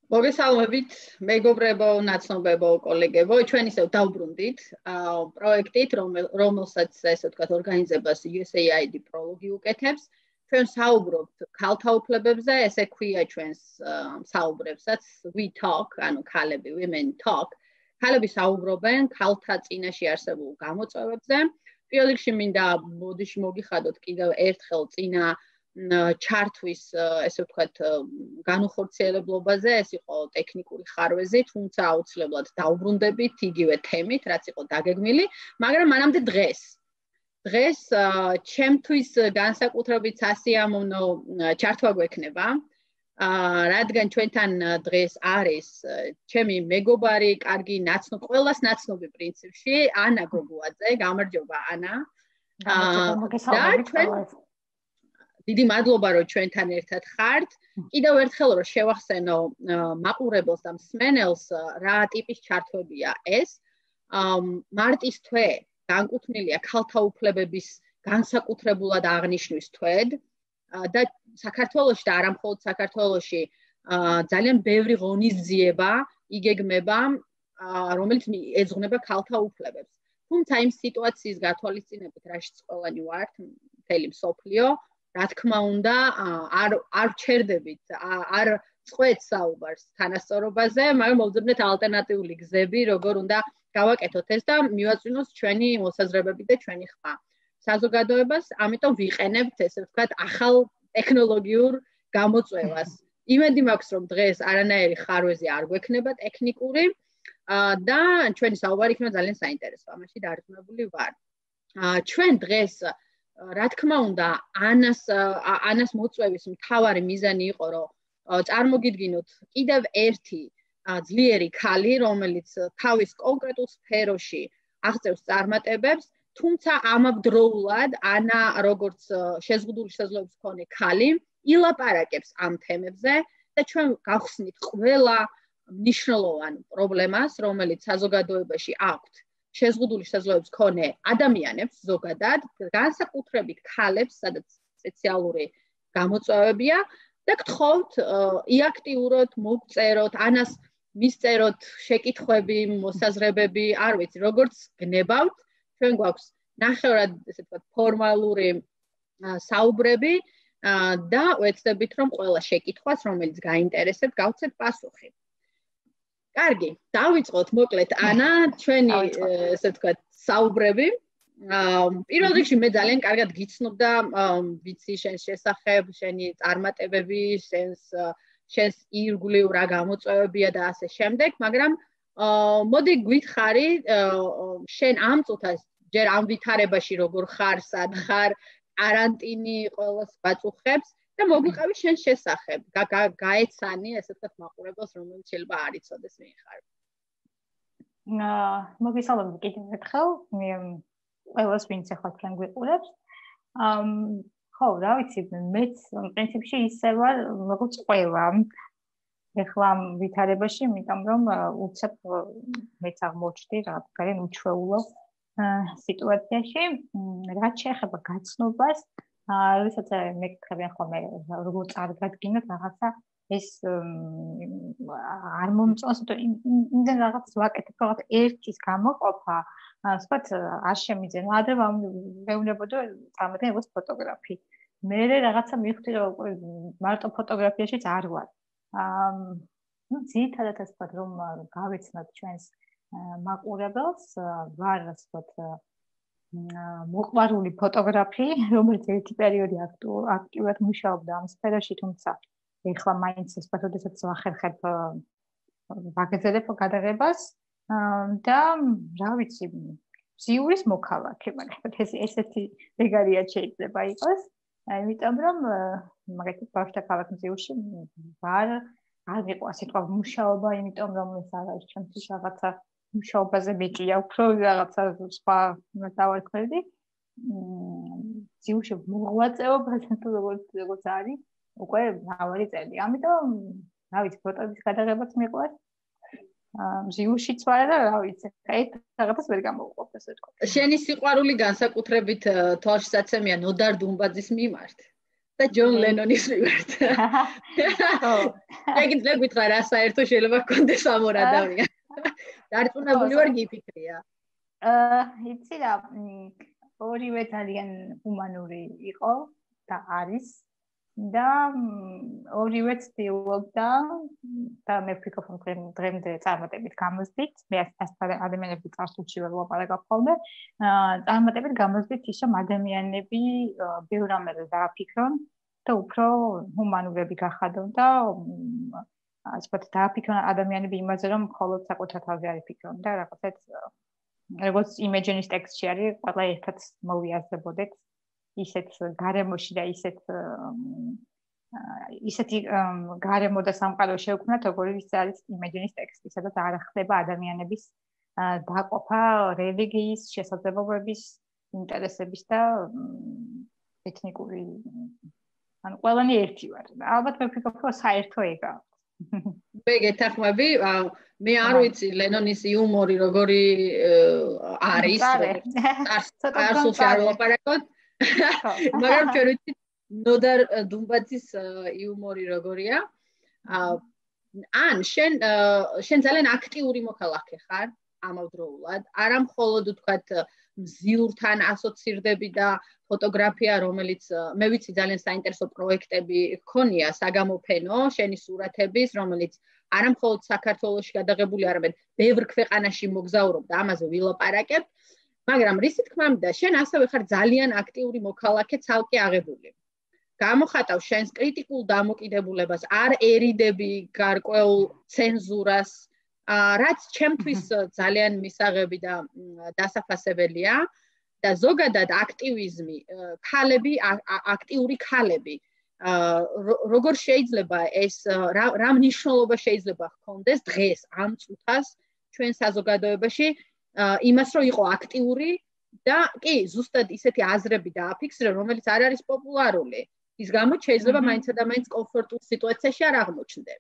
მოგესალმებით, მეგობრებო, ნაცნობებო, კოლეგებო, ჩვენ ისევ დავბრუნდით პროექტით, რომელსაც ესე ვთქვათ, ორგანიზებას USAID პროლოგი უკეთებს. ჩვენ საუბრობთ ქალთა უფლებებზე, ესე ქვია ჩვენს საუბრებსაც We Talk, ანუ ქალები, Women Talk. ქალები საუბრობენ ქალთა წინაშე არსებულ გამოწვევებზე. პირველ რიგში მინდა ბოდიში მოგიხადოთ კიდევ ერთხელ წინა ჩართვის, ესე ვთქვათ, განუხორციელებლობაზე, ეს იყო ტექნიკური ხარვეზი, თუმცა აუცილებლად დავბრუნდებით იგივე თემით, რაც იყო დაგეგმილი, მაგრამ მანამდე დღეს ჩემთვის განსაკუთრებით სასიამოვნო ჩართვა გვექნება, რადგან ჩვენთან დღეს არის ჩემი მეგობარი, კარგი ნაცნობი, ყველას ნაცნობი პრინციპში, ანა გოგუაძე, გამარჯობა ანა. დიდი მადლობა, რომ ჩვენთან ერთად ხართ. კიდევ ერთხელ რომ შევახსენო მაყურებელს და მსმენელს, რა ტიპის ჩართვებია ეს. მარტის თვე განკუთვნილია ქალთა უფლებების განსაკუთრებულად აღნიშვნის თვედ და საქართველოში და არა მხოლოდ საქართველოში ძალიან ბევრი ღონისძიება იგეგმება, რომელიც ეძღვნება ქალთა უფლებებს. თუმცა იმ სიტუაციის გათვალისწინებით, რაშიც ყველანი ვართ, მთელი მსოფლიო, რა თქმა უნდა, არ ვჩერდებით, არ წყვეთ საუბარს თანასწორობაზე, მაგრამ მოვძებნეთ ალტერნატიული გზები, როგორ უნდა გავაკეთოთ ეს და მივაწვინოს ჩვენი მოსაზრებები და ჩვენი ხმა. საზოგადოებას, ამიტომ ვიყენებთ, ესე ვთქვათ, ახალ ტექნოლოგიურ გამოწვევას. იმედი მაქვს, რომ დღეს არანაირი ხარვეზი არ გვექნება ტექნიკური და ჩვენი საუბარი იქნება ძალიან საინტერესო. ამაში დარწმუნებული ვარ. ჩვენ დღეს რა თქმა უნდა, ანას მოწვევის მთავარი მიზანი იყო, რომ წარმოგიდგინოთ კიდევ ერთი ძლიერი ქალი, რომელიც თავის კონკრეტულ სფეროში აღწევს წარმატებებს, თუმცა ამავდროულად ანა, როგორც შეზღუდული შესაძლებლობის მქონე ქალი, ილაპარაკებს ამ თემებზე და ჩვენ გავხსნით ყველა მნიშვნელოვან პრობლემას, რომელიც საზოგადოებაში აქვთ. შეზღუდული შესაძლებლობის მქონე ადამიანებს ზოგადად, განსაკუთრებით ქალებს, სადაც სპეციალური გამოწვევებია და გთხოვთ იაქტიუროთ, მოგწეროთ, ანას მისწეროთ შეკითხვები, მოსაზრებები, არ ვიცი, როგორც გნებავთ, ჩვენ გვაქვს ნახევრად, ესე ვთქვათ, ფორმალური საუბრები და ვეცდებით, რომ ყველა შეკითხვას, რომელიც გაინტერესებთ, გავცეთ პასუხი. კარგი, დავიწყოთ მოკლედ ანა, ჩვენი ესე ვთქვათ, საუბრები. პირველ რიგში მე ძალიან კარგად გიცნობ და ვიცი შენს შესახებ, შენი წარმატებები, შენს ირგვლივ რა გამოწვევებია და ასე შემდეგ, მაგრამ მოდი გითხარი, შენ ამ წუთას ჯერ ამ ვითარებაში როგორ ხარ, სად ხარ, კარანტინი ყველას გვაწუხებს და მოგვიყევი შენ შესახებ, გაეცანი, ესე ვთქვათ, მაყურებელს, რომელიც შეიძლება არ იცოდეს ვინ ხარ. მოგესალმებით კიდევ ერთხელ, ყველას ვინც ახლა თქვენ გვიყურებს. ხო, რა ვიცი, მეც პრინციპში ისე ვარ, როგორც ყველა. ეხლა ამ ვითარებაში, იმიტომ რომ უცებ მეც აღმოჩნდი რაღაც ძალიან უჩვეულო სიტუაციაში, რაც შეეხება გაცნობას, როდესაც მეკითხებიან ხოლმე როგორ წარგადგინოთ რაღაცა ეს არ მომწონს, იმდენ რაღაც ვაკეთებ, რაღაც ერთის გამოყოფა, ვთქვათ, არ შემიძლია. ადრე მეუბნებოდა წარმოგიდგენ როგორც ფოტოგრაფი. მე რაღაცა მივხვდი, რომ მარტო ფოტოგრაფიაშიც არ ვარ. ძირითადად ასე ვთქვათ, რომ გავეცნოთ ჩვენს მაყურებელს, ვარ ასე ვთქვათ, მოყვარული ფოტოგრაფი, რომელიც ერთი პერიოდი აქტიურად მუშაობდა ამ სფეროში, თუმცა ეხლა მაინც ასე ვთქვათ, როდესაც ვახერხებ ვაგრძელებ გადაღებას და რა ვიცი, ზიურის მოქალაქე, მაგრამ ესეთი ეგარია შეიძლება იყოს, იმიტომ რომ მაგალითად ბავშვთა ქალაქ ზიურში ვარ, არ მიყვარს სიტყვა მუშაობა, იმიტომ რომ ეს არ არის ჩემთვის რაღაცა მუშაობაზე მეტია, უფრო რაღაცა სხვა დავარქვევდი. ზიურში მოღვაწეობაზე თუ როგორც არის, უკვე მრავალი წელი. ამიტომ, რა ვიცი, ფოტოების გადაღებაც მიყვარს. ზიურშიც ვარ და რა ვიცი, ეს რაღაცას ვერ გამოვყოფ, ასე ვთქვათ. შენი სიყვარული განსაკუთრებით თვალშისაცემია ნოდარ დუმბაძის მიმართ. და ჯონ ლენონის მიმართ. ხო. შეგიძლია გითხრა რა საერთო შეიძლება გქონდეს ამ ორ ადამიანს. დარწმუნებული ვარ გიფიქრია. იცი რა, ორივე ძალიან ჰუმანური იყო და არის და ორივე ცდილობდა და მე ვფიქრობ რომ დღემდე წარმატებით გამოსდით, მე ასეთ ადამიანების წარსულში ვერ ვლაპარაკობ ხოლმე, წარმატებით გამოსდით ის რომ ადამიანები ბევრ რამეზე დააფიქრონ და უფრო ჰუმანურები გახადონ და ასე ვთქვათ დააფიქრონ ადამიანები იმაზე რომ მხოლოდ საკუთარ თავზე არ იფიქრონ და რაღაცეთ როგორც იმეჯენის ტექსტში არის, ყველა ერთად მოვიაზრებოდეთ ისეთ გარემოში და ისეთი გარემო და სამყარო შევქმნათ, როგორც არის იმეჯენის ტექსტი, სადაც არ ხდება ადამიანების დაყოფა რელიგიის, შესაძლებლობების, ინტერესების და ეთნიკური ანუ ყველანი ერთი ვარ. ალბათ მე ვფიქრობ, რომ საერთო ეგაა. მე გეთახმები, მე არ ვიცი ლენონის იუმორი როგორი არის, წარსულში არ ვლაპარაკობ. მაგრამ ჩვენ ვიცით ნოდარ დუმბაძის იუმორი როგორია. ან შენ ძალიან აქტიური მოქალაქე ხარ ამავდროულად, არა მხოლოდ ვთქვათ მზიურთან ასოცირდები და ფოტოგრაფია, რომელიც მე ვიცი ძალიან საინტერესო პროექტები გქონია საგამოფენო, შენი სურათების, რომელიც არა მხოლოდ საქართველოში გადაღებული, არამედ ბევრ ქვეყანაში მოგზაურობ და ამაზე ვილაპარაკებ, მაგრამ რისი თქმა მინდა, შენ ასევე ხარ ძალიან აქტიური მოქალაქე, ცალკე აღებული. გამოხატავ შენს კრიტიკულ დამოკიდებულებას, არ ერიდები გარკვეულ ცენზურას, რაც ჩემთვის ძალიან მისაღები და დასაფასებელია და ზოგადად აქტივიზმი, ქალები, აქტიური ქალები, როგორ შეიძლება ეს რა მნიშვნელობა შეიძლება ჰქონდეს დღეს ამ წუთას ჩვენ საზოგადოებაში იმას რომ იყო აქტიური და კი ზუსტად ისეთი აზრები დააფიქსრე, რომელიც არ არის პოპულარული. ის გამო შეიძლება მაინც და მაინც კომფორტულ სიტუაციაში არ აღმოჩნდე.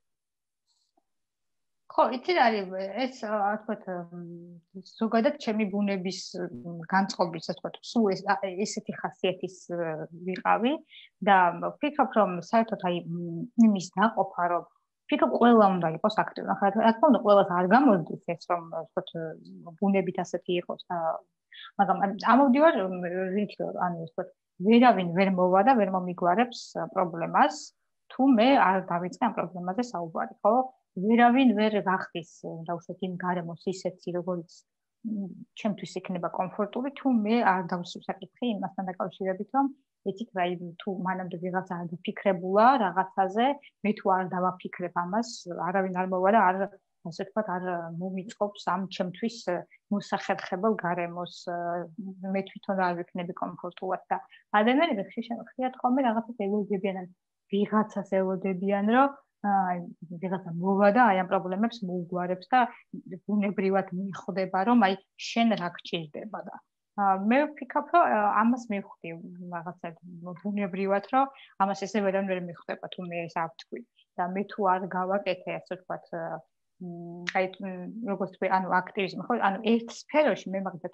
ხო, იცი რა არის, ეს ასე ვთქვათ, ზოგადად ჩემი ბუნების განწყობის, ასე ვთქვათ, სულ ესეთი ხასიათის ვიყავი და ვფიქრობ, რომ საერთოდ აი იმის დაყოფა, რომ ვფიქრობ, ყველა უნდა იყოს აქტიური. ახლა რა თქმა უნდა, ყველას არ გამოსდის ეს, რომ ასე ვთქვათ, ბუნებით ასეთი იყოს და მაგრამ ამოვდივარ რითი რომ ანუ ასე ვთქვათ, ვერავინ ვერ მოვა და ვერ მომიგვარებს პრობლემას, თუ მე არ დავიწყე ამ პრობლემაზე საუბარი, ხო? ვერავინ ვერ გახდის, დავუშვათ იმ გარემოს ისეთი, როგორც ჩემთვის იქნება კომფორტული, თუ მე არ დავსვი საკითხი იმასთან დაკავშირებით, რომ იცით რა, თუ მანამდე ვიღაცა არ დაფიქრებულა რაღაცაზე, მე თუ არ დავაფიქრებ ამას, არავინ არ მოვა და არ ასე ვთქვათ, არ მომიწყობს ამ ჩემთვის მოსახერხებელ გარემოს, მე თვითონ არ ვიქნები კომფორტულად და ადამიანები ხშირად ხოლმე რაღაცას ელოდებიან, ვიღაცას ელოდებიან, რომ ვიღაცა მოვა და აი ამ პრობლემებს მოუგვარებს და ბუნებრივად მიხვდება, რომ აი შენ რა გჭირდება და მე ვფიქრობ, რომ ამას მივხვდი რაღაცა ბუნებრივად, რომ ამას ესე ვერ მიხვდება თუ მე ეს არ ვთქვი და მე თუ არ გავაკეთე, ასე ვთქვათ, აი როგორც თქვი, ანუ აქტივიზმი, ხო, ანუ ერთ სფეროში მე მაგათ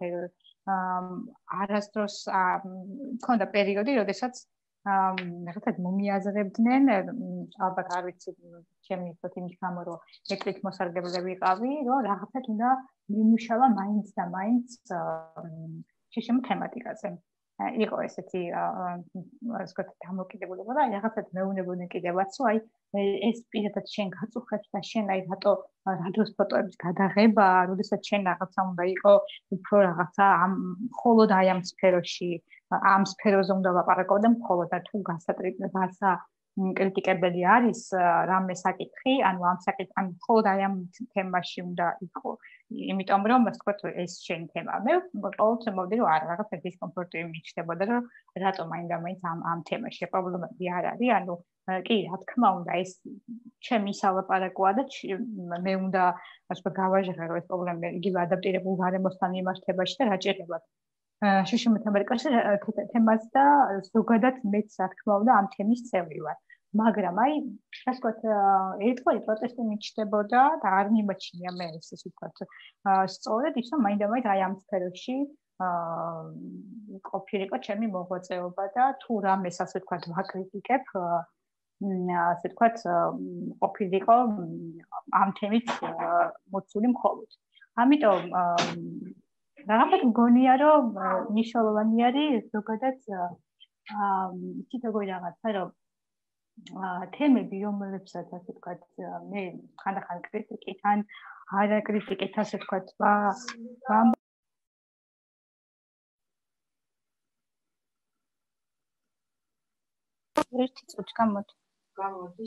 არასდროს მქონდა პერიოდი, როდესაც რაღაცა მომიაზრებდნენ, ალბათ არ ვიცი, ჩემი თვითონ იმის გამო, რომ ეკრით მოსარგებლე ვიყავი, რომ რაღაცა უნდა მიმუშავა მაინც და მაინც შიშემ თემატიკაზე. იყო ესეთი ასე ვთქვათ, დამოკიდებულება და რაღაცა მეუბნებოდნენ კიდევაც, რომ აი ეს პირადად შენ გაწუხებს და შენ აი რატო რადოს ფოტოების გადაღება, როდესაც შენ რაღაცა უნდა იყო უფრო რაღაცა მხოლოდ აი ამ სფეროში, ამ სფეროზე უნდა ლაპარაკო და მხოლოდ და თუ გასა კრიტიკებელი არის რამე საკითხი, ანუ ამ საკითხი ან მხოლოდ აი ამ თემაში უნდა იყო. იმიტომ რომ ასე ვთქვათ, ეს შენი თემა. მე ყოველთვის მოვდი რომ არა, რაღაცა დისკომფორტი მიჩნდებოდა, რომ რატომ აინდა მაინც ამ თემაში პრობლემები არ არის, ანუ კი, რა თქმა უნდა, ეს ჩემი სალაპარაკოა და მე უნდა ასე ვთქვათ, გავაჟღერო ეს პრობლემა იგივე ადაპტირებულ გარემოსთან მიმართებაში და რაჭირებად. შუშიმ თემატიკაში თემას და ზოგადად მეც რა თქმა უნდა ამ თემის წევრი ვარ. მაგრამ აი, ასე ვთქვათ, ერთგვარი პროტესტი მიჩნდებოდა და არ მიმაჩნია მე ეს ვთქვათ, სწორედ ის რომ მაინდა-მაინც აი ამ სფეროში ყოფილიყო ჩემი მოღვაწეობა და თუ რამეს ასე ვთქვათ ვაკრიტიკებ ასე ვთქვათ ყოფილიყო ამ თემით მოცული მხოლოდ. ამიტომ რაღაცა მგონია რომ მნიშვნელოვანი არის ზოგადად იცით როგორი რაღაცა რომ თემები რომელებსაც ასე ვთქვათ მე ხანდახან კრიტიკით ან არა კრიტიკით ასე ვთქვათ ერთი წუთი გამოდის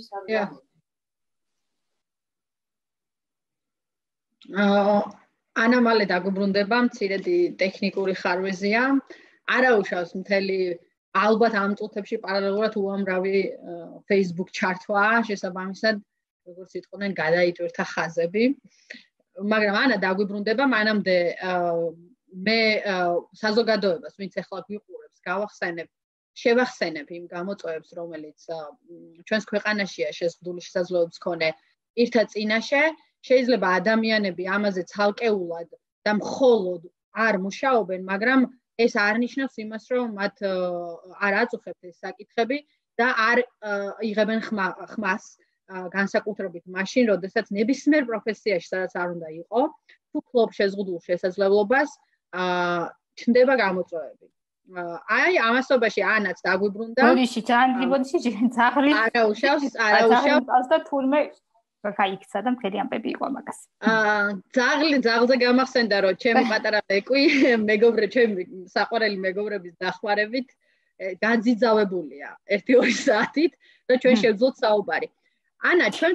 ანა მალე დაგვიბრუნდება მცირედი ტექნიკური ხარვეზია არა უშავს მთელი ალბათ ამ წუთებში პარალელურად უამრავი Facebook ჩართვა შესაბამისად როგორც იტყვნენ გადაიტვირთა ხაზები მაგრამ ანა დაგვიბრუნდება მანამდე მე საზოგადოებას ვინც ახლა გვიყურებს შევახსენებ იმ გამოწვევებს რომელიც ჩვენს ქვეყანაშია შეზღუდული შესაძლებლობის მქონე ერთად წინაშე შეიძლება ადამიანები ამაზე ცალკეულად და მხოლოდ არ მუშაობენ, მაგრამ ეს არ ნიშნავს იმას, რომ მათ არ აწუხებთ ეს საკითხები და არ იღებენ ხმას განსაკუთრებით მაშინ, როდესაც ნებისმიერ პროფესიაში, სადაც არ უნდა იყო, თუ ფლობ შეზღუდულ შესაძლებლობას, ჩნდება გამოწვევები. აი, ამასობაში ანაც დაგვიბრუნდა. ბოდიში, ბოდიში, ძაღლი. არა უშავს. და თურმე გაიქცა და მთელი ამბები იყო მაგას. ძაღლზე გამახსენდა რომ ჩემი პატარა მეკვი ჩემი საყვარელი მეგობრების დახმარებით განძიძავებულია 1-2 საათით და ჩვენ შევძლოთ საუბარი. ანა, ჩვენ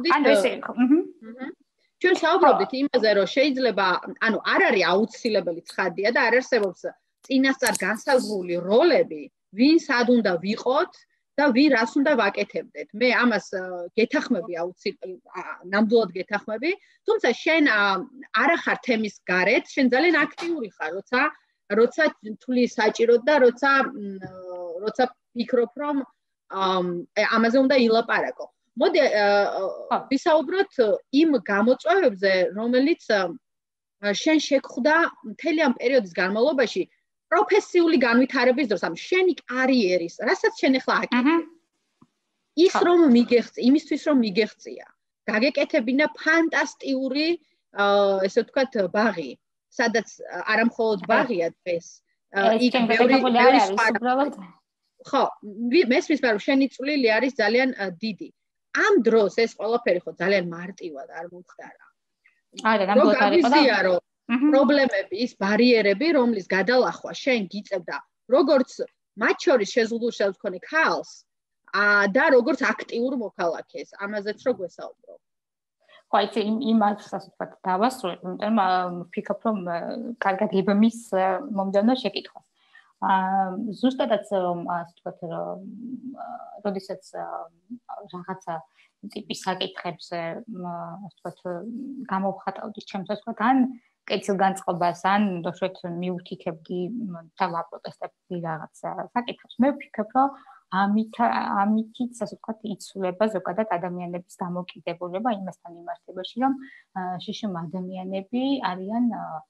საუბრობდით იმაზე რომ შეიძლება, ანუ არ არის აუცილებელი ცხადია და არ არსებობს წინასწარ განსაზღვრული როლები, ვინ სად უნდა ვიყოთ და ვინ რას უნდა ვაკეთებდეთ. მე ამას გეთახმები ნამდვილად გეთახმები, თუმცა შენ არ ახარ თემის გარეთ, შენ ძალიან აქტიური ხარ, როცა თვლი საჭიროდ და როცა ფიქრობ რომ ამაზე უნდა ილაპარაკო. მოდი ვისაუბროთ იმ გამოწვევებზე, რომელიც შენ შეგხვდა მთელი ამ პერიოდის განმავლობაში პროფესიული განვითარების დროს, ამ შენი კარიერის, რასაც შენ ახლა აკეთებ. ის რომ იმისთვის რომ მიგეღწია. გაგეკეთებინა ფანტასტიკური, ესე ვთქვათ, ბაღი, სადაც არა მხოლოდ ბაღია დღეს. იქ ბევრი ხო, მესმის მაგრამ შენი წვლილი არის ძალიან დიდი. ამ დროს ეს ყველაფერი ხო ძალიან მარტივად არ მომხდარა. არა, ნამდვილად არ იყო და პრობლემები, ის ბარიერები, რომლის გადალახვა შენ გიწევდა, როგორც მათ შორის შეზღუდულ შესაძლებლობას მქონე ქალს, და როგორც აქტიურ მოქალაქეს. ამაზეც რო გვესაუბრო. ხო, იცი, იმას ასე ვთქვათ, დავასრულებ, იმიტომ რომ ვფიქრობ, რომ კარგად იბმის მომდევნო შეკითხვას. ზუსტადაც ასე ვთქვათ, როდესაც რაღაცა ტიპის საკითხებს ასე ვთქვათ, გამოვხატავდი ჩემს ასე ვთქვათ, ან კეთილგანწყობას, ან დოშვეთ მიუთითებდი და ვაპროტესტებდი რაღაც საკითხებს. მე ვფიქრობ, რომ ამითიც ასე ვთქვათ, იცვლება ზოგადად ადამიანების დამოკიდებულება იმასთან მიმართებაში, რომ შიშიმ ადამიანები არიან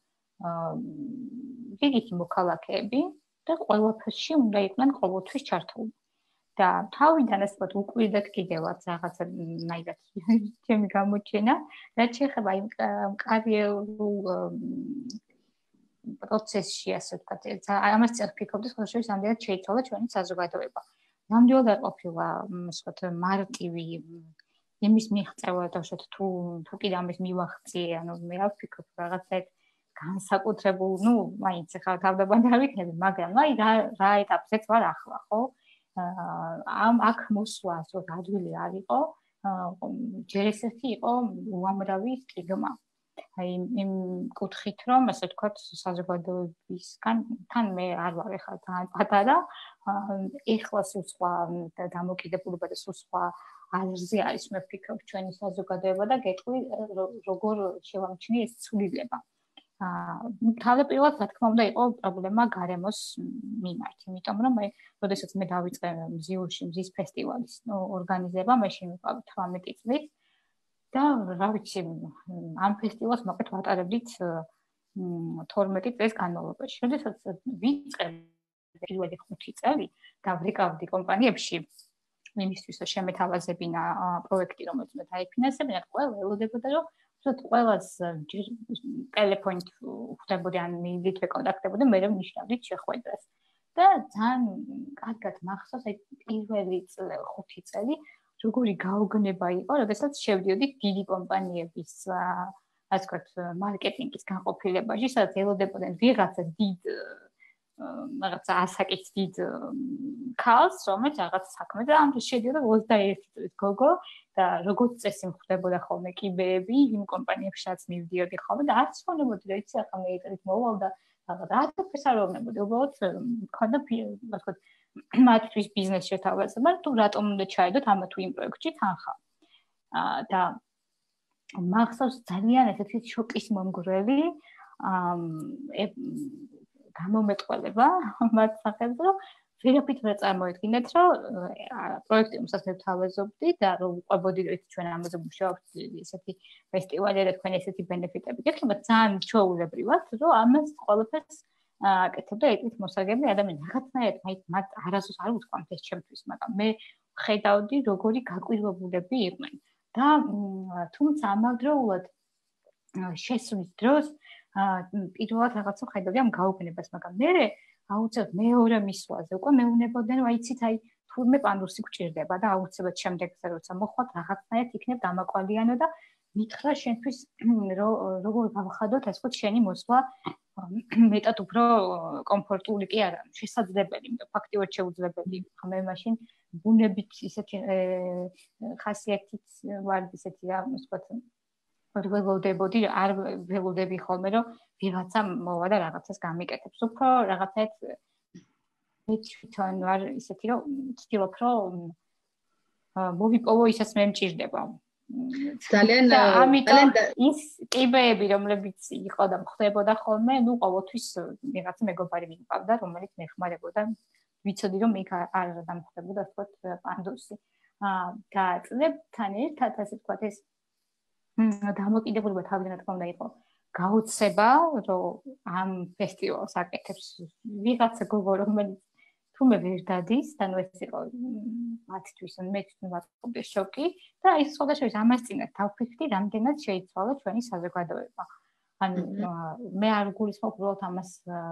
რიგითი მოქალაქეები და ყველაფერში უნდა იყვნენ ყოველთვის ჩართულნი. და თავიდან ასე ვთქვათ, უკვირდათ კიდევაც რაღაცნაირად ჩემი გამოჩენა, რაც შეეხება იმ კარიერულ პროცესში, ასე ვთქვათ, ამას წერ ვფიქრობდი, ხოლმე შეიძლება ამდენად შეიცვალა ჩვენი საზოგადოება. ნამდვილად არ ყოფილა, ასე ვთქვათ, მარტივი იმის მიღწევა, დავშოთ თუ კიდე ამის მივახციე, ანუ მე რა ვფიქრობ, რაღაცა განსაკუთრებულ, მაინც ხა თავდაბანდა არ ვიქნები, მაგრამ აი რა ეტაპზეც ვარ ახლა, ხო? აქ მოსვლა ასო ადვილი არ იყო, ჯერ ესეთი იყო უამრავი სტიგმა. აი იმ კუთხით რომ ასე ვთქვათ საზოგადოებისგან თან მე არ ვარ ახლა ძალიან პატარა, ეხლა სულ სხვა დამოკიდებულება და სულ სხვა აზრი არის მე ვფიქრობ ჩვენი საზოგადოება და გეტყვი როგორ შევამჩნიე ეს ცვლილება. თავდაპირველად რა თქმა უნდა იყო პრობლემა გარემოს მიმართ, იმიტომ რომ როდესაც მე დავიწყე მზიურში მზის ფესტივალის ორგანიზება, მაშინ ვიყავი 18 წლის და რა ვიცი, ამ ფესტივალს მოკლედ ვატარებდით 12 წლის განმავლობაში. როდესაც ვიწყებდი პირველი 5 წელი და ვიკავდი კომპანიებში იმისთვის რომ შემეთავაზებინა პროექტი, რომელიც მე დაიფინანსებინა, ყველა ელოდებოდა რომ უბრალოდ ყველას ტელეფონით ხვდებოდი ან მილით ვეკონტაქტებოდი, მე რომ ნიშნავდით შეხვედრას. და ძალიან კარგად მახსოვს აი პირველი 5 წელი როგორი გაუგნება იყო, როდესაც შევდიოდი დიდი კომპანიების ასე ვთქვათ, მარკეტინგის განყოფილებაში, სადაც ელოდებოდნენ ვიღაცა დიდ რაღაცა ასაკის დიდ ქალს, რომელიც რაღაც საქმეზე ამ შედიოდა 21 წლის გოგო და როგორც წესი მხვდებოდა ხოლმე კიბეები იმ კომპანიებში, სადაც მივდიოდი ხოლმე და არც ხონებოდი, რომ იცი ახლა მე ეტრით მოვალ და რაღაცა არ ვეუბნებოდი, უბრალოდ მქონდა ასე ვთქვათ, მათთვის ბიზნეს შეთავაზება, თუ რატომ უნდა ჩაედოთ ამა თუ იმ პროექტში თანხა. და მახსოვს ძალიან ესეთი შოკის მომგვრელი გამომეტყველება მათ სახელზე, რომ ვერაფრით ვერ წარმოედგინეთ, რომ პროექტი რომელსაც მე ვთავაზობდი და რომ ვყვებოდი, რომ ჩვენ ამაზე მუშაობთ, ესეთი ფესტივალი და თქვენ ესეთი ბენეფიტები გექნება ძალიან ჩვეულებრივად, რომ ამას ყველაფერს აკეთებდა ეტით მოსაგები ადამიანი. რაღაცნაირად მათ არასდროს არ უთქვამთ ეს ჩემთვის, მაგრამ მე ხედავდი, როგორი გაკვირვებულები იყვნენ. და თუმცა ამავდროულად შესვლის დროს პირველად რაღაცა ხედავდი ამ გაუგნებას, მაგრამ მე აუცილებლად მეორე მისვლაზე უკვე მეუბნებოდნენ, რომ აიცით, აი თურმე პანდუსი გჭირდება და აუცილებლად შემდეგზე როცა მოხვდათ რაღაცნაირად იქნებ დამაკვალიანო და მითხრა შენთვის როგორ გავხადოთ ეს ხო შენი მოსვლა მეტად უფრო კომფორტული კი არა, შესაძლებელი, ფაქტიურად შეუძლებელი. მე მაშინ ბუნებით ისეთი ხასიათით ვარ, ისეთი რა, ვთქვათ, ველოდებოდი, არ ველოდები ხოლმე, რომ ვიღაცა მოვა და რაღაცას გამიკეთებს. უფრო რაღაცეთ მე თვითონ ვარ ისეთი, რომ ვცდილობ, რომ მოვიპოვო ისაც მე მჭირდება. ძალიან ამიტომ ის კიბეები, რომლებიც იყო და ხდებოდა ხოლმე, ნუ ყოველთვის ვიღაცა მეგობარი მიყავდა, რომელიც მეხმარებოდა. ვიცოდი, რომ იქ არ დამხდებოდა, თქოთ, პანდუსი. და წლებთან ერთად, ასე ვთქვათ, ეს დამოკიდებულება თავიდან თქმა უნდა იყო გაუცება, რომ ამ ფესტივალს აკეთებს ვიღაცა გოგო, რომელიც თუმე ვერ დადის, და ნუ ეს იყო მათთვის, მე თვითონ ვაწყობდი შოკი და ის სხვადასხვა ამას წინათ დავფიქრდი, რამდენად შეიცვალა ჩვენი საზოგადოება. ანუ მე არ გულისხმობ უბრალოდ ამას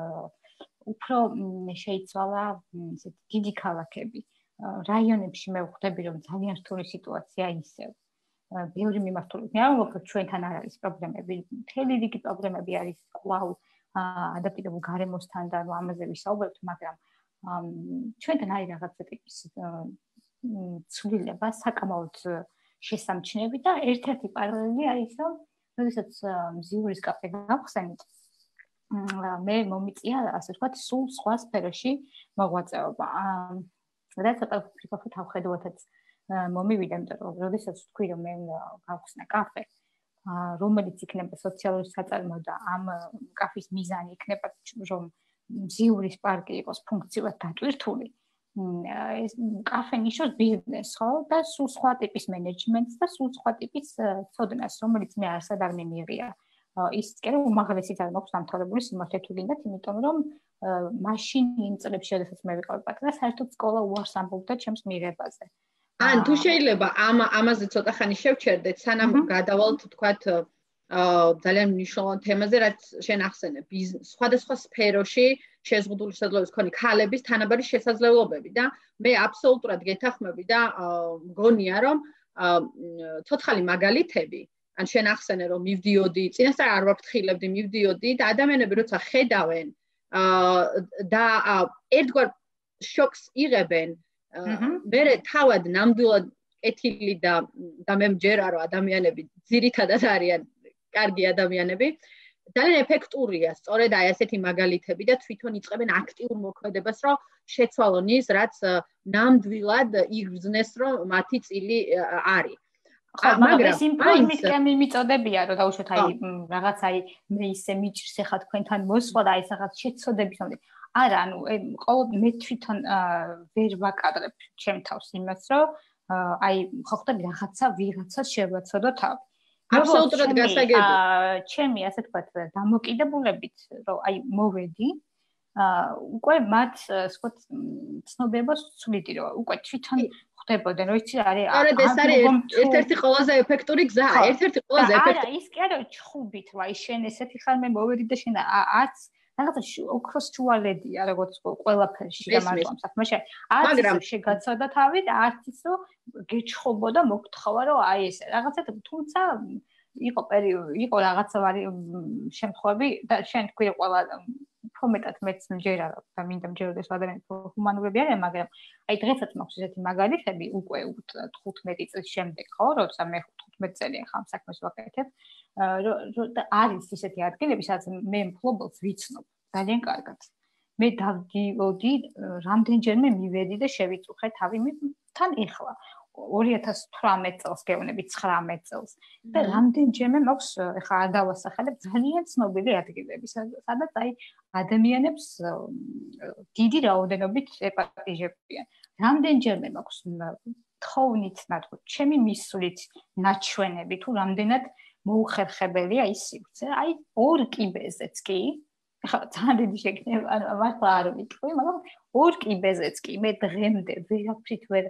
უფრო შეიცვალა ესეთი დიდი ქალაქები. რაიონებში მე ვხვდები, რომ ძალიან რთული სიტუაცია ისევ. ბევრი მიმართულებით. მე არ ვამბობ, რომ ჩვენთან არ არის პრობლემები, მთელი რიგი პრობლემები არის კვლავ ადაპტირებულ გარემოსთან და ამაზე ვისაუბრებთ, მაგრამ ჩვენთან არის რაღაცა ტიპის ცვლილება, საკამაოდ შესამჩნევი და ერთ-ერთი პარალელი არის, რომ როდესაც მზიურის კაფე გავხსენით, მე მომიწია, ასე ვთქვათ, სულ სხვა სფეროში მოღვაწეობა. და ცოტა ფიქრობ თავხედავათაც მომივიდა, იმიტომ რომ როდესაც ვთქვი, რომ მე გავხსნა კაფე, რომელიც იქნება სოციალური საწარმო და ამ კაფის მიზანი იქნება, რომ მზიურის პარკი იყოს ფუნქციურად დატვირთული, ეს კაფე ნიშნავს ბიზნესს, ხო? და სულ სხვა ტიპის მენეჯმენტს და სულ სხვა ტიპის ცოდნას, რომელიც მე არსად არ მიმიღია. ის კი რომ უმაღლესიც არ მაქვს დამთავრებული სიმართლე თუ გინდათ, იმიტომ რომ მაშინ იმ წლებში, როდესაც მე ვიყავი პატარა, საერთოდ სკოლა უარს ამბობდა ჩემს მიღებაზე. ან თუ შეიძლება ამაზე ცოტა ხანი შევჩერდეთ, სანამ გადავალთ თქვათ ძალიან მნიშვნელოვან თემაზე, რაც შენ ახსენე, სხვადასხვა სფეროში შეზღუდული შესაძლებლობის მქონე ქალების თანაბარი შესაძლებლობები და მე აბსოლუტურად გეთანხმები და მგონია, რომ ცოცხალი მაგალითები, ან შენ ახსენე, რომ მივდიოდი, წინასწარ არ ვაფრთხილებდი, მივდიოდი და ადამიანები როცა ხედავენ და ერთგვარ შოკს იღებენ, მე თავად ნამდვილად კეთილი და მე მჯერა, რომ ადამიანები ძირითადად არიან კარგი ადამიანები, ძალიან ეფექტურია სწორედ აი ასეთი მაგალითები და თვითონ იწყებენ აქტიურ მოქმედებას, რომ შეცვალონ ის, რაც ნამდვილად იგრძნეს, რომ მათი წილი არის. მაგრამ ეს იმპროვიზის კემი მიწოდებია, რომ დაუშვათ აი რაღაც აი მე ისე მიჭირს ახლა თქვენთან მოსვლა და აი რაღაც შეცოდების მომდე. არა, ანუ ყოველ მე თვითონ ვერ ვაკადრებ ჩემ თავს იმას, რომ აი ხო ხტები რაღაცა ვიღაცას შევაცოდო თავი. აბსოლუტურად გასაგები. ჩემი ასე თქვათ დამოკიდებულებით რომ აი მოვედი უკვე მათ სხვა ცნობებას ვცვლიდი რომ უკვე თვითონ ხდებოდნენ რომ იცი არის სწორედ ეს არის ერთ-ერთი ყველაზე ეფექტური გზა ერთ-ერთი ყველაზე ეფექტური არა ის კი არა ჩხუბით რა ის შენ ესეთი ხარ მე მოვედი და შენ არც რაღაცა ოქროს თუალედია როგორც ყველაფერში და მარტო ამ საქმეში არც ის შეგაცოდა თავი და არც ის რომ გეჩხობო და მოგთხოვა რომ აი ეს რაღაცა თუმცა იყო რაღაცა შემთხვევები და შენ თქვი ყველა ფორმეტად მეც მჯერა და მინდა მჯეროდეს ადამიანები ჰუმანურები არიან მაგრამ აი დღესაც მაქვს ესეთი მაგალითები უკვე 15 წლის შემდეგ ხო როცა მე 15 წელი ახლა ამ საქმეს ვაკეთებ და არის ისეთი ადგილები სადაც მე მფლობელს ვიცნობ ძალიან კარგად მე დავდივოდი რამდენჯერმე მივედი და შევიწუხე თავი თან ეხლა 2018 წელს გეუბნები 19 წელს და რამდენჯერმე მაქვს ეხლა არ დავასახელებ ძალიან ცნობილი ადგილები სადაც აი ადამიანებს დიდი რაოდენობით ეპატიჟებიან რამდენჯერმე მაქვს თხოვნით ნატყო ჩემი მისვლით ნაჩვენები თუ რამდენად მოუხერხებელია ის სივრცე აი ორ კიბეზეც კი ეხლა ძალიან დიდი შეგნება მართლა არ ვიტყვი მაგრამ ორ კიბეზეც კი მე დღემდე ვერაფრით ვერ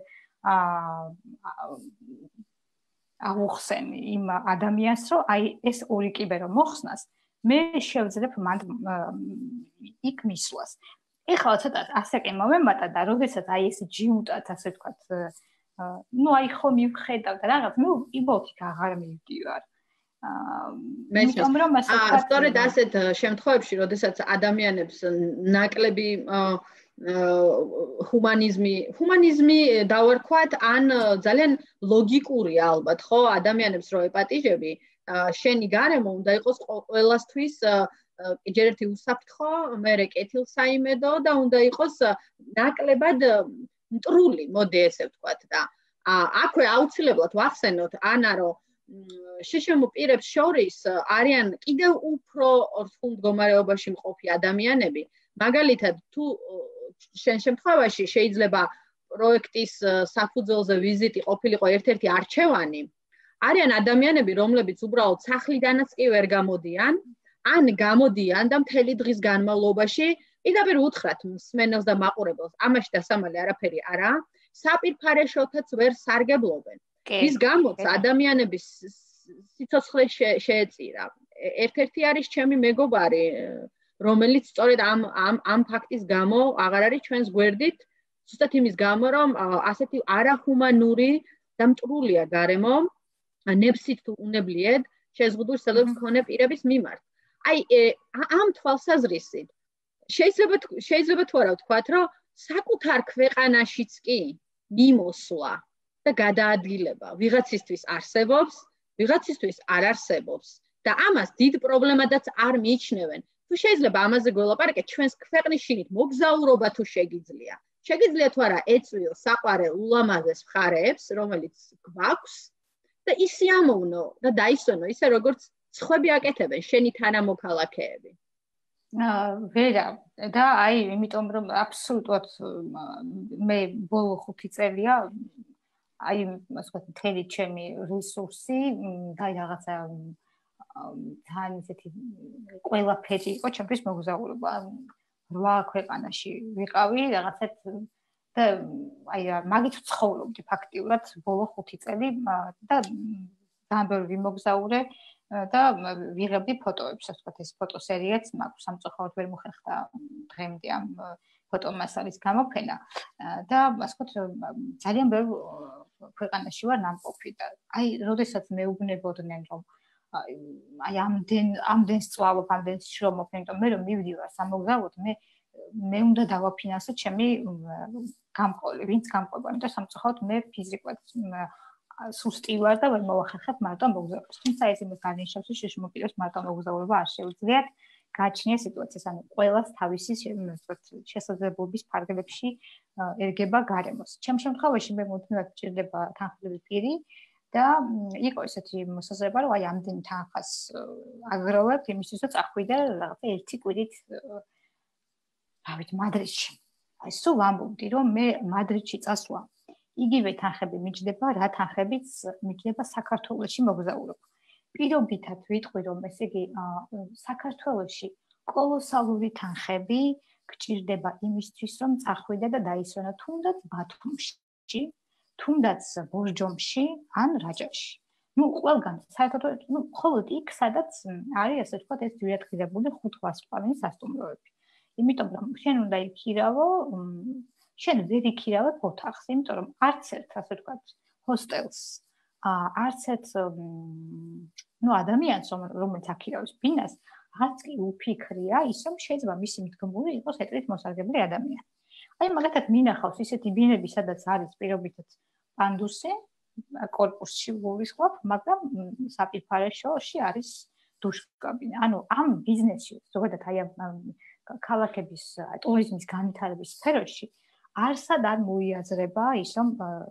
აუხსენი იმ ადამიანს რომ აი ეს ორი კიბე რომ მოხსნას მე შევძლებ მან იქ მისვლას ეხლა ცოტა ასე კი მომემატა და როდესაც აი ეს ჯიუტად ასე ვთქვათ ну აი ხო მივხედავ და რაღაც მე იბოთი აღარ მივდივარ სწორედ ასეთ შემთხვევებში როდესაც ადამიანებს ნაკლები ჰუმანიზმი დავარქვათ ან ძალიან ლოგიკურია ალბათ ხო ადამიანებს რო ეპატიჟები შენი გარემო უნდა იყოს ყველასთვის ჯერ ერთი უსაფრთხო მერე კეთილსაიმედო და უნდა იყოს ნაკლებად მტრული მოდი ესე ვთქვათ და აქვე აუცილებლად ვახსენოთ ანა რომ შეშემო პირებს შორის არიან კიდევ უფრო რთულ მდგომარეობაში მყოფი ადამიანები მაგალითად თუ შენ შემთხვევაში შეიძლება პროექტის საფუძველზე ვიზიტი ყოფილიყო ერთ-ერთი არჩევანი არიან ადამიანები რომლებიც უბრალოდ სახლიდანაც კი ვერ გამოდიან ან გამოდიან და მთელი დღის განმავლობაში პირდაპირ უთხრათ მსმენელს და მაყურებელს ამაში დასამალი არაფერი არა საპირფარეშოთაც ვერ სარგებლობენ ის გამოც ადამიანების სიცოცხლე შეეწირა ერთ-ერთი არის ჩემი მეგობარი რომელიც სწორედ ამ ფაქტის გამო აღარ არის ჩვენს გვერდით ზუსტად იმის გამო რომ ასეთი არაჰუმანური და მტრულია გარემო ნებსით თუ უნებლიეთ შეზღუდულ სელებს მქონე პირების მიმართ აი ამ თვალსაზრისით შეიძლება თუ არა ვთქვათ რომ საკუთარ ქვეყანაშიც კი მიმოსვლა და გადაადგილება ვიღაცისთვის არსებობს ვიღაცისთვის არ არსებობს და ამას დიდ პრობლემადაც არ მიიჩნევენ თუ შეიძლება ამაზე გველაპარაკეთ ჩვენს ქვეყნის შიგნით მოგზაურობა თუ შეგიძლია თუ არა ეწვიო საყვარელ ულამაზეს მხარეებს რომელიც გვაქვს და ისე ამოვნო და დაისვენო ისე როგორც სხვები აკეთებენ შენი თანამოქალაქეები ვერა და აი იმიტომ რომ აბსოლუტურად მე ბოლო 5 წელია აი ასე ვთქვათ მთელი ჩემი რესურსი და რაღაცა თან ისეთი ყველაფერი იყო ჩემთვის მოგზაურობა 8 ქვეყანაში ვიყავი რაღაცეთ და აი მაგით ცხოვრობდი ფაქტიურად ბოლო 5 წელი და ძალიან ბევრი მოგზაურე და ვიღებდი ფოტოებს ასე ვთქვათ ეს ფოტოსერიაც მაქვს სამწუხაროდ ვერ მოხერხდა დღემდე ამ ფოტომასალის გამოფენა და ასე ვთქვათ ძალიან ბევრი ქვეყანაში ვარ ნამყოფი და აი როდესაც მეუბნებოდნენ რომ აი ამდენ სწავლობ, ამდენ შრომობ, იმიტომ მე რომ მივდივარ სამოგზაუროდ, მე უნდა დავაფინანსო ჩემი გამყოლი, ვინც გამყობა, იმიტომ სამწუხაროდ მე ფიზიკურად სუსტი ვარ და ვერ მოვახერხებ მარტო მოგზაურობას. თუმცა ეს იმას განსხვავებს, შეშმო პირებს მარტო მოგზაურობა არ შეუძლიათ გააჩნია სიტუაციას, ანუ ყველას თავისი შესაძლებლობის ფარგლებში ერგება გარემოს. ჩემ შემთხვევაში მე მუდმივად ჭირდება თანხმდები პირი და იყო ესეთი მოსაზრება, რომ აი ამდენ თანხას აგროვებ იმისთვის, რომ წახვიდე რაღაცა ერთი კვირით მადრიდში. აი სულ ვამბობდი, რომ მე მადრიდში წასვლა იგივე თანხები მიჯდება, რა თანხებიც მიჯდება საქართველოში მოგზაურობა. პირობითად ვიტყვი, რომ ესე იგი საქართველოში კოლოსალური თანხები გჭირდება იმისთვის, რომ წახვიდე და დაისვენო თუნდაც ბათუმში, თუნდაც ბორჯომში ან რაჭაში. ყველგან საერთოდ მხოლოდ იქ, სადაც არის ასე ვთქვათ, ეს ძვირადღირებული 5 ვარსკვლავიანი სასტუმროები. იმიტომ რომ შენ უნდა იქირავო, შენ ვერ იქირავებ ოთახს, იმიტომ რომ არც ერთ ასე ვთქვათ, ჰოსტელს, არც ერთ ადამიანს, რომელიც აქირავებს ბინას, არც კი უფიქრია ის, რომ შეიძლება მისი მდგომური იყოს ეტლით მოსარგებლე ადამიანი. აი მაგათაც მინახავს ისეთი ბინები, სადაც არის პირობითად პანდუსი, კორპუსში ვურისხლობ, მაგრამ საპირფარეშოში არის დუშკაბინი. ანუ ამ ბიზნესში, ზოგადად აი ამ ქალაქების ტურიზმის განვითარების სფეროში არსად არ მოიაზრება ის, რომ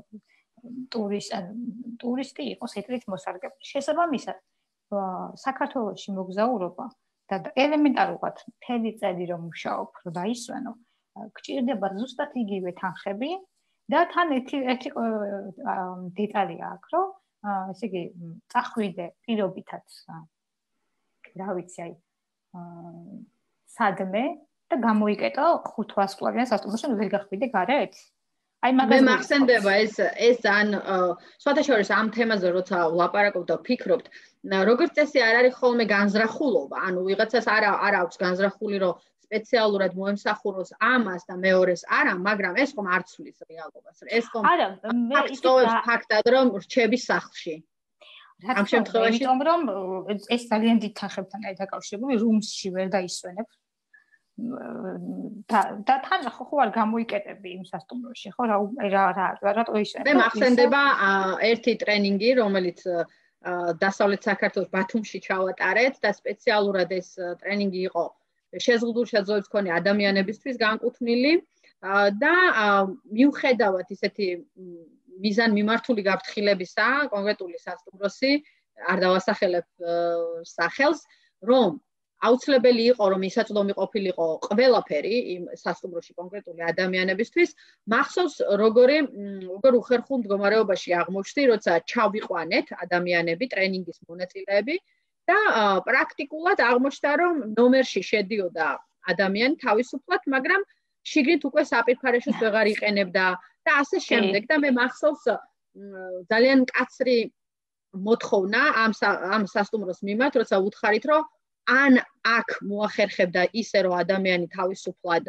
ტურისტი იყოს ეტლით მოსარგებლე. შესაბამისად, საქართველოში მოგზაურობა და ელემენტარულად მთელი წელი რომ მუშაობ, რომ დაისვენო, გჭირდება ზუსტად იგივე თანხები და თან ერთი დეტალია აქვს, რომ ესე იგი წახვიდე პირობითად, რა ვიცი, აი სადმე და გამოიკეტო 5 ვარსკვლავიან სასტუმროში, ვერ გახვიდე გარეთ. მე მახსენდება ეს ძალიან სხვათაშორის ამ თემაზე როცა ვლაპარაკობ და ვფიქრობთ, როგორც წესი არ არის ხოლმე განზრახულობა, ანუ ვიღაცას არ აქვს განზრახული, რომ სპეციალურად მოემსახუროს ამას და მეორეს არა, მაგრამ ეს ხომ არ ცვლის რეალობას. ეს ხომ ფაქტობს ფაქტად, რომ რჩები სახლში. ამ შემთხვევაში, იმიტომ რომ ეს ძალიან დიდ თანხებთან არის დაკავშირებული, რუმსში ვერ დაისვენებ. და თან ხო არ გამოიკეტები იმ სასტუმროში, ხო რატო ისვენებ? მე მახსენდება ერთი ტრენინგი, რომელიც დასავლეთ საქართველოს ბათუმში ჩავატარეთ და სპეციალურად ეს ტრენინგი იყო შეზღუდულ-შეძლებს მქონე ადამიანებისთვის განკუთვნილი და მიუხედავად ისეთი მიზანმიმართული გაფრთხილებისა, კონკრეტული სასტუმროსი არ დავასახელებ სახელს, რომ აუცილებელი იყო, რომ მისაწვდომი ყოფილიყო ყველაფერი იმ სასტუმროში კონკრეტული ადამიანებისთვის, მახსოვს როგორ უხერხულ მდგომარეობაში აღმოჩნდი, როცა ჩავიყვანეთ ადამიანები, ტრენინგის მონაწილეები და პრაქტიკულად აღმოჩნდა, რომ ნომერში შედიოდა ადამიანი თავისუფლად, მაგრამ შიგნით უკვე საპირფარეშოს ვეღარ იყენებდა და ასე შემდეგ და მე მახსოვს ძალიან მკაცრი მოთხოვნა ამ სასტუმროს მიმართ, როცა უთხარით, რომ ან აქ მოახერხებდა ისე, რომ ადამიანს თავისუფლად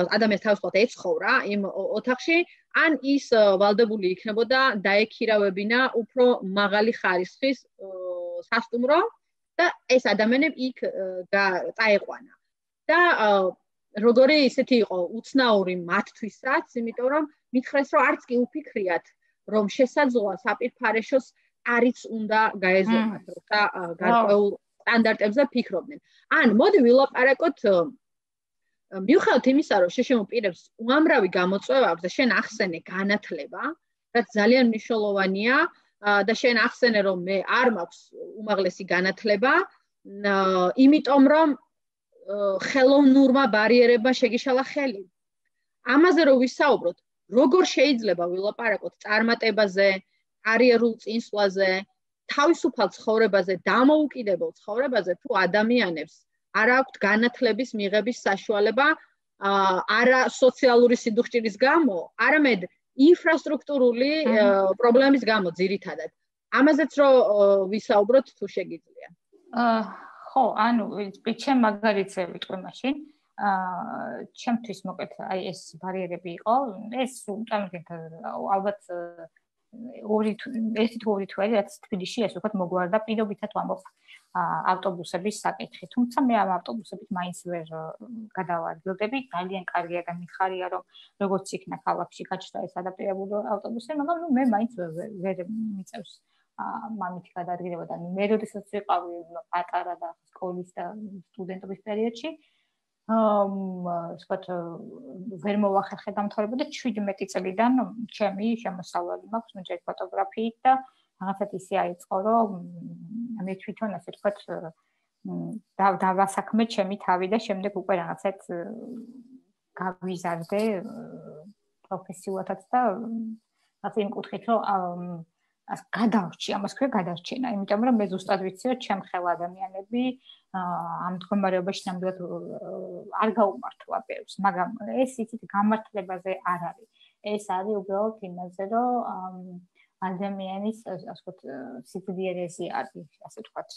ეცხოვრა იმ ოთახში, ან ის ვალდებული იქნებოდა დაექირავებინა უფრო მაღალი ხარისხის სასტუმრო და ეს ადამიანები იქ წაეყვანა. და როგორი ისეთი იყო უცნაური მათთვისაც, იმიტომ რომ მითხრეს, რომ არც კი უფიქრიათ, რომ შესაძლოა საპირფარეშოს არიც უნდა გაეზრდათ, როცა გარკვეულ სტანდარტებზე ფიქრობდნენ. ან მოდი ვილაპარაკოთ მიუხედავად იმისა, რომ შეშემო პირებს უამრავი გამოწვევა აქვს და შენ ახსენე განათლება, რაც ძალიან მნიშვნელოვანია და შენ ახსენე, რომ მე არ მაქვს უმაღლესი განათლება, იმიტომ რომ ხელოვნურმა ბარიერებმა შეგიშალა ხელი. ამაზე რომ ვისაუბროთ, როგორ შეიძლება ვილაპარაკოთ წარმატებაზე, კარიერულ წინსვლაზე, თავისუფალ ცხოვრებაზე, დამოუკიდებელ ცხოვრებაზე, თუ ადამიანებს არ აქვთ განათლების მიღების საშუალება, არა სოციალური სიდუხჭირის გამო, არამედ ინფრასტრუქტურული პრობლემის გამო ძირითადად. ამაზეც რომ ვისაუბროთ, თუ შეგიძლია. ხო, ანუ ჩემ მაგალითზე ვიტყვი მაშინ. ჩემთვის მოკეთ აი ეს ბარიერები იყო. ეს ალბათ ერთი თუ ორი თვე, რაც თბილისში ეს ვთქვათ მოგვარდა პირობითად ვამბობ ავტობუსების საკითხი. თუმცა მე ამ ავტობუსებით მაინც ვერ გადავარგილდები. ძალიან კარგია და მიხარია, რომ როგორც იქნა ქალაქში გაჩნდა ეს ადაპტირებული ავტობუსი, მაგრამ მე მაინც ვერ მიწევს მამითი გადაადგილება და მე როდესაც ვიყავი პატარა და სკოლის და სტუდენტობის პერიოდში ვთქვათ ვერ მოვახერხე დამთავრება და 17 წლიდან ჩემი შემოსავლელი მაქვს ჯერ ფოტოგრაფიით და რაღაცა ისე აიწყო, რომ მე თვითონ ასე ვთქვათ დავასაქმე ჩემი თავი და შემდეგ უკვე რაღაცეთ გავიზარდე პროფესიულადაც და ასე იმ კუთხით, რომ გადავრჩი, ამას ქვია გადარჩენა, იმიტომ რომ მე ზუსტად ვიცი, რომ ჩემ ხელ ადამიანები ამ მდგომარეობაში ნამდვილად არ გაუმართლა ბევრს, მაგრამ ეს იცით გამართლებაზე არ არის. ეს არის უბრალოდ იმაზე, რომ ადამიანის, ასე ვთქვათ, სიძლიერეზე არის, ასე ვთქვათ,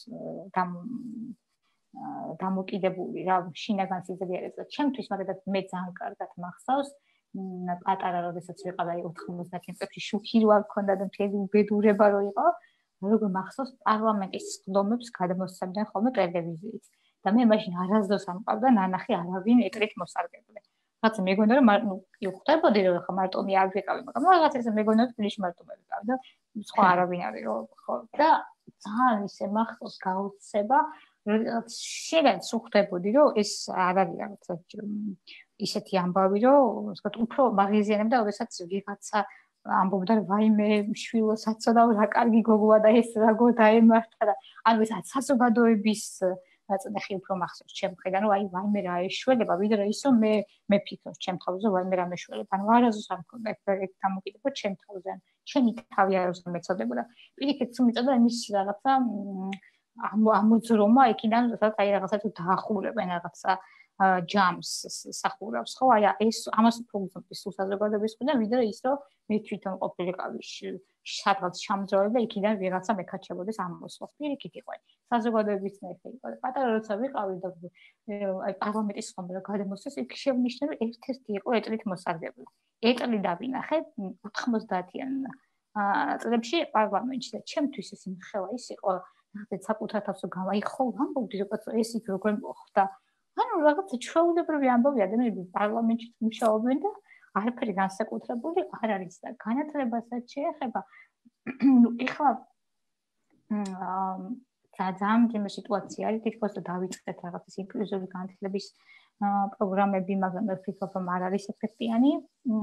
დამოკიდებული რა შინაგან სიძლიერეზე. ჩემთვის მაგალითად მე ძალიან კარგად მახსოვს პატარა როდესაც ვიყავი 90 წლებში შუქი რო არ მქონდა და მთელი უბედურება რო იყო, როგორ მახსოვს პარლამენტის სხდომებს გადმოსცემდნენ ხოლმე ტელევიზიით. და მე მაშინ არასდროს არ მყავდა ნანახი არავინ ეტლით მოსარგებლე. რაღაცა მეგონა რომ ხვდებოდი რომ ხა მარტომი არ ვიყავი, მაგრამ რაღაცა ესე მეგონა რომ თბილისში მარტომი ვიყავი და სხვა არავინ არის ხო. და ძალიან ისე მახსოვს გაუცება, რომ შეიძლება სუხდებოდი რომ ეს არ არის რაღაცა ისეთი ამბავი, რომ ვთქვათ, უფრო მაგიზიანებდა, როდესაც ვიღაცა ამბობდა, რომ ვაიმე, შვილო საცოდავ, რა კარგი გოგოა და ეს რა დაემართა და ანუ ეს საზოგადოების ნაწილში უფრო მახსოვს ჩემ მხრიდან, რომ აი ვაიმე რა ეშველება, ვიდრე ის რომ მე ფიქრობ ჩემ თავზე, ვაიმე რა მეშველება, ანუ არასდროს არ მქონდა ეგ დამოკიდებულება ჩემ თავზე, ჩემი თავი არასდროს არ მეცოდებოდა. პირიქით უმიწოდა იმის რაღაცა ამოძრომა იქიდან, სადაც აი რაღაცა თუ დაახურებენ რაღაცა ჯამს სახურავს ხო აი ეს ამას ფუნქციონის საზოგადოების მხრიდან ვიდრე ის რომ მე თვითონ ყოფილიყავი სადღაც ჩამძრავი და იქიდან ვიღაცა მეკაჩებოდეს ამოსვლას პირიქით იყო საზოგადოების ნეხე იყო პატარა როცა ვიყავი და აი პარლამენტის ხომბერა გადამოსცეს იქ შევნიშნე რომ ერთ-ერთი იყო ეტლით მოსარგებლე ეტლი დავინახე 90-იან წლებში პარლამენტში და ჩემთვის ეს იმხელა ის იყო რაღაც საკუთარ თავს გამაი ხო ამბობდი რომ ეს იქ როგორ მოხდა ანუ რაღაცა ჩვეულებრივი ამბავი ადამიანები პარლამენტში მუშაობენ და არაფერი განსაკუთრებული არ არის და განათლებასაც შეეხება ეხლა ძალიან ძიმე სიტუაცია არის თითქოს და დავიწყეთ რაღაცის ინკლუზიური განათლების პროგრამები მაგრამ მე ვფიქრობ რომ არ არის ეფექტიანი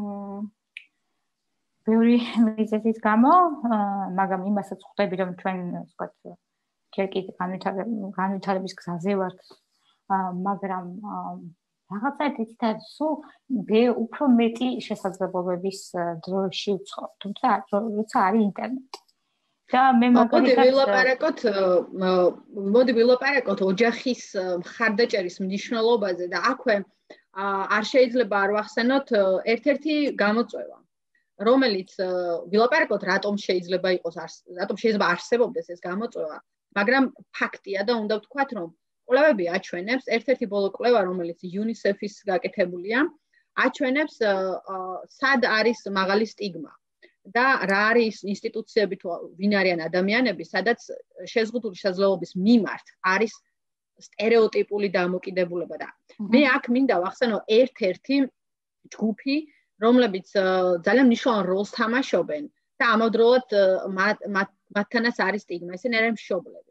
ბევრი მიზეზის გამო მაგრამ იმასაც ხვდები რომ ჩვენ ვთქვათ ჯერ კიდევ განვითარების გზაზე ვართ მაგრამ რაღაცა თითქოს სულ უფრო მეტი შესაძლებლობების დროში ვცხოვრ, თუმცა როცა არის ინტერნეტი. და მე მაგალითად მოდი ვილაპარაკოთ ოჯახის მხარდაჭერის მნიშვნელობაზე და აქვე არ შეიძლება არ ვახსენოთ ერთ-ერთი გამოწვევა, რომელიც ვილაპარაკოთ რატომ შეიძლება არსებობდეს ეს გამოწვევა, მაგრამ ფაქტია და უნდა ვთქვათ, რომ კვლევები აჩვენებს, ერთ-ერთი ბოლო კვლევა, რომელიც UNICEF-ის გაკეთებულია, აჩვენებს, სად არის მაღალი სტიგმა და რა არის ინსტიტუციები თუ ვინ არიან ადამიანები, სადაც შეზღუდული შესაძლებლობის მიმართ არის სტერეოტიპული დამოკიდებულება და მე აქ მინდა ვახსენო ერთ-ერთი ჯგუფი, რომლებიც ძალიან მნიშვნელოვან როლს თამაშობენ და ამავდროულად მათთანაც არის სტიგმა, ესენი არიან მშობლები.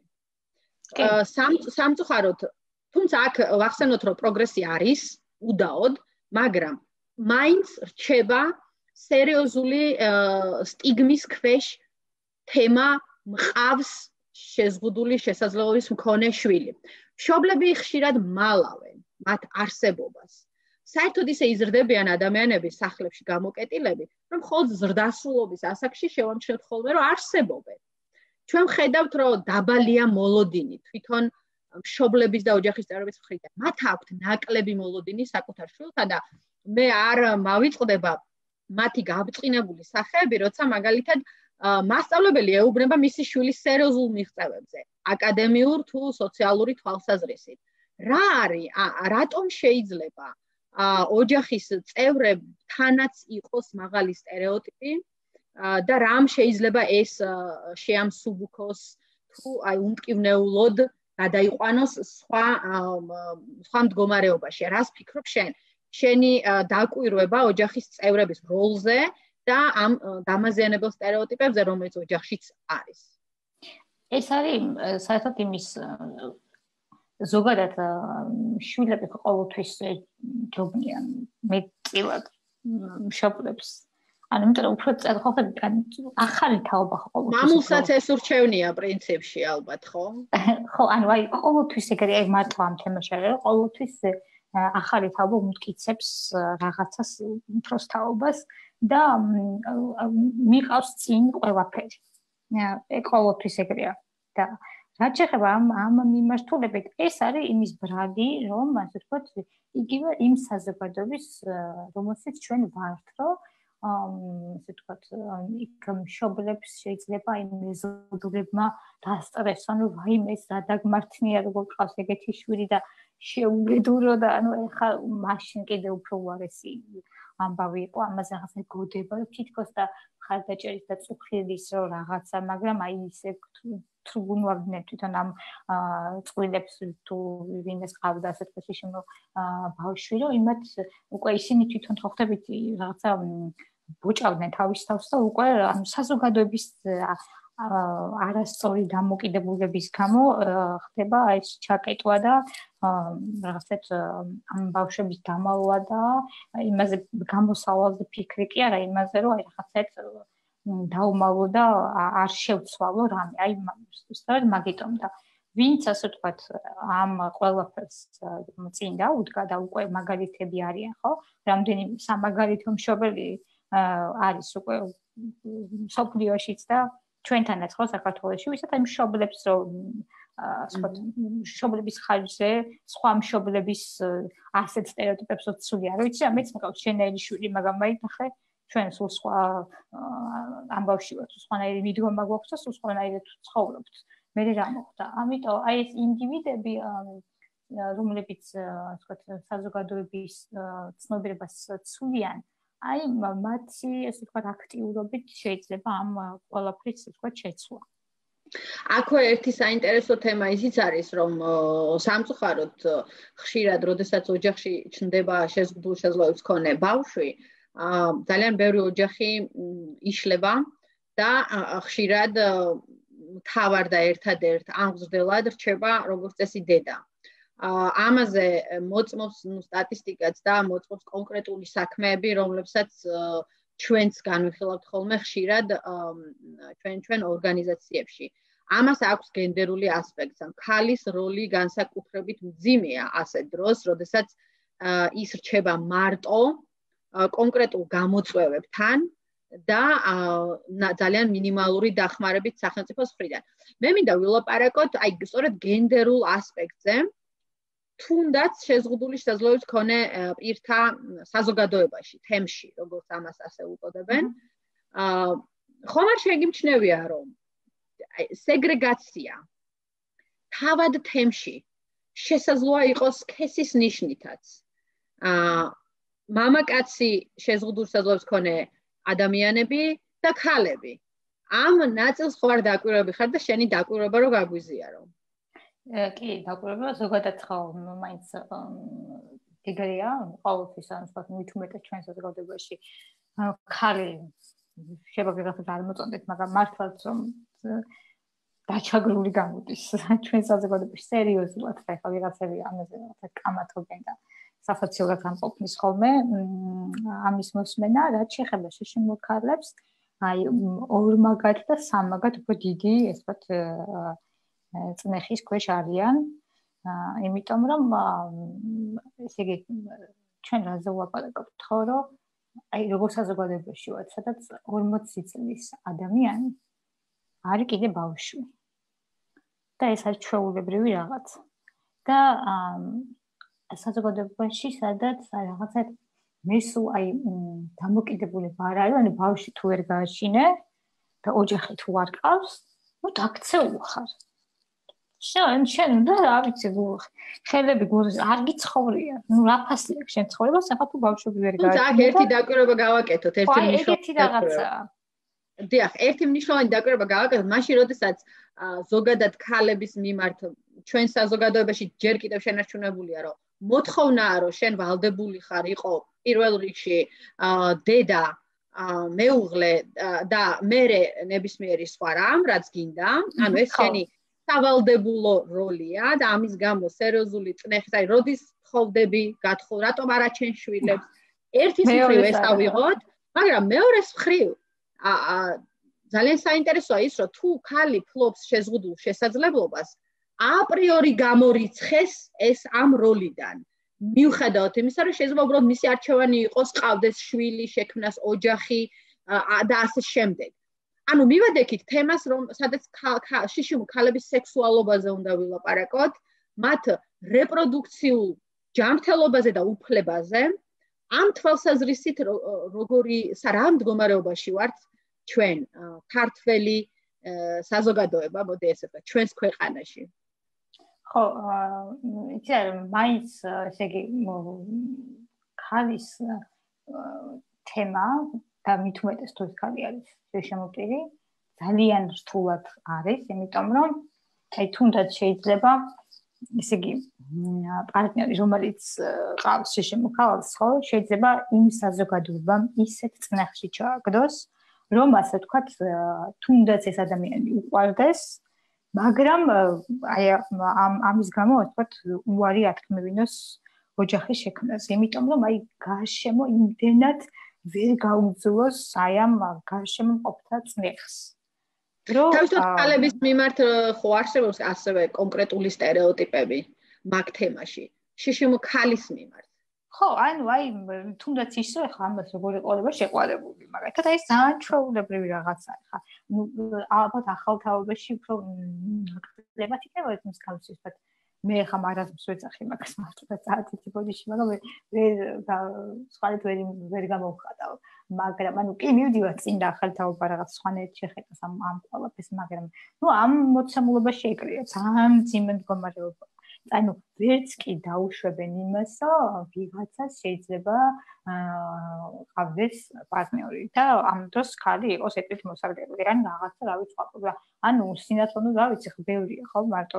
სამწუხაროდ, თუმცა აქ ვახსენოთ, რომ პროგრესი არის უდაოდ, მაგრამ მაინც რჩება სერიოზული სტიგმის ქვეშ თემა მყავს შეზღუდული შესაძლებლობის მქონე შვილი. მშობლები ხშირად მალავენ მათ არსებობას. საერთოდ ისე იზრდებიან ადამიანები სახლებში გამოკეტილები, რომ მხოლოდ ზრდასრულობის ასაკში შევამჩნევთ ხოლმე, რომ არსებობენ. ჩვენ ვხედავთ, რომ დაბალია მოლოდინი, თვითონ მშობლების და ოჯახის წევრების მხრიდან. მათ აქვთ ნაკლები მოლოდინი საკუთარ შვილთან და მე არ მავიწყდება მათი გაბრწყინებული სახეები, როცა მაგალითად მასწავლებელი ეუბნება მისი შვილის სერიოზულ მიღწევებზე, აკადემიურ თუ სოციალური თვალსაზრისით. რა არის, რატომ შეიძლება ოჯახის წევრებთანაც იყოს მაღალი სტერეოტიპი და რამ შეიძლება ეს შეამსუბუქოს თუ აი უმტკივნეულოდ გადაიყვანოს სხვა მდგომარეობაში. რას ფიქრობ შენ? შენი დაკვირვება ოჯახის წევრების როლზე და ამ დამაზიანებელ სტერეოტიპებზე, რომელიც ოჯახშიც არის. ეს არის საერთოდ იმის ზოგადად შვილები ყოველთვის ჯობნიან მეტწილად მშობლებს. ანუ იმიტომ რომ უფრო ხო ახალი თაობა ხო ყოველთვის. მამულსაც ეს ურჩევნია პრინციპში ალბათ, ხო? ხო, ანუ აი ყოველთვის ეგრე აი მარტო ამ თემაში არის, რომ ყოველთვის ახალი თაობა უმტკიცებს რაღაცას უფროს თაობას და მიყავს წინ ყველაფერი. ყოველთვის ეგრეა და რაც შეეხება ამ მიმართულებით, ეს არის იმის ბრალი, რომ ასე ვთქვათ, იგივე იმ საზოგადოების, რომელსაც ჩვენ ვართ, რომ ასე ვთქვათ, იქ მშობლებს შეიძლება იმ მეზობლებმა დასტრესონ, რომ ვაიმე ეს რა დაგმართნია, როგორ ყავს ეგეთი შვილი და შეუგედურო და ეხლა მაშინ კიდე უფრო უარესი ამბავი იყო, ამაზე რაღაცა გოდება, თითქოს და ხარდაჭერის და წუხილის რო რაღაცა, მაგრამ აი ისე თრგუნვავდნენ თვითონ ამ წყვილებს თუ ვინმეს ყავდა ასეთ პოზიციში ბავშვი, რომ იმათ უკვე ისინი თვითონ ხო ხდებით რაღაცა ბოჭავდნენ თავის თავს და უკვე საზოგადოების არასწორი დამოკიდებულების გამო ხდება ეს ჩაკეტვა და რაღაცეთ ამ ბავშვების დამალვა და იმაზე გამოსავალზე ფიქრი კი არა იმაზე რომ აი რაღაცეთ დაუმალო და არ შევცვალო რამე აი სწორედ მაგიტომ და ვინც ასე ვთქვათ ამ ყველაფერს წინ დაუდგა და უკვე მაგალითები არიან ხო რამდენი სამაგალითო მშობელი არის უკვე სოფლიოშიც და ჩვენთანაც ხო საქართველოში ვისაც აი მშობლებს რომ ასე ვთქვათ მშობლების ხარჯზე სხვა მშობლების ასეთ სტერეოტიპებს უცვლია რა ვიცი ამეც მყავს შენელი შვილი მაგრამ აი ნახე ჩვენ სულ სხვა ამბავში ვართ სხვანაირი მიდგომა გვაქვს და სულ სხვანაირად ცხოვრობთ მე რა მოხდა ამიტომ აი ეს ინდივიდები რომლებიც ასე ვთქვათ საზოგადოების ცნობიერებას ცვლიან აი მათი ასე ვთქვათ აქტიურობით შეიძლება ამ ყველაფრის ასე ვთქვათ შეცვლა აქვე ერთი საინტერესო თემა ისიც არის რომ სამწუხაროდ ხშირად როდესაც ოჯახში ჩნდება შეზღუდული შესაძლებლობის მქონე ბავშვი ძალიან ბევრი ოჯახი იშლება და ხშირად თავარ და ერთადერთ ამღზრდელად რჩება როგორც წესი დედა. ამაზე მოწმობს სტატისტიკაც და მოწმობს კონკრეტული საქმეები, რომლებსაც ჩვენც განვიხილავთ ხოლმე ხშირად ჩვენ ორგანიზაციებში. ამას აქვს გენდერული ასპექტი. ქალის როლი განსაკუთრებით მძიმეა ასეთ დროს, როდესაც ის რჩება მარტო კონკრეტულ გამოწვევებთან და ძალიან მინიმალური დახმარებით სახელმწიფოს მხრიდან. მე მინდა ვილაპარაკოთ აი სწორედ გენდერულ ასპექტზე, თუნდაც შეზღუდული შესაძლებლობის მქონე პირთა საზოგადოებაში, თემში, როგორც ამას ასე უწოდებენ. ხომ არ შეგიმჩნევია, რომ სეგრეგაცია თავად თემში შესაძლოა იყოს სქესის ნიშნითაც. მამაკაცი შეზღუდული შესაძლებლობის მქონე ადამიანები და ქალები. ამ ნაწილს ხო არ დაკვირვები ხარ და შენი დაკვირვება რო გაგვიზიარო. კი, დაკვირვება ზოგადად ხო მაინც ეგრეა, ყოველთვის ან სხვა მithumetes ჩვენ საზოგადოებაში ქალი შეგვიძლია არ მოწონდეთ, მაგრამ მართლაც რომ დაჩაგრული გამოდის ჩვენ საზოგადოებაში სერიოზულად ხა ვიღაცები ამაზე რაღაცა კამათობენ და სასოციალურად ამყოფნის ხოლმე ამის მოსმენა, რაც შეეხება შიშიმოქალებს, აი ორმაგად და სამაგად უფრო დიდი ეს ვთქვათ წნეხის ქვეშ არიან, იმიტომ რომ ესე იგი ჩვენ რაზე ვლაპარაკობთ ხო, რომ აი როგორ საზოგადოებაში ვართ, სადაც 40 წლის ადამიანი არის კიდე ბავშვი. და ეს არის ჩვეულებრივი რაღაც. და საზოგადოებაში სადაც რაღაცა მე სულ აი დამოკიდებული ვარ არის, ანუ ბავშვი თუ ვერ გააჩინე და ოჯახი თუ არ ყავს, ნუ დაქცეულ ხარ. შენ და რა ვიცი, ხელები გულზე არ გიცხოვრია. ნუ რა ფასი აქვს შენ ცხოვრებას, ახლა თუ ბავშვები ვერ გააჩინე. და ერთი დაკვირვება გავაკეთოთ, ერთი მნიშვნელოვანი. ეგეთი რაღაცაა. დიახ, ერთი მნიშვნელოვანი დაკვირვება გავაკეთოთ, მაშინ როდესაც ზოგადად ქალების მიმართ ჩვენ საზოგადოებაში ჯერ კიდევ შენარჩუნებულია, რომ მოთხოვნაა, რომ შენ ვალდებული ხარ იყო პირველ რიგში დედა, მეუღლე და მერე ნებისმიერი სხვა რამ, რაც გინდა, ანუ ეს შენი სავალდებულო როლია და ამის გამო სერიოზული წნეხის, აი როდის ხოვდები, რატომ არა ჩემ შვილებს, ერთის მხრივ ეს ავიღოთ, მაგრამ მეორეს მხრივ ძალიან საინტერესოა ის, რომ თუ ქალი ფლობს შეზღუდულ შესაძლებლობას, აპრიორი გამორიცხეს ეს ამ როლიდან. მიუხედავად იმისა, რომ შეიძლება უბრალოდ მისი არჩევანი იყოს, ყავდეს შვილი, შექმნას ოჯახი და ასე შემდეგ. ანუ მივადექით თემას, რომ სადაც შიშიმ ქალების სექსუალობაზე უნდა ვილაპარაკოთ, მათ რეპროდუქციულ ჯანმრთელობაზე და უფლებაზე. ამ თვალსაზრისით რა მდგომარეობაში ვართ ჩვენ ქართველი საზოგადოება, მოდი ესე ვთქვა, ჩვენს ქვეყანაში. ხო, იცი რა, მაინც ესე იგი ქალის თემა და მით უმეტეს თუ ქალი არის შემოპირი, ძალიან რთულად არის, იმიტომ რომ აი თუნდაც შეიძლება ესე იგი პარტნიორი რომელიც ყავს შიშიმოქალს, ხო, შეიძლება იმ საზოგადოებამ ისეთ წნეხში ჩააგდოს, რომ ასე ვთქვათ, თუნდაც ეს ადამიანი უყვარდეს, მაგრამ აი ამის გამო ასე ვთქვათ, უარი ათქმევინოს ოჯახის შექმნას, იმიტომ რომ აი გარშემო იმდენად ვერ გაუძლოს აი ამ გარშემო მყოფთა წნეხს. თავისთავად ქალების მიმართ ხო არსებობს ასევე კონკრეტული სტერეოტიპები მაგ თემაში, შიშიმო ქალის მიმართ. ხო, ანუ აი თუნდაც ისო ხა ამას როგორ იყოლება შეყვარებული, მაგალითად აი ძალიან ჩვეულებრივი რაღაცაა ხა. ნუ ალბათ ახალ თაობაში უფრო ნაკლებად იქნება ეს მსგავსი ვთქვათ. მე ხა მარაზმს ვეძახი მაგას მართლა წაათითი ბოდიში, მაგრამ სხვანაირად ვერ გამოვხატავ. მაგრამ ანუ კი მივდივარ წინ და ახალ თაობა რაღაც სხვანაირად შეხედავს ამ ყველაფერს, მაგრამ ნუ ამ მოცემულობაში ეკრია ძალიან ძიმე მდგომარეობა. ანუ ვერც კი დაუშვებენ იმას, რომ ვიღაცას შეიძლება ყავდეს პარტნიორი და ამ დროს ქალი იყოს ეტვით მოსარგებელი, ან რაღაცა რა ვიცი ყავდა. ანუ სინათლე რა ვიცი ხო ბევრია ხო მარტო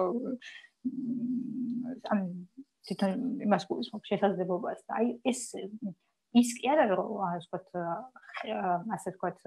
ან თვითონ იმას გულისხმობ შესაძლებლობას და აი ის კი არა რომ ასე ვთქვათ ასე ვთქვათ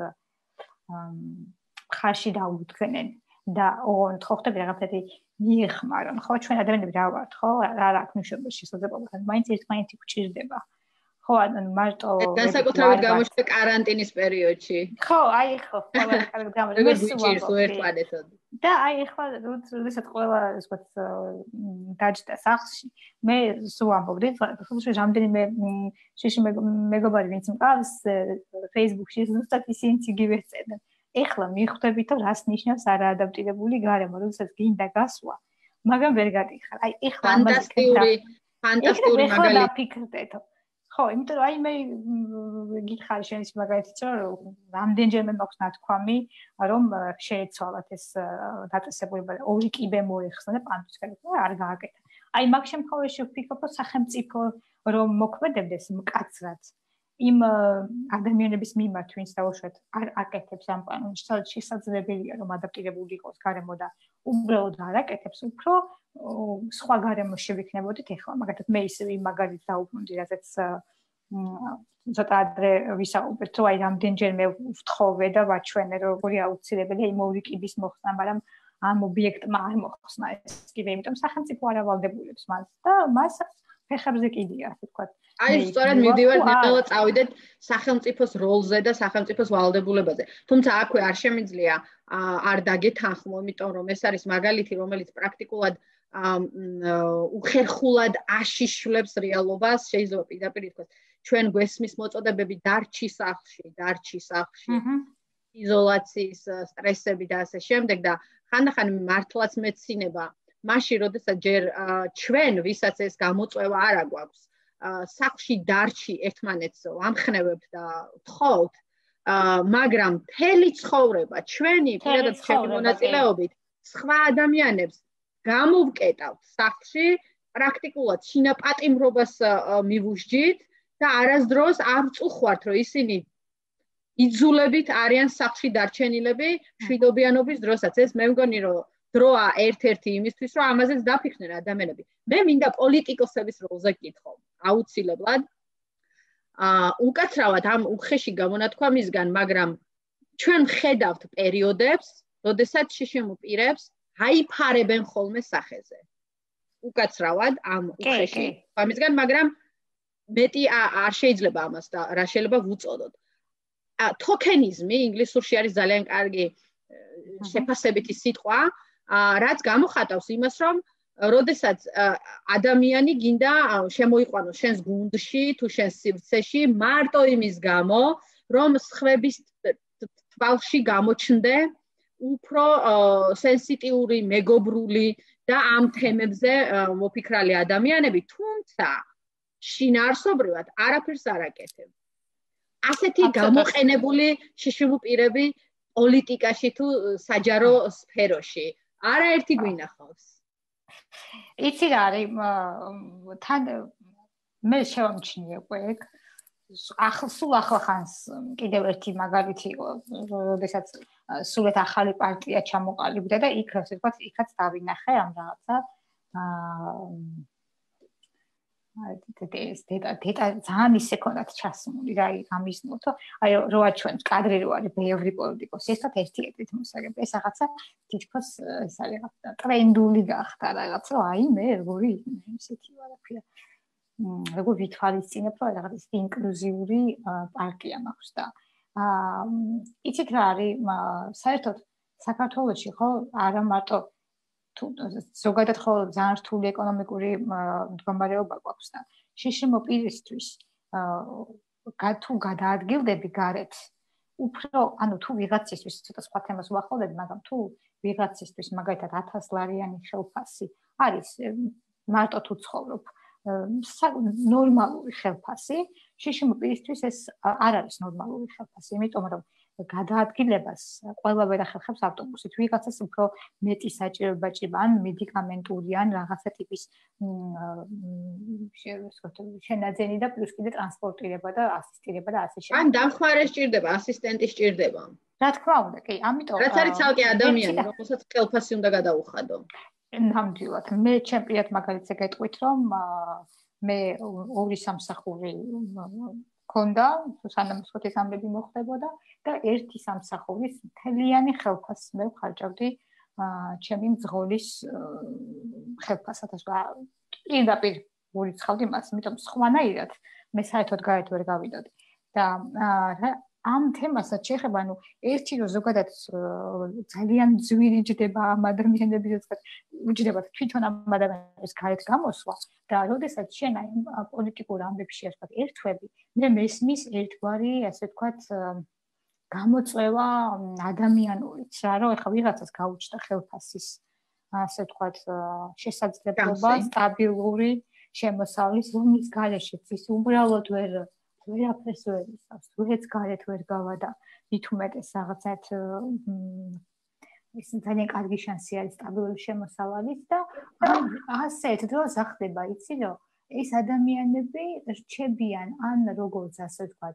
ხარში დაუდგნენ და ოღონდ ხო ხდება რაღაცები მიეხმარონ ხო ჩვენ ადამიანები რა ვართ ხო რა აქვს მნიშვნელობა შესაძლებლობასთან მაინც ერთმანეთი გვჭირდება ხო ანუ მარტო განსაკუთრებით გამოჩნდა კარანტინის პერიოდში ხო აი ხო ყველა გამოჩნდა და აი ხო როდესაც ყველა ასე ვთქვათ დაჯდა სახლში მე სულ ამბობდი ხუთში რამდენიმე შიში მეგობარი ვინც მყავს Facebook-ში ზუსტად ისინი იგივე წერდნენ ეხლა მიხვდებით რომ რას ნიშნავს არაადაპტირებული გარემო როდესაც გინდა გასვლა მაგრამ ვერ გადიხარ აი ეხლა ფანტასტიკური მაგალითი ხო, იმიტომ რომ აი მე გითხარი შენის მაგალითიც რომ რამდენჯერმე მაქვს ნათქვამი, რომ შეეცვალათ ეს დაწესებულება ორი კიბე მოეხსნა და პანტუსკარი არ გააკეთა. აი მაგ შემთხვევაში ვფიქრობ, რომ სახელმწიფო რომ მოქმედებდეს მკაცრად იმ ადამიანების მიმართ, ვინც დაუშვათ არ აკეთებს ამ პანტუსკარს, სადაც შესაძლებელია რომ ადაპტირებული იყოს გარემო და უბრალოდ არ აკეთებს, უფრო სხვა გარემოში ვიქნებოდით ეხლა, მაგალითად მე ისევ იმ მაგალითს დაუბრუნდი, რასაც ცოტა ადრე ვისაუბრეთ, რომ აი რამდენჯერმე ვთხოვე და ვაჩვენე, როგორი აუცილებელია იმ ორი კიბის მოხსნა, მაგრამ ამ ობიექტმა არ მოხსნა ეს კიბე, იმიტომ სახელმწიფო არ ავალდებულებს მას და მას ფეხებზე კიდია, ასე ვთქვათ. აი სწორედ მივდივართ ნელა წავიდეთ სახელმწიფოს როლზე და სახელმწიფოს ვალდებულებაზე. თუმცა აქვე არ შემიძლია არ დაგეთანხმო, იმიტომ რომ ეს არის მაგალითი, რომელიც პრაქტიკულად უხერხულად აშიშვლებს რეალობას, შეიძლება პირდაპირ ითქვას, ჩვენ გვესმის მოწოდებები დარჩი სახლში, იზოლაციის სტრესები და ასე შემდეგ და ხანდახან მართლაც მეცინება, მაშინ როდესაც ჯერ ჩვენ ვისაც ეს გამოწვევა არ აგვაქვს, სახლში დარჩი ერთმანეთს ვამხნევებთ და ვთხოვთ, მაგრამ მთელი ცხოვრება ჩვენი პირადად მონაწილეობით სხვა ადამიანებს გამოვკეტავთ სახლში, პრაქტიკულად შინაპატიმრობას მივუსჯით და არასდროს არ წუხვართ, რომ ისინი იძულებით არიან სახლში დარჩენილები მშვიდობიანობის დროსაც. ეს მე მგონი, რომ დროა ერთ-ერთი იმისთვის, რომ ამაზეც დაფიქრდნენ ადამიანები. მე მინდა პოლიტიკოსების როლზე გკითხო, აუცილებლად. უკაცრავად ამ უხეში გამონათქვამისგან, მაგრამ ჩვენ ვხედავთ პერიოდებს, როდესაც შიშიმ პირებს აიფარებენ ხოლმე სახეზე. უკაცრავად ამ უხეში გამისგან, მაგრამ მეტი არ შეიძლება ამას და რა შეიძლება ვუწოდოთ. თოკენიზმი ინგლისურში არის ძალიან კარგი შეფასებითი სიტყვა, რაც გამოხატავს იმას, რომ როდესაც ადამიანი გინდა შემოიყვანოს შენს გუნდში თუ შენს სივრცეში, მარტო იმის გამო, რომ სხვების თვალში გამოჩნდე უფრო სენსიტიური, მეგობრული და ამ თემებზე მოფიქრალი ადამიანები, თუმცა შინაარსობრივად არაფერს არ აკეთებ. ასეთი გამოყენებული შიშიმუ პირები პოლიტიკაში თუ საჯარო სფეროში არაერთი გვინახავს. იცი რა არის თან მე შევამჩნიე უკვე ეგ სულ ახლახანს კიდევ ერთი მაგალითი იყო, როდესაც სულეთ ახალი პარტია ჩამოყალიბდა და იქ ასე ვთქვათ, იქაც დავინახე ამ რაღაცა დეტა ძალიან ისე ქონდათ ჩასმული რა ამისნოთო აი რო აჩვენებს კადრი რო არის ბევრი პოლიტიკოსი ესත් ერთი-ერთით მოსაგებ ეს რაღაცა თითქოს ეს არის რაღაცა ტრენდული გახდა რაღაცა აი მე როგორი ისეთი ვარ აქია როგორ ვითვალისწინებ რომ რაღაც ინკლუზიური პარტია მაქვს და იცით რა არის საერთოდ საქართველოში ხო არა მარტო ზოგადად ხო ძალიან რთული ეკონომიკური მდგომარეობა გვაქვს და შიშიმო პირისთვის თუ გადაადგილდები გარეთ უფრო ანუ თუ ვიღაცისთვის ცოტა სხვა თემას ვახოლებ მაგრამ თუ ვიღაცისთვის მაგალითად 1000 ლარიანი ხელფასი არის მარტო თუ ცხოვრობ ნორმალური ხელფასი შიშიმო პირისთვის ეს არ არის ნორმალური ხელფასი იმიტომ რომ გადაადგილებას ყველა ვერ ახერხებს ავტობუსით ვიღაცას უფრო მეტი საჭიროება ჭირდება ან მედიკამენტური ან რაღაცა ტიპის შენაძენი და პლუს კიდე ტრანსპორტირება და ასისტირება და ასე შემდეგ. ან დამხმარე სჭირდება, ასისტენტი სჭირდება. რა თქმა უნდა, კი, ამიტომ რაც არის ცალკე ადამიანი, რომელსაც ხელფასი უნდა გადაუხადო. ნამდვილად. მე ჩემპიად მაგალითზე გეტყვით, რომ მე ორი სამსახური ქონდა, სანამ სოთის ამბები მოხდებოდა და ერთი სამსახურის მთლიანი ხელფასს მე ვხარჯავდი ჩემი მძღოლის ხელფასად პირდაპირ ვურიცხავდი მას, იმიტომ სხვანაირად მე საერთოდ გარეთ ვერ გავიდოდი და ამ თემასაც შეეხება, ანუ ერთი რომ ზოგადად ძალიან ძვირი ჯდება ამ ადამიანების უჯდება თვითონ ამ ადამიანების გარეთ გამოსვლა და როდესაც შენ აი პოლიტიკურ ამბებში ერთად ერთვები, მე მესმის ერთგვარი, ასე ვთქვათ, გამოწვევა ადამიანურიც, რა რომ ეხლა ვიღაცას გაუჩნდა ხელფასის, ასე ვთქვათ, შესაძლებლობა სტაბილური შემოსავლის, რომლის გარეშეც ის უბრალოდ ვერაფერს ვერ იცავს, ვერც გარეთ ვერ გავა და მით უმეტეს რაღაცათ ეს ძალიან კარგი შანსი არის სტაბილური შემოსავალის და ასეთ დროს ახდება, იცი რომ ეს ადამიანები რჩებიან ან როგორც ასე ვთქვათ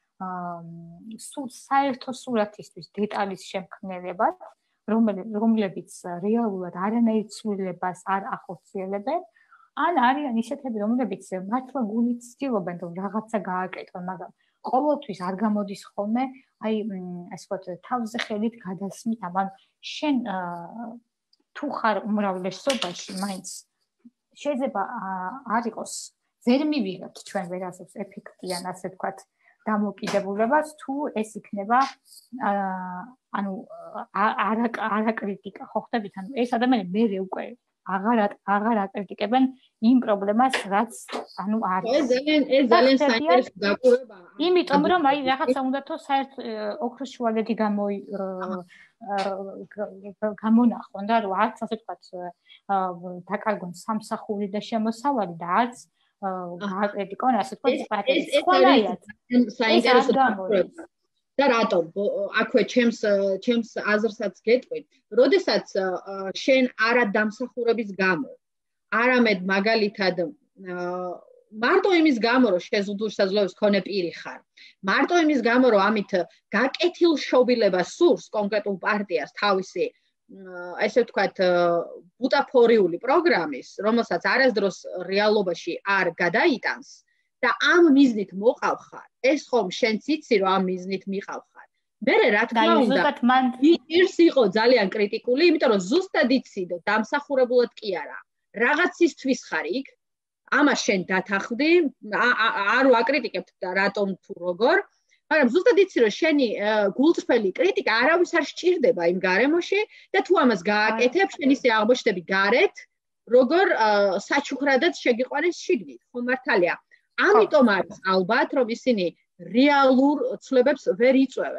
საერთო სურათისთვის დეტალის შემქმნელებად, რომლებიც რეალურად არანაირ ცვლილებას არ ახორციელებენ ან არიან ისეთები, რომლებიც მართლა გულით ცდილობენ, რომ რაღაცა გააკეთონ, მაგრამ ყოველთვის არ გამოდის ხოლმე, აი, ასე ვთქვათ, თავზე ხელით გადასმით, ანუ შენ თუ ხარ უმრავლესობაში, მაინც შეიძლება არ იყოს ვერ მივიღებთ ჩვენ ვერასდროს ეფექტიან, ასე ვთქვათ, დამოკიდებულებას, თუ ეს იქნება ანუ არა კრიტიკა, ხო ხდებით, ანუ ეს ადამიანები მე უკვე აღარ აკრიტიკებენ იმ პრობლემას, რაც ანუ არის. ეს ძალიან საინტერესო დაკვირვებაა. იმიტომ რომ აი რაღაცა უნდათო საერთ ოქროს შუალედი გამონახონ და რომ არც ასე ვთქვათ დაკარგონ სამსახური და შემოსავალი და არც გააკრიტიკონ ასე ვთქვათ სტრატეგიის. საინტერესო დაკვირვება. და რატომ აქვე ჩემს აზრსაც გეტყვით, როდესაც შენ არა დამსახურების გამო, არამედ მაგალითად მარტო იმის გამო, რომ შეზღუდულ შესაძლებლობებს მქონე პირი ხარ, მარტო იმის გამო, რომ ამით გაკეთილშობილებას სურს კონკრეტულ პარტიას თავისი, ესე ვთქვათ, ბუტაფორიული პროგრამის, რომელსაც არასდროს რეალობაში არ გადაიტანს, და ამ მიზნით მოყავხარ, ეს ხომ შენც იცი, რომ ამ მიზნით მიყავხარ. მე რა თქმა უნდა, ის იყო ძალიან კრიტიკული, იმიტომ რომ ზუსტად იცი და დამსახურებულად კი არა. რაღაცისთვის ხარ იქ, ამას შენ დათანხმდი, არ ვაკრიტიკებთ და რატომ თუ როგორ, მაგრამ ზუსტად იცი, რომ შენი გულწრფელი კრიტიკა არავის არ სჭირდება იმ გარემოში და თუ ამას გააკეთებ, შენ ისე აღმოჩნდები გარეთ, როგორ საჩუქრადად შეგიყვანეს შიგნით. ხო მართალია. ამიტომ არის ალბათ, რომ ისინი რეალურ ცვლილებებს ვერ იწვევენ.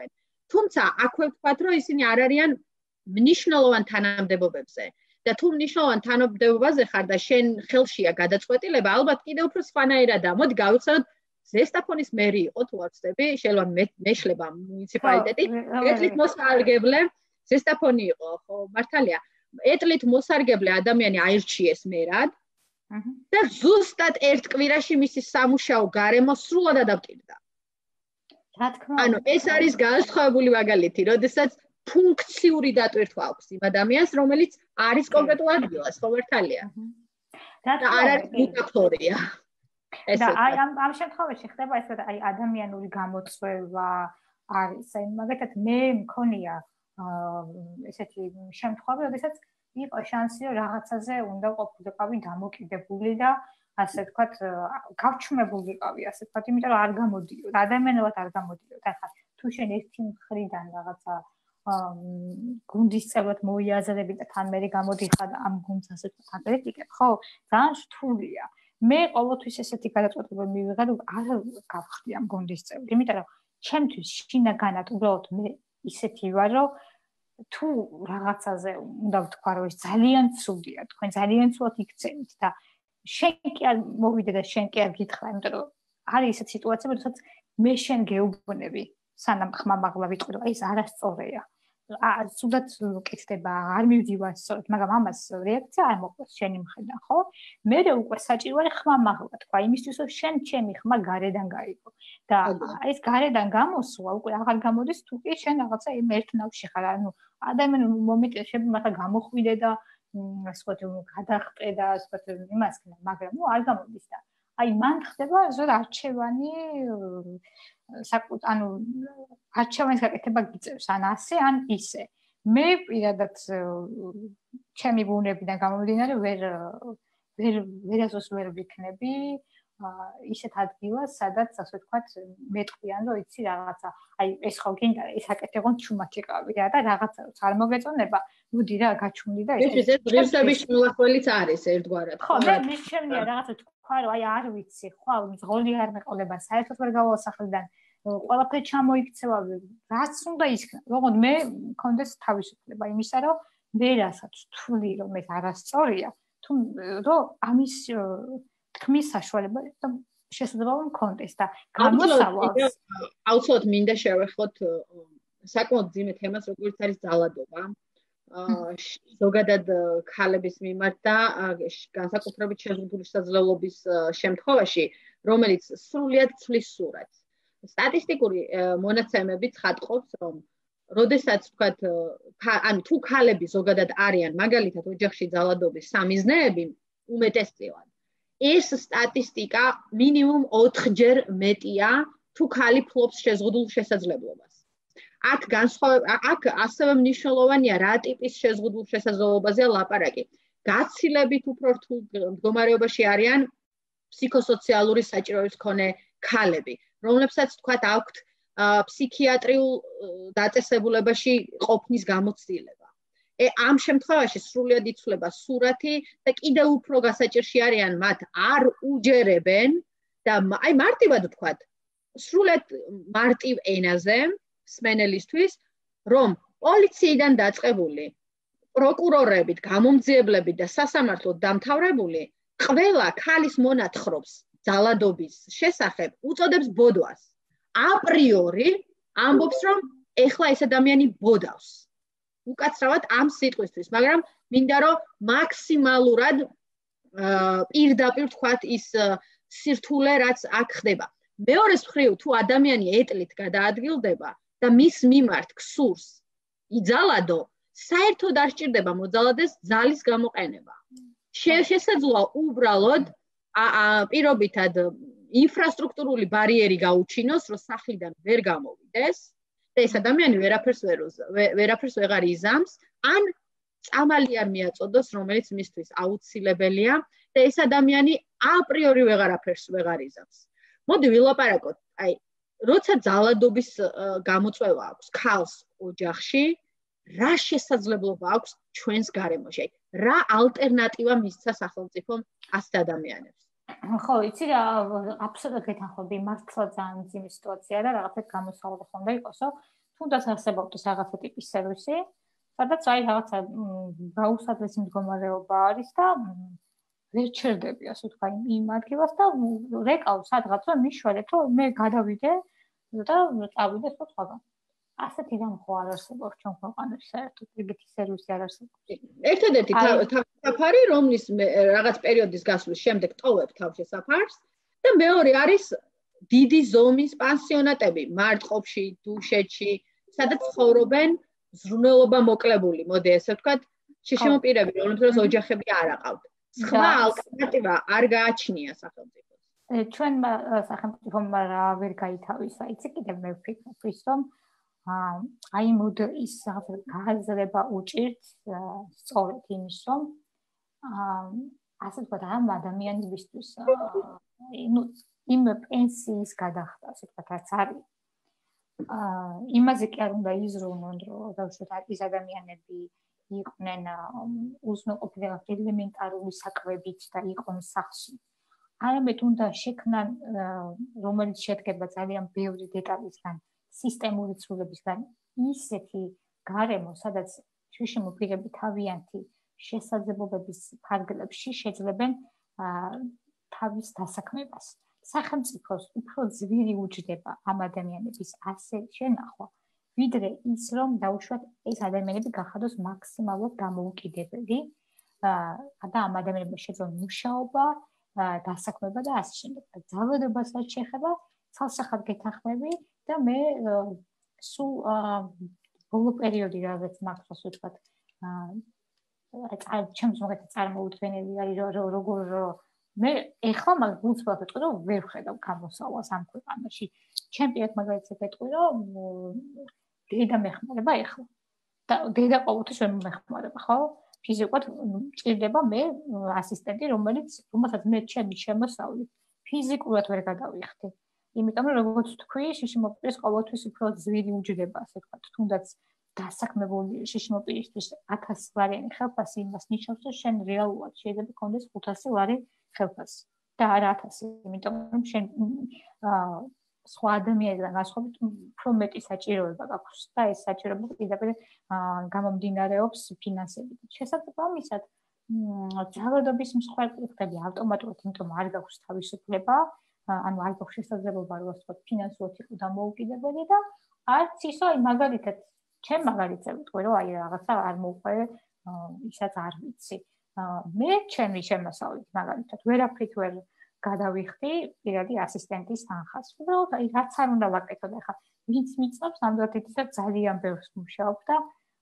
თუმცა აქვე ვთქვათ, რომ ისინი არ არიან მნიშვნელოვან თანამდებობებზე. და თუ მნიშვნელოვან თანამდებობაზე ხარ და შენ ხელშია გადაწყვეტილება, ალბათ კიდევ უფრო სხვანაირადაა. მოდი გავიხსენოთ, ზესტაფონის მერი იყო, თუ არ ვცდები, შეიძლება მეშლება მუნიციპალიტეტი, ეტლით მოსარგებლე, ზესტაფონი იყო, ხო, მართალია. ეტლით მოსარგებლე ადამიანი აირჩიეს მერად და ზუსტად ერთ კვირაში მისი სამუშაო გარემო სრულად ადაპტირდა. რა თქმა უნდა. ანუ ეს არის განსხვავებული მაგალითი, როდესაც ფუნქციური დატვირთვა აქვს იმ ადამიანს, რომელიც არის კონკრეტულ ადგილას, ხო მართალია. და არ არის ბუტაფორია. და აი ამ შემთხვევაში ხდება ეს, რომ აი ადამიანური გამოწვევა არის. აი მაგათაც მე მქონია ესეთი შემთხვევა, როდესაც იყო შანსი, რომ რაღაცაზე უნდა ყოფილიყავი დამოკიდებული და ასე ვთქვათ, გავჩუმებულიყავი, ასე ვთქვათ, იმიტომ რომ არ გამოდიო, ადამიანებად არ გამოდიო. ახლა თუ შენ ერთი მხრიდან რაღაცა გუნდის წევრად მოიაზრები და თან მე გამოდიხარ ამ გუნდს ასე ვთქვათ, აკრიტიკებ, ხო? ძალიან რთულია. მე ყოველთვის ესეთი გადაწყვეტილება მივიღე, რომ არ გავხდი ამ გუნდის წევრი, იმიტომ რომ ჩემთვის შინაგანად უბრალოდ მე ისეთი ვარ, რომ თუ რაღაცაზე უნდა ვთქვა, რომ ეს ძალიან ცუდია, თქვენ ძალიან ცუდად იქცევით და შენ კი არ მოვიდე და შენ კი არ გითხრა, იმიტომ რომ არის ესეთი სიტუაცია, როდესაც მე შენ გეუბნები, სანამ ხმამაღლა ვიტყვი, რომ ეს არასწორია. სულად კეთდება, არ მივდივარ სწორად, მაგრამ ამას რეაქცია არ მოყავს შენი მხრიდან, ხო? მე უკვე საჭირო არის ხმამაღლა, თქვა, იმისთვის რომ შენ ჩემი ხმა გარედან გაიგო. და ეს გარედან გამოსვლა უკვე აღარ გამოდის, თუ კი შენ რაღაცა იმ ერთ ნავში ხარ, ანუ ადამიანი მომენტში შეიძლება გამოხვიდე და ასე ვთქვათ, გადახტე და ასე ვთქვათ, იმას ქნა, მაგრამ არ გამოდის და აი მან ხდება ზოგადად არჩევანი ანუ არჩევანის გაკეთება გიწევს ან ასე ან ისე. მე პირადად ჩემი ბუნებიდან გამომდინარე ვერასდროს ვერ ვიქნები ისეთ ადგილას, სადაც ასე ვთქვათ, მეტყვიან, რომ იცი რაღაცა, აი ეს ხო გინდა ეს აკეთებონ ჩუმათიყავი რა და რაღაცა არ მოგეწონება, მოდი რა გაჩუმდი და ეს ღირსების მოლახველიც არის ერთგვარად. ხო, მე მიშენია რაღაცა თქვა, რომ აი არ ვიცი, ხო, ზღოლი არ მეყოლება, საერთოდ ვერ გავასახლიდან ყველაფერი ჩამოიქცევა, რაც უნდა იქნა. როგორც მე მქონდეს თავისუფლება იმისა, რომ მე რასაც ვთვლი, რომ ეს არასწორია, თუ რომ ამის თქმის საშუალება და შესაძლებლობა მქონდეს და გამოსავალს აუცილებლად მინდა შევეხოთ საკმაოდ ძიმე თემას, როგორც არის ძალადობა. ზოგადად ქალების მიმართ და განსაკუთრებით შეზღუდული შესაძლებლობის შემთხვევაში, რომელიც სრულიად ცვლის სურათს. სტატისტიკური მონაცემები ცხადყოფს, რომ როდესაც ვთქვათ, ანუ თუ ქალები ზოგადად არიან, მაგალითად ოჯახში ძალადობის სამიზნეები უმეტესწილად. ეს სტატისტიკა მინიმუმ 4-ჯერ მეტია, თუ ქალი ფლობს შეზღუდულ შესაძლებლობას. აქ ასევე მნიშვნელოვანია რა ტიპის შეზღუდულ შესაძლებლობაზეა ლაპარაკი. გაცილებით უფრო რთულ მდგომარეობაში არიან ფსიქოსოციალური საჭიროების მქონე ქალები, რომლებსაც თქვათ აქვთ ფსიქიატრიულ დაწესებულებაში ყოფნის გამოცდილება. ამ შემთხვევაში სრულიად იცვლება სურათი და კიდევ უფრო გასაჭირში არიან მათ არ უჯერებენ და აი მარტივად ვთქვათ, სრულიად მარტივ ენაზე მსმენელისთვის, რომ პოლიციიდან დაწყებული პროკურორებით, გამომძიებლებით და სასამართლოდ დამთავრებული ყველა ქალის მონათხრობს ძალადობის შესახებ უწოდებს ბოდვას. აპრიორი ამბობს, რომ ეხლა ეს ადამიანი ბოდავს. უკაცრავად ამ სიტყვისთვის, მაგრამ მინდა რომ მაქსიმალურად პირდაპირ ვთქვათ ის სირთულე, რაც აქ ხდება. მეორეს მხრივ, თუ ადამიანი ეტლით გადაადგილდება და მის მიმართ ქსურს იძალადო, საერთოდ არ სჭირდება მოძალადეს ძალის გამოყენება. შესაძლოა უბრალოდ პირობითად ინფრასტრუქტურული ბარიერი გაუჩინოს, რომ სახლიდან ვერ გამოვიდეს და ეს ადამიანი ვერაფერს ვეღარ იზამს, ან წამალი არ მიაწოდოს, რომელიც მისთვის აუცილებელია და ეს ადამიანი აპრიორი ვეღარაფერს ვეღარ იზამს. მოდი ვილაპარაკოთ, აი, როცა ძალადობის გამოწვევა აქვს ქალს ოჯახში, რა შესაძლებლობა აქვს ჩვენს გარემოში? რა ალტერნატივა მისცა სახელმწიფომ ასეთ ადამიანებს? ხო, იცი რა, აბსოლუტურად გეთანხმები, მართლა ძალიან ძიმე სიტუაციაა და რაღაცა გამოსავალი ხომ უნდა იყოსო. თუნდაც არსებობს რაღაცა ტიპის სერვისი, სადაც აი რაღაცა გაუსაძლისი მდგომარეობა არის და ვერ ჩერდები, ასე ვთქვა, იმ ადგილას და რეკავ სადღაც რომ მიშველეთ, რომ მე გადავიდე და წავიდე სხვაგან. ასეთი რამ ხო არ არსებობს ჩვენ ქვეყანაში საერთოდ ეგეთი სერვისი არ არსებობს. ერთადერთი თავშესაფარი, რომლის რაღაც პერიოდის გასვლის შემდეგ ტოვებ თავშესაფარს და მეორე არის დიდი ზომის პანსიონატები მარტყოფში, დუშეთში, სადაც ცხოვრობენ ზრუნველობა მოკლებული, მოდი ესე ვთქვათ, შიშიმო პირები, რომლებსაც დროს ოჯახები არ აყავთ. სხვა ალტერნატივა არ გააჩნია სახელმწიფოს. ჩვენმა სახელმწიფომ რა ვერ გაითავისა, იცი კიდევ მე ვფიქრობ ის, რომ აი ის გააზრება უჭირთ სწორედ იმის, რომ ასე ვთქვათ, ამ ადამიანებისთვის იმ პენსიის გადახდა, ასე ვთქვათ, რაც არის. იმაზე კი არ უნდა იზრუნონ, რომ დავუშვათ ის ადამიანები იყვნენ უზრუნველყოფილი ელემენტარული საკვებით და იყვნენ სახლში. არამედ უნდა შექმნან, რომელიც შედგება ძალიან ბევრი დეტალისგან, სისტემური ცვლილებისგან, ისეთი გარემო, სადაც შიშიმო პირები თავიანთი შესაძლებლობების ფარგლებში შეძლებენ თავის დასაქმებას. სახელმწიფოს უფრო ძვირი უჯდება ამ ადამიანების ასე შენახვა, ვიდრე ის, რომ დაუშვათ ეს ადამიანები გახადოს მაქსიმალურად დამოუკიდებელი და ამ ადამიანებს შეძლონ მუშაობა, დასაქმება და ასე შემდეგ. ძალადობასაც შეეხება ცალსახად გეთანხმები და მე სულ ბოლო პერიოდი რაღაც მაქვს ასე ვთქვათ, ჩემს მომენტად წარმოუდგენელი არის როგორ მე ეხლა მაგ უცბად ვიტყვი რომ ვერ ვხედავ გამოსავალს ამ ქვეყანაში. ჩემ პირად მაგალითად ვიტყვი რომ დედა მეხმარება ეხლა. და დედა ყოველთვის ვერ მეხმარება, ხო? ფიზიკურად ჭირდება მე ასისტენტი, რომელსაც მე ჩემი შემოსავლით ფიზიკურად ვერ გადავიხდი. იმიტომ რომ როგორც თქვი, შიშიმო პირს ყოველთვის უფრო ძვირი უჯდება, ასე ვთქვათ, თუნდაც დასაქმებული შიშიმო პირისთვის 1000 ლარიანი ხელფასი იმას ნიშნავს, რომ შენ რეალურად შეიძლება გქონდეს 500 ლარი ხელფასი და არა 1000, იმიტომ რომ შენ სხვა ადამიანებთან განსხვავებით უფრო მეტი საჭიროება გაქვს და ეს საჭიროება პირდაპირ გამომდინარეობს ფინანსებით. შესაძლებლად ძალადობის მსხვერპლები ავტომატურად იმიტომ არ გაქვს თავისუფლება, ანუ არ გაქვს შესაძლებლობა რომ ასე ვთქვათ ფინანსურად იყო დამოუკიდებელი და არც ისო აი მაგალითად ჩემ მაგალითად ვიტყვი რომ აი რაღაცა არ მოყვე ისაც არ ვიცი. მე ჩემი შემოსავლით მაგალითად ვერაფრით ვერ გადავიხდი პირადი ასისტენტის თანხას. უბრალოდ აი რაც არ უნდა ვაკეთო და ხა ვინც მიწობს ამდენად იცით ძალიან ბევრს მუშაობ და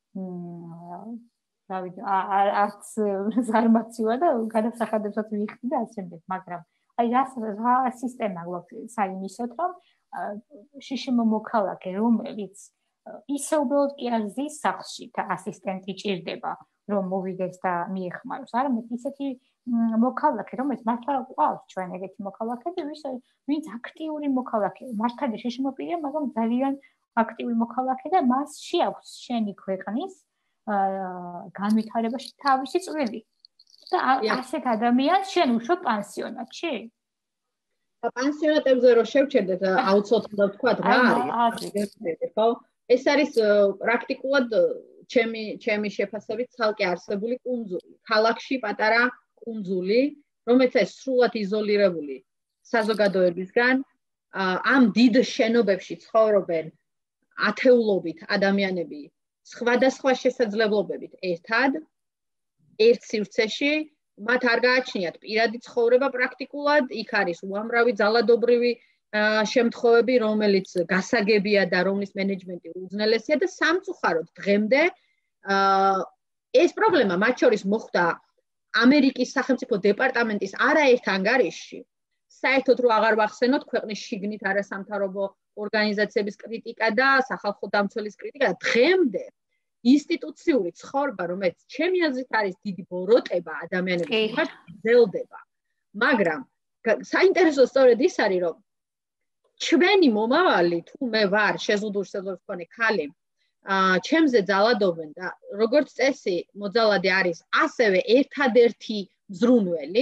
დავით არც ზარმაცივა და გადასახადებსაც ვიხდი და ასე შემდეგ, მაგრამ აი რა სისტემა გვაქვს საიმისოთ რომ შიშიმო მოქალაქე რომელიც ისე უბრალოდ კი არ ზის სახლში და ასისტენტი ჭირდება რომ მოვიდეს და მიეხმაროს. არამედ ისეთი მოქალაქე, რომელიც მართლა ყავს ჩვენ ეგეთი მოქალაქეები, ვინც აქტიური მოქალაქეა. მართალი შიშიმო პირია, მაგრამ ძალიან აქტიური მოქალაქე და მასში აქვს შენი ქვეყნის განვითარებაში თავისი წვლილი. და ასეთ ადამიანს შენ უშო პანსიონატში? პანსიონატებზე რო შევჩერდეთ, აუცილებლად ვთქვათ რა არის. ხო? ეს არის პრაქტიკულად ჩემი შეფასებით ცალკე არსებული კუნძული. ქალაქში პატარა კუნძული, რომელიც სრულად იზოლირებული საზოგადოებისგან, ამ დიდ შენობებში ცხოვრობენ ათეულობით ადამიანები სხვადასხვა შესაძლებლობებით ერთად, ერთ სივრცეში, მათ არ გააჩნიათ პირადი ცხოვრება პრაქტიკულად, იქ არის უამრავი ძალადობრივი შემთხვევები, რომელიც გასაგებია და რომლის მენეჯმენტი უძნელესია და სამწუხაროდ დღემდე ეს პრობლემა მათ შორის მოხდა ამერიკის სახელმწიფო დეპარტამენტის არაერთ ანგარიშში. საერთოდ რო აღარ ვახსენოთ ქვეყნის შიგნით არასამთავრობო ორგანიზაციების კრიტიკა და სახალხო დამცველის კრიტიკა და დღემდე ინსტიტუციური ცხოვრება, რომელიც ჩემი აზრით არის დიდი ბოროტება ადამიანების მიმართ, გრძელდება. მაგრამ საინტერესო სწორედ ის არის, რომ ჩვენი მომავალი, თუ მე ვარ შეზღუდული შესაძლებლობის მქონე ქალი, ჩემზე ძალადობენ და როგორც წესი მოძალადე არის ასევე ერთადერთი მზრუნველი,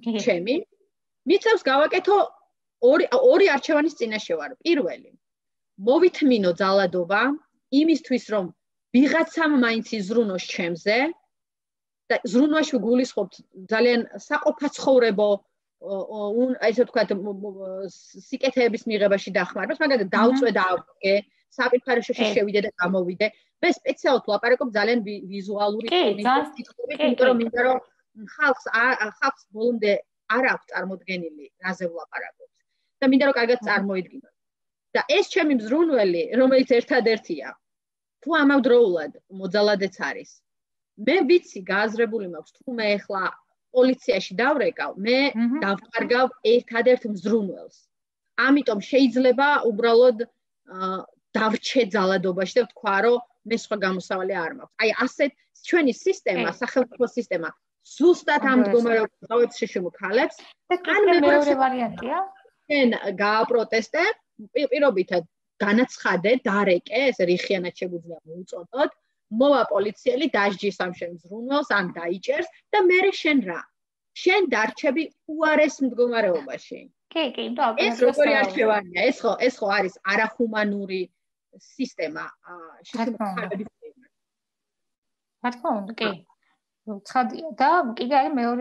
ჩემი მიწევს გავაკეთო ორი არჩევანის წინაშე ვარ. პირველი, მოვითმინო ძალადობა იმისთვის, რომ ვიღაცამ მაინც იზრუნოს ჩემზე და ზრუნვაში გულისხმობთ ძალიან საყოფაცხოვრებო ესე ვთქვათ სიკეთეების მიღებაში დახმარებას, მაგალითად დავწვე და ავგე, საპირფარეშოში შევიდე და გამოვიდე. მე სპეციალურად ვლაპარაკობ ძალიან ვიზუალური ტონით, სიტყვებით, იმიტომ რომ მინდა რომ ხალხს ბოლომდე არ აქვს წარმოდგენილი, რაზე ვლაპარაკობთ. და მინდა რომ კარგად წარმოიდგინოთ. და ეს ჩემი მზრუნველი, რომელიც ერთადერთია, თუ ამავდროულად მოძალადეც არის. მე ვიცი, გააზრებული მაქვს, თუ მე ახლა პოლიციაში დავრეკავ, მე დავკარგავ ერთადერთ მზრუნველს. ამიტომ შეიძლება უბრალოდ დავრჩე ძალადობაში და ვთქვა, რომ მე სხვა გამოსავალი არ მაქვს. აი ასეთ ჩვენი სისტემა, სახელმწიფო სისტემა ზუსტად ამ მდგომარეობას დავებს შეშემოქალებს. ან მეორე ვარიანტია? შენ გააპროტესტე, პირობითად განაცხადე, დარეკე, ეს რიხიანად შეგვიძლია მოუწოდოთ. მოვა პოლიციელი დასჯის ამ შენ მზრუნველს, ან დაიჭერს და მერე შენ რა? შენ დარჩები უარეს მდგომარეობაში. კი, ეს როგორი არჩევანია? ეს ხო არის არახუმანური სისტემა შეშემოქალების. რა თქმა უნდა, კი. ცხადია და კიდე არის მეორე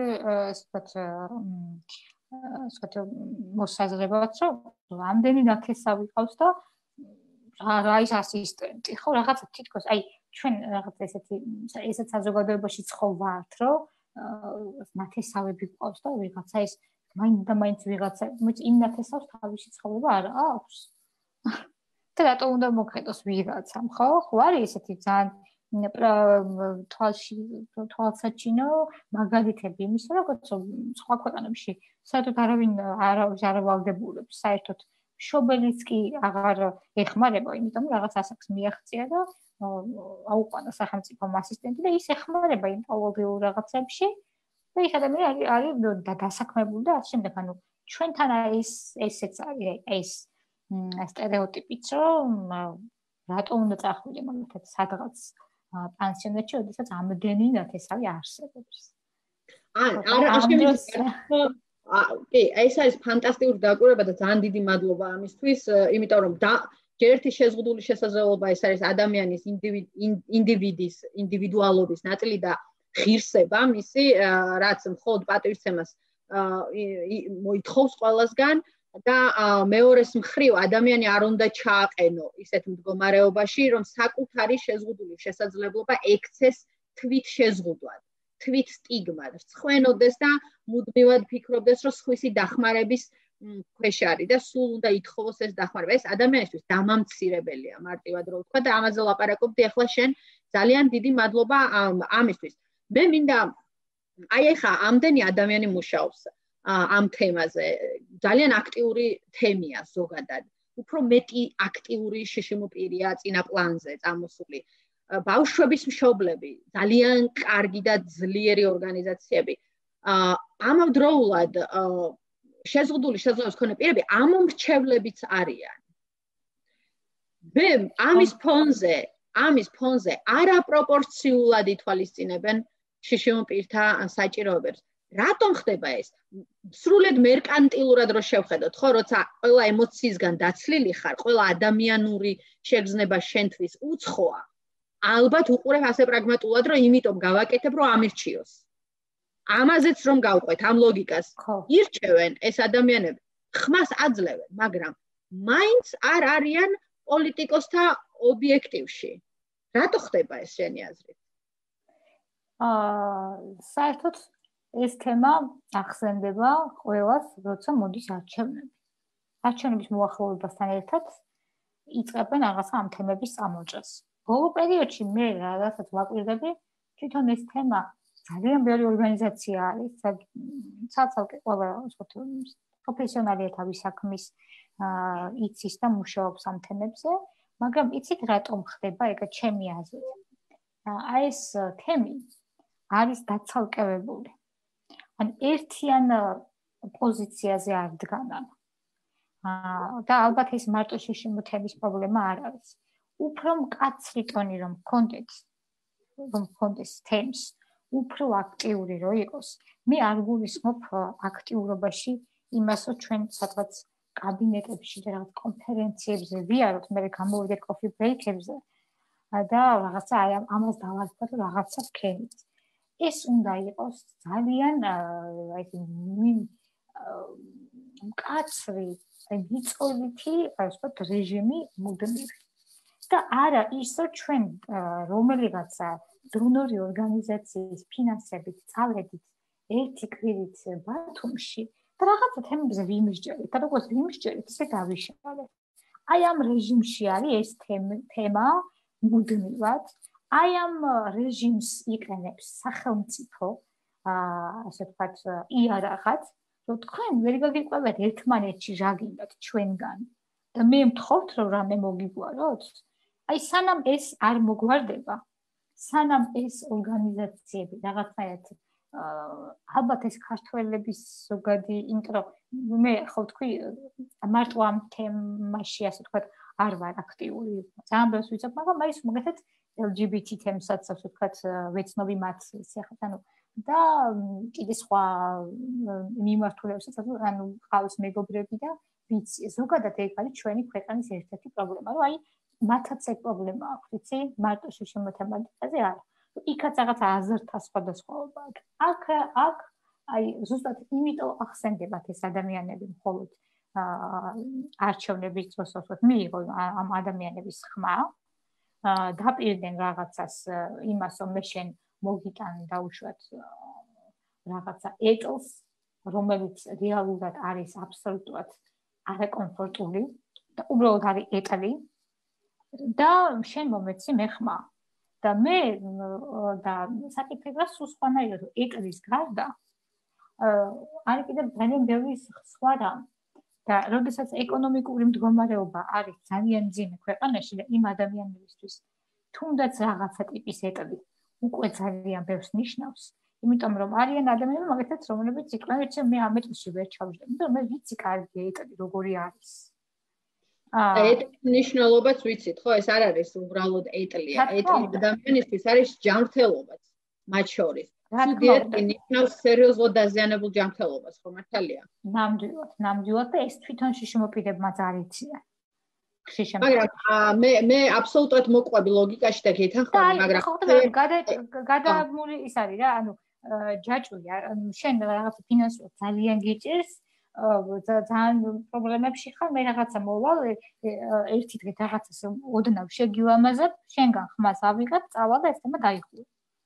მოსაზრებაც, რომ რამდენი ნათესავი ყავს და რა ის ასისტენტი, ხო, რაღაცა თითქოს, აი ჩვენ რაღაც ესეც საზოგადოებაში ცხოვრობთ, რომ ნათესავები ყავს და ვიღაცა ის მაინც ვიღაცა, იმ ნათესავს თავისი ცხოვრება არ აქვს. და რატო უნდა მოგხედოს ვიღაცამ, ხო? ხო არის ესეთი ძალიან თვალსაჩინო მაგალითები იმისა, როგორც სხვა ქვეყანებში საერთოდ არავინ არ ვალდებულებს, საერთოდ მშობელიც კი აღარ ეხმარება, იმიტომ რომ რაღაც ასაკს მიაღწია და აუყვანა სახელმწიფო ასისტენტი და ის ეხმარება იმ ყოველდღიურ რაღაცებში და ის ადამიანი არის დასაქმებული და ასე შემდეგ. ანუ ჩვენთან ესეც არის ეს სტერეოტიპიც, რომ რატო უნდა წახვიდე მაგალითად სადღაც პანსიონატში, როდესაც ამდენი ნათესავი არსებობს. კი, ეს არის ფანტასტიკური დაკვირვება და ძალიან დიდი მადლობა ამისთვის, იმიტომ რომ ჯერ ერთი შეზღუდული შესაძლებლობა ეს არის ადამიანის ინდივიდუალობის ნაწილი და ღირსება მისი, რაც მხოლოდ პატივისცემას მოითხოვს ყველასგან და მეორეს მხრივ ადამიანი არ უნდა ჩააყენო ისეთ მდგომარეობაში, რომ საკუთარი შეზღუდული შესაძლებლობა ექცეს თვით შეზღუდვად, თვით სტიგმად, რცხვენოდეს და მუდმივად ფიქრობდეს, რომ სხვისი დახმარების ქვეშ არის და სულ უნდა ითხოვოს ეს დახმარება. ეს ადამიანისთვის დამამცირებელია, მარტივად რო ვთქვა და ამაზე ლაპარაკობდი ახლა შენ. ძალიან დიდი მადლობა ამისთვის. მე მინდა აი ახლა ამდენი ადამიანი მუშაობს ამ თემაზე. ძალიან აქტიური თემია ზოგადად. უფრო მეტი აქტიური შეშემოპირია წინა პლანზე წამოსული. ბავშვების მშობლები, ძალიან კარგი და ძლიერი ორგანიზაციები. ამავდროულად შეზღუდული შესაძლებლობის მქონე პირები ამომრჩევლებიც არიან. ამის ფონზე არაპროპორციულად ითვალისწინებენ შეშემოპირთა საჭიროებებს. რატომ ხდება ეს? სრულიად მერკანტილურად რო შევხედოთ, ხო, როცა ყველა ემოციისგან დაცლილი ხარ, ყველა ადამიანური შეგრძნება შენთვის უცხოა. ალბათ უყურებ ასე პრაგმატულად, რომ იმიტომ გავაკეთებ, რომ ამირჩიოს. ამაზეც რომ გავყვეთ ამ ლოგიკას. ირჩევენ ეს ადამიანები, ხმას აძლევენ, მაგრამ მაინც არ არიან პოლიტიკოსთა ობიექტივში. რატო ხდება ეს შენი აზრით? საერთოდ ეს თემა ახსენდება ყველას, როცა მოდის არჩევნები. არჩევნების მოახლოვებასთან ერთად იწყებენ რაღაცა ამ თემების წამოჭრას. ბოლო პერიოდში მე რაღაცას ვაკვირდები, თვითონ ეს თემა ძალიან ბევრი ორგანიზაცია არის, ცალ-ცალკე ყველა პროფესიონალია თავის საქმის იცის და მუშაობს ამ თემებზე, მაგრამ იცით რატომ ხდება ეგ ჩემი აზრით? აი ეს თემი არის დაცალკევებული. ან ერთიან პოზიციაზე არ დგანან. და ალბათ ეს მარტო შეშემოთების პრობლემა არ არის. უფრო მკაცრი ტონი რომ გქონდეს თემს, უფრო აქტიური რო იყოს, მე არ გულისხმობ აქტიურობაში იმას, რომ ჩვენ სადღაც კაბინეტებში და რაღაც კონფერენციებზე ვიაროთ, მე გამოვიდეთ coffee break-ებზე და რაღაცა აი ამას დავარქვათ რაღაცა ვქენით. ეს უნდა იყოს ძალიან აი მკაცრი, აი მიწოვითი, ასე ვთქვათ, რეჟიმი მუდმივ. და არა ისო ჩვენ რომელიღაცა დონორი ორგანიზაციის ფინანსებით წავედით ერთი კვირით ბათუმში და რაღაცა თემებზე ვიმსჯერეთ და როგორც ვიმსჯერეთ ისე გავიშალეთ. აი ამ რეჟიმში არის ეს თემა მუდმივად. აი ამ რეჟიმს იყენებს სახელმწიფო, ასე ვთქვათ, იარაღად, რომ თქვენ ვერ გაგიყვებათ ერთმანეთში რა გინდათ ჩვენგან და მე მთხოვთ რომ რამე მოგიგვაროთ. აი სანამ ეს არ მოგვარდება, სანამ ეს ორგანიზაციები რაღაცნაირად ალბათ ეს ქართველების ზოგადი, იმიტომ რომ მე ხო ვთქვი მარტო ამ თემაში ასე ვთქვათ არ ვარ აქტიური, ძალიან ბევრს ვიცნობ, მაგრამ ის მაგათაც LGBT თემსაც ასე ვთქვათ ვეცნობი მათ ისეხეთ, ანუ და კიდე სხვა მიმართულებებსაც, ანუ ყავს მეგობრები და ვიცი, ზოგადად ეგ არის ჩვენი ქვეყნის ერთ-ერთი პრობლემა, რომ აი მათაც ეგ პრობლემა აქვს, იცი, მარტო შემოთემატიკაზე არა. იქაც რაღაც აზრთა სხვადასხვაობა აქვს. აქ აი ზუსტად იმიტომ ახსენდებათ ეს ადამიანები მხოლოდ არჩევნების დროს ვთქვათ, მიიღო ამ ადამიანების ხმა, დაპირდნენ რაღაცას იმას, რომ მე შენ მოგიტან დაუშვათ რაღაცა ეტლს, რომელიც რეალურად არის აბსოლუტურად არაკომფორტული და უბრალოდ არის ეტლი და შენ მომეცი მე ხმა. და მე და საკითხება სულ სხვანაირად ეტლის გარდა არის კიდევ ძალიან ბევრი სხვა რამ და როდესაც ეკონომიკური მდგომარეობა არის ძალიან მძიმე ქვეყანაში და იმ ადამიანებისთვის თუნდაც რაღაცა ტიპის ეტლი უკვე ძალიან ბევრს ნიშნავს, იმიტომ რომ არიან ადამიანები მაგათაც რომლებიც იყვნენ, ეცე მე ამ ეტლში ვერ ჩავждები, და მე ვიცი კარგი ეტლი როგორი არის. ეტლის მნიშვნელობაც ვიცით, ხო? ეს არ არის უბრალოდ ეტლია. ეტლი ადამიანისთვის არის ჯანმრთელობაც, მათ შორის. ეტლი ნიშნავს სერიოზულად დაზიანებულ ჯანმრთელობას, ხო მართალია? ნამდვილად და ეს თვითონ შიშმოპირებმაც არ იციან. მაგრამ მე აბსოლუტურად მოყვები ლოგიკაში და გეთანხმები, მაგრამ გადამული ის არის რა, ანუ ჯაჭვია, შენ რაღაც ფინანსურად ძალიან გიჭირს, ძალიან პრობლემებში ხარ, მე რაღაცა მოვალ, ერთი დღე რაღაცას ოდნავ შეგილამაზებ, შენგან ხმას ავიღებ, წავალ და ეს თემა დაიხურე.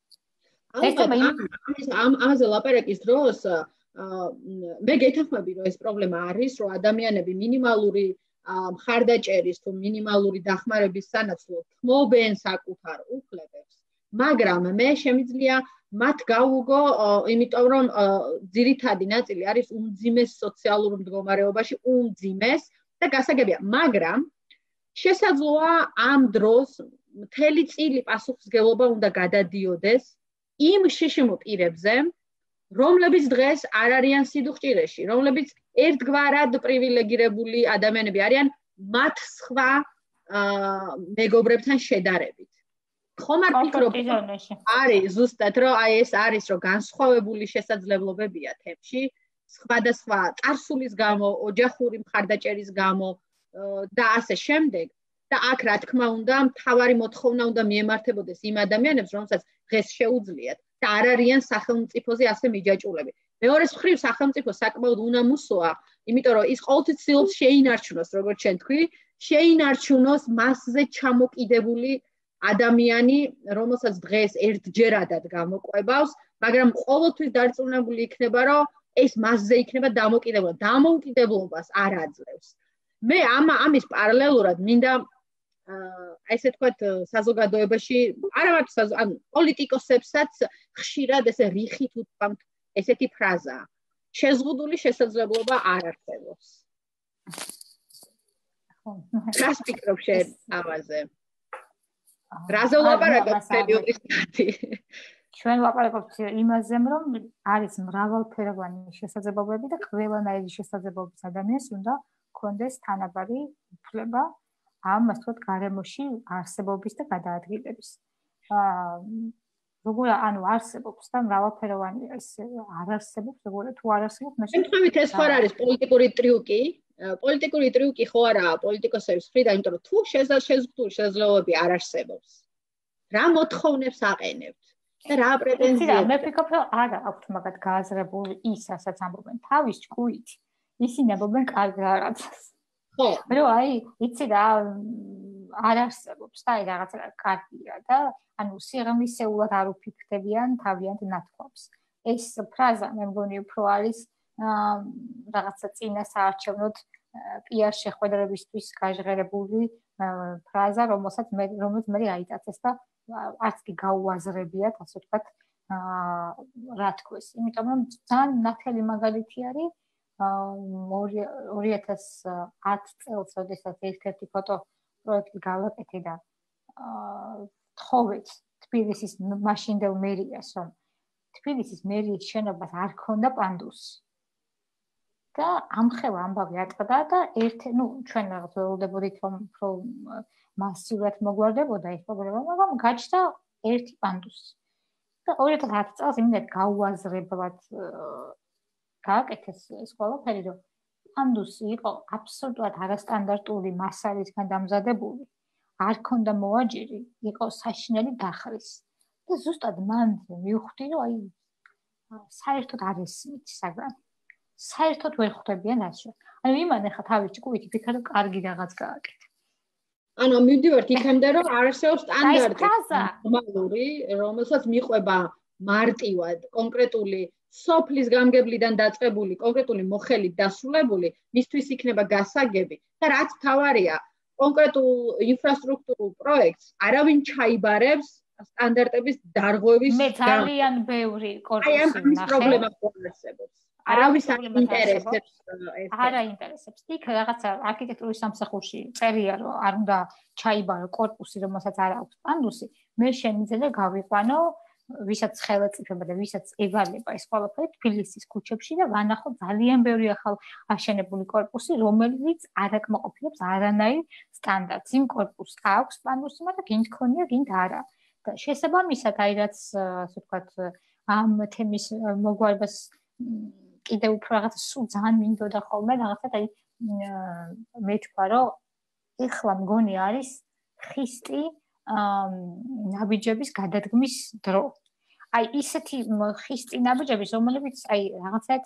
ამაზე ლაპარაკის დროს მე გეთანხმები, რომ ეს პრობლემა არის, რომ ადამიანები მინიმალური მხარდაჭერის თუ მინიმალური დახმარების სანაცვლოდ თმობენ საკუთარ უფლებებს, მაგრამ მე შემიძლია მათ გავუგო, იმიტომ რომ ძირითადი ნაწილი არის უმძიმეს სოციალურ მდგომარეობაში, უმძიმეს და გასაგებია, მაგრამ შესაძლოა ამ დროს მთელი წილი პასუხისმგებლობა უნდა გადადიოდეს იმ შიშიმო პირებზე, რომლებიც დღეს არ არიან სიდუხჭირეში, რომლებიც ერთგვარად პრივილეგირებული ადამიანები არიან მათ სხვა მეგობრებთან შედარებით. ხომ არ ფიქრობ, არის ზუსტად რომ აი ეს არის რომ განსხვავებული შესაძლებლობებია თემში, სხვადასხვა წარსულის გამო, ოჯახური მხარდაჭერის გამო და ასე შემდეგ. და აქ რა თქმა უნდა, მთავარი მოთხოვნა უნდა მიემართებოდეს იმ ადამიანებს, რომელსაც დღეს შეუძლიათ და არ არიან სახელმწიფოზე ასე მიჯაჭულები. მეორეს მხრივ სახელმწიფო საკმაოდ უნამუსოა, იმიტომ რომ ის ყოველთვის ცდილობს შეინარჩუნოს, როგორც შენ თქვი, შეინარჩუნოს მასზე ჩამოკიდებული ადამიანი, რომელსაც დღეს ერთჯერადად გამოყვებავს, მაგრამ ყოველთვის დარწმუნებული იქნება, რომ ეს მასზე იქნება დამოკიდებული. დამოუკიდებლობას არ აძლევს. მე ამის პარალელურად მინდა ესე თქვათ საზოგადოებაში, არა მარტო ანუ პოლიტიკოსებსაც ხშირად ესე რიხით უთქვამთ ესეთი ფრაზა. შეზღუდული შესაძლებლობა არ არსებობს. რას ფიქრობ შენ ამაზე? რაზე ვლაპარაკობთ პერიოდის სტატი? ჩვენ ვლაპარაკობთ იმაზე, რომ არის მრავალფეროვანი შესაძლებლობები და ყველანაირი შესაძლებლობის ადამიანს უნდა ჰქონდეს თანაბარი უფლება ამ ასე ვთქვათ გარემოში არსებობის და გადაადგილების. როგორ ანუ არსებობს და მრავალფეროვანი ეს არ არსებობს, როგორ თუ არ არსებობს, მაშინ თქვით ეს ხარ არის პოლიტიკური ტრიუკი, პოლიტიკური ტრიუკი ხო არა პოლიტიკოსების მხრიდან, იმიტომ რომ თუ შეზღუდული შესაძლებლობები არ არსებობს, რა მოთხოვნებს აყენებთ და რა პრეტენზიები? მე ვფიქრობ, რომ არ აქვთ მაგათ გააზრებული ის, რასაც ამბობენ თავის ჭკუით. ისინი ამბობენ კარგ რაღაცას. ხო, რომ აი, იცი რა არ არსებობს და აი რაღაცა კარგია და ანუ სიღრმისეულად არ უფიქრდებიან თავიანთ ნათქვამს. ეს ფრაზა მე მგონი უფრო არის რაღაცა წინა საარჩევნოდ PR შეხვედრებისთვის გაჟღერებული ფრაზა, რომელსაც მე აიტაცეს და არც კი გაუაზრებიათ, ასე ვთქვათ, რა თქოს. იმიტომ რომ ძალიან ნათელი მაგალითი არის 2010 წელს, როდესაც ერთ-ერთი ფოტო პროექტი გავაკეთე და თხოვეთ თბილისის მაშინდელ მერიას, რომ თბილისის მერიის შენობას არ ქონდა პანდუსი. და ამხელა ამბავი ატყდა და ჩვენ რაღაც ველოდებოდით რომ მასიურად მოგვარდებოდა ეს პრობლემა, მაგრამ გაჩნდა ერთი პანდუსი. და 2010 წელს იმდენად გაუაზრებლად გააკეთეს ეს ყველაფერი, რომ პანდუსი იყო აბსოლუტურად არასტანდარტული მასალისგან დამზადებული, არ ქონდა მოაჯირი, იყო საშინელი დახრის. და ზუსტად მან მივხვდი, რომ აი საერთოდ არ ესმით საგან. საერთოდ ვერ ხვდებიან ასე. ანუ იმან ახლა თავის ჭკუით იფიქრა, რომ კარგი რაღაც გააკეთა. ანუ მივდივართ იქამდე, რომ არსებობს სტანდარტი ნორმალური, რომელსაც მიყვება მარტივად კონკრეტული სოფლის გამგებლიდან დაწყებული კონკრეტული მოხელით დასრულებული, მისთვის იქნება გასაგები და რაც თავარია, კონკრეტულ ინფრასტრუქტურულ პროექტს არავინ ჩაიბარებს სტანდარტების დარღვევის მე ძალიან ბევრი კორპუსი ნახე. აი ამ პრობლემა არსებობს. არავის არ ინტერესებს ეს. არ აინტერესებს. იქ რაღაცა არქიტექტურის სამსახურში წერია, რომ არ უნდა ჩაიბარო კორპუსი, რომელსაც არ აქვს პანდუსი. მე შემიძლია გავიყვანო, ვისაც ხელეწიფება და ვისაც ევალება ეს ყველაფერი თბილისის ქუჩებში და ვანახო ძალიან ბევრი ახალ აშენებული კორპუსი, რომელიც არ აკმაყოფილებს არანაირ სტანდარტს. იმ კორპუსს აქვს პანდუსი, მაგრამ გინდ ქონია, გინდ არა. და შესაბამისად, აი რაც ასე ვთქვათ, ამ თემის მოგვარებას კიდევ უფრო რაღაც სულ ძალიან მინდოდა ხოლმე რაღაცა აი მე თქვა რომ ეხლა მგონი არის ხისტი ნაბიჯების გადადგმის დრო. აი ისეთი ხისტი ნაბიჯების, რომელიც აი რაღაცაც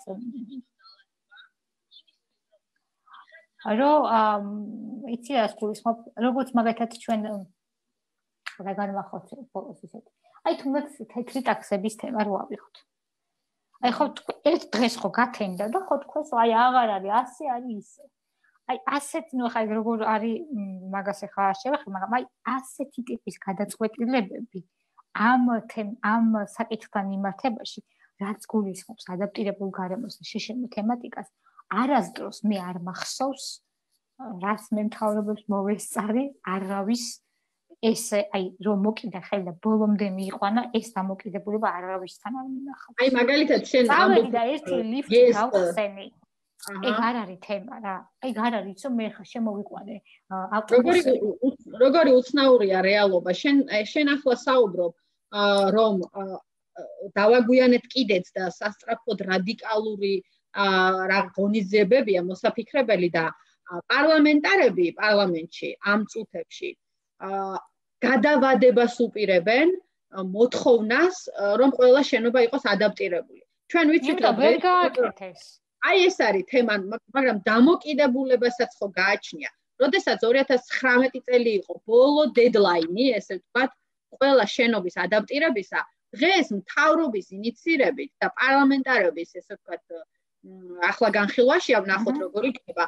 იცი რას გულისხმობ, როგორც მაგათაც ჩვენ რა განვახორციელებთ ბოლოს ისეთი. აი თუნდაც თეთრი ტაქსების თემა რო ავიღოთ. აი ხო ერთ დღეს ხო გათენდა და ხო თქვენს აი აღარ არის 100 არის ისე. აი ასეთ ნუ ხა როგორ არის მაგას ახლა შევეხე, მაგრამ აი ასეთი ტიპის გადაწყვეტილებები ამ საკითხთან მიმართებაში, რაც გულისხმობს ადაპტირებულ გარემოს და შეშენილ თემატიკას, არასდროს მე არ მახსოვს, რაც მე მთავრობებს მოვესწარი, არავის ესე აი რომ მოკიდა ხელი და ბოლომდე მიიყვანა ეს დამოკიდებულება არავისთან არ მინახავს. აი მაგალითად შენ ამბობ და ერთი ლიფტი გავხსენი. ეგ არ არის თემა რა. ეგ არ არის რომ მე ხა შემოვიყვანე ავტობუსი. როგორი უცნაურია რეალობა. შენ ახლა საუბრობ რომ დავაგვიანეთ კიდეც და სასწრაფოდ რადიკალური რა ღონისძიებებია მოსაფიქრებელი და პარლამენტარები პარლამენტში ამ წუთებში გადავადებას უპირებენ მოთხოვნას, რომ ყველა შენობა იყოს ადაპტირებული. ჩვენ ვიცით რომ ვერ გააკეთეს. აი ეს არის თემა, მაგრამ დამოკიდებულებასაც ხო გააჩნია. როდესაც 2019 წელი იყო ბოლო დედლაინი, ესე ვთქვათ, ყველა შენობის ადაპტირებისა, დღეს მთავრობის ინიციირებით და პარლამენტარების, ესე ვთქვათ, ახლა განხილვაში ვნახოთ როგორი იქნება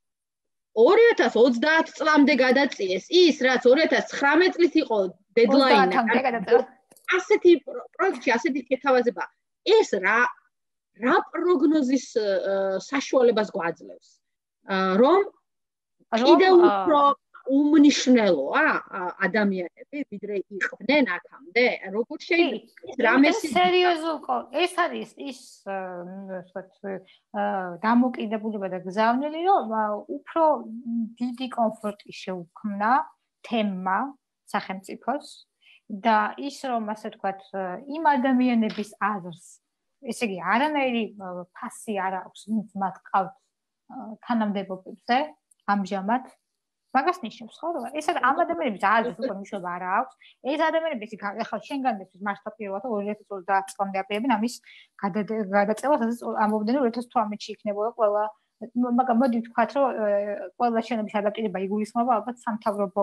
2030 წლამდე გადაწიეს ის, რაც 2019 წლის იყო დედლაინი. ასეთი პროექტი, ასეთი შეთავაზება, ეს რა პროგნოზის საშუალებას გვაძლევს? რომ კიდევ უფრო უმნიშვნელოა ადამიანები, ვიდრე იყვნენ აქამდე? როგორ შეიძლება რამეს ეს არის ის ვთქვათ დამოკიდებულება და გზავნილი, რომ უფრო დიდი კომფორტი შეუქმნა თემმა სახელმწიფოს და ის რომ ასე ვთქვათ იმ ადამიანების აზრს, ესე იგი არანაირი ფასი არ აქვს, ვინც მათ ყავთ თანამდებობებზე ამჟამად მაგას ნიშნავს ხო რომ ეს ამ ადამიანების აზრს უკვე მნიშვნელობა არ აქვს ეს ადამიანების ახლა შენგან დეფის მასშტაბ პირველად 2030 წლამდე აპირებენ ამის გადაწევას ასე ამბობდნენ რომ 2018-ში იქნებოდა ყველა მაგრამ მოდი ვთქვათ რომ ყველა შენობის ადაპტირება იგულისხმება ალბათ სამთავრობო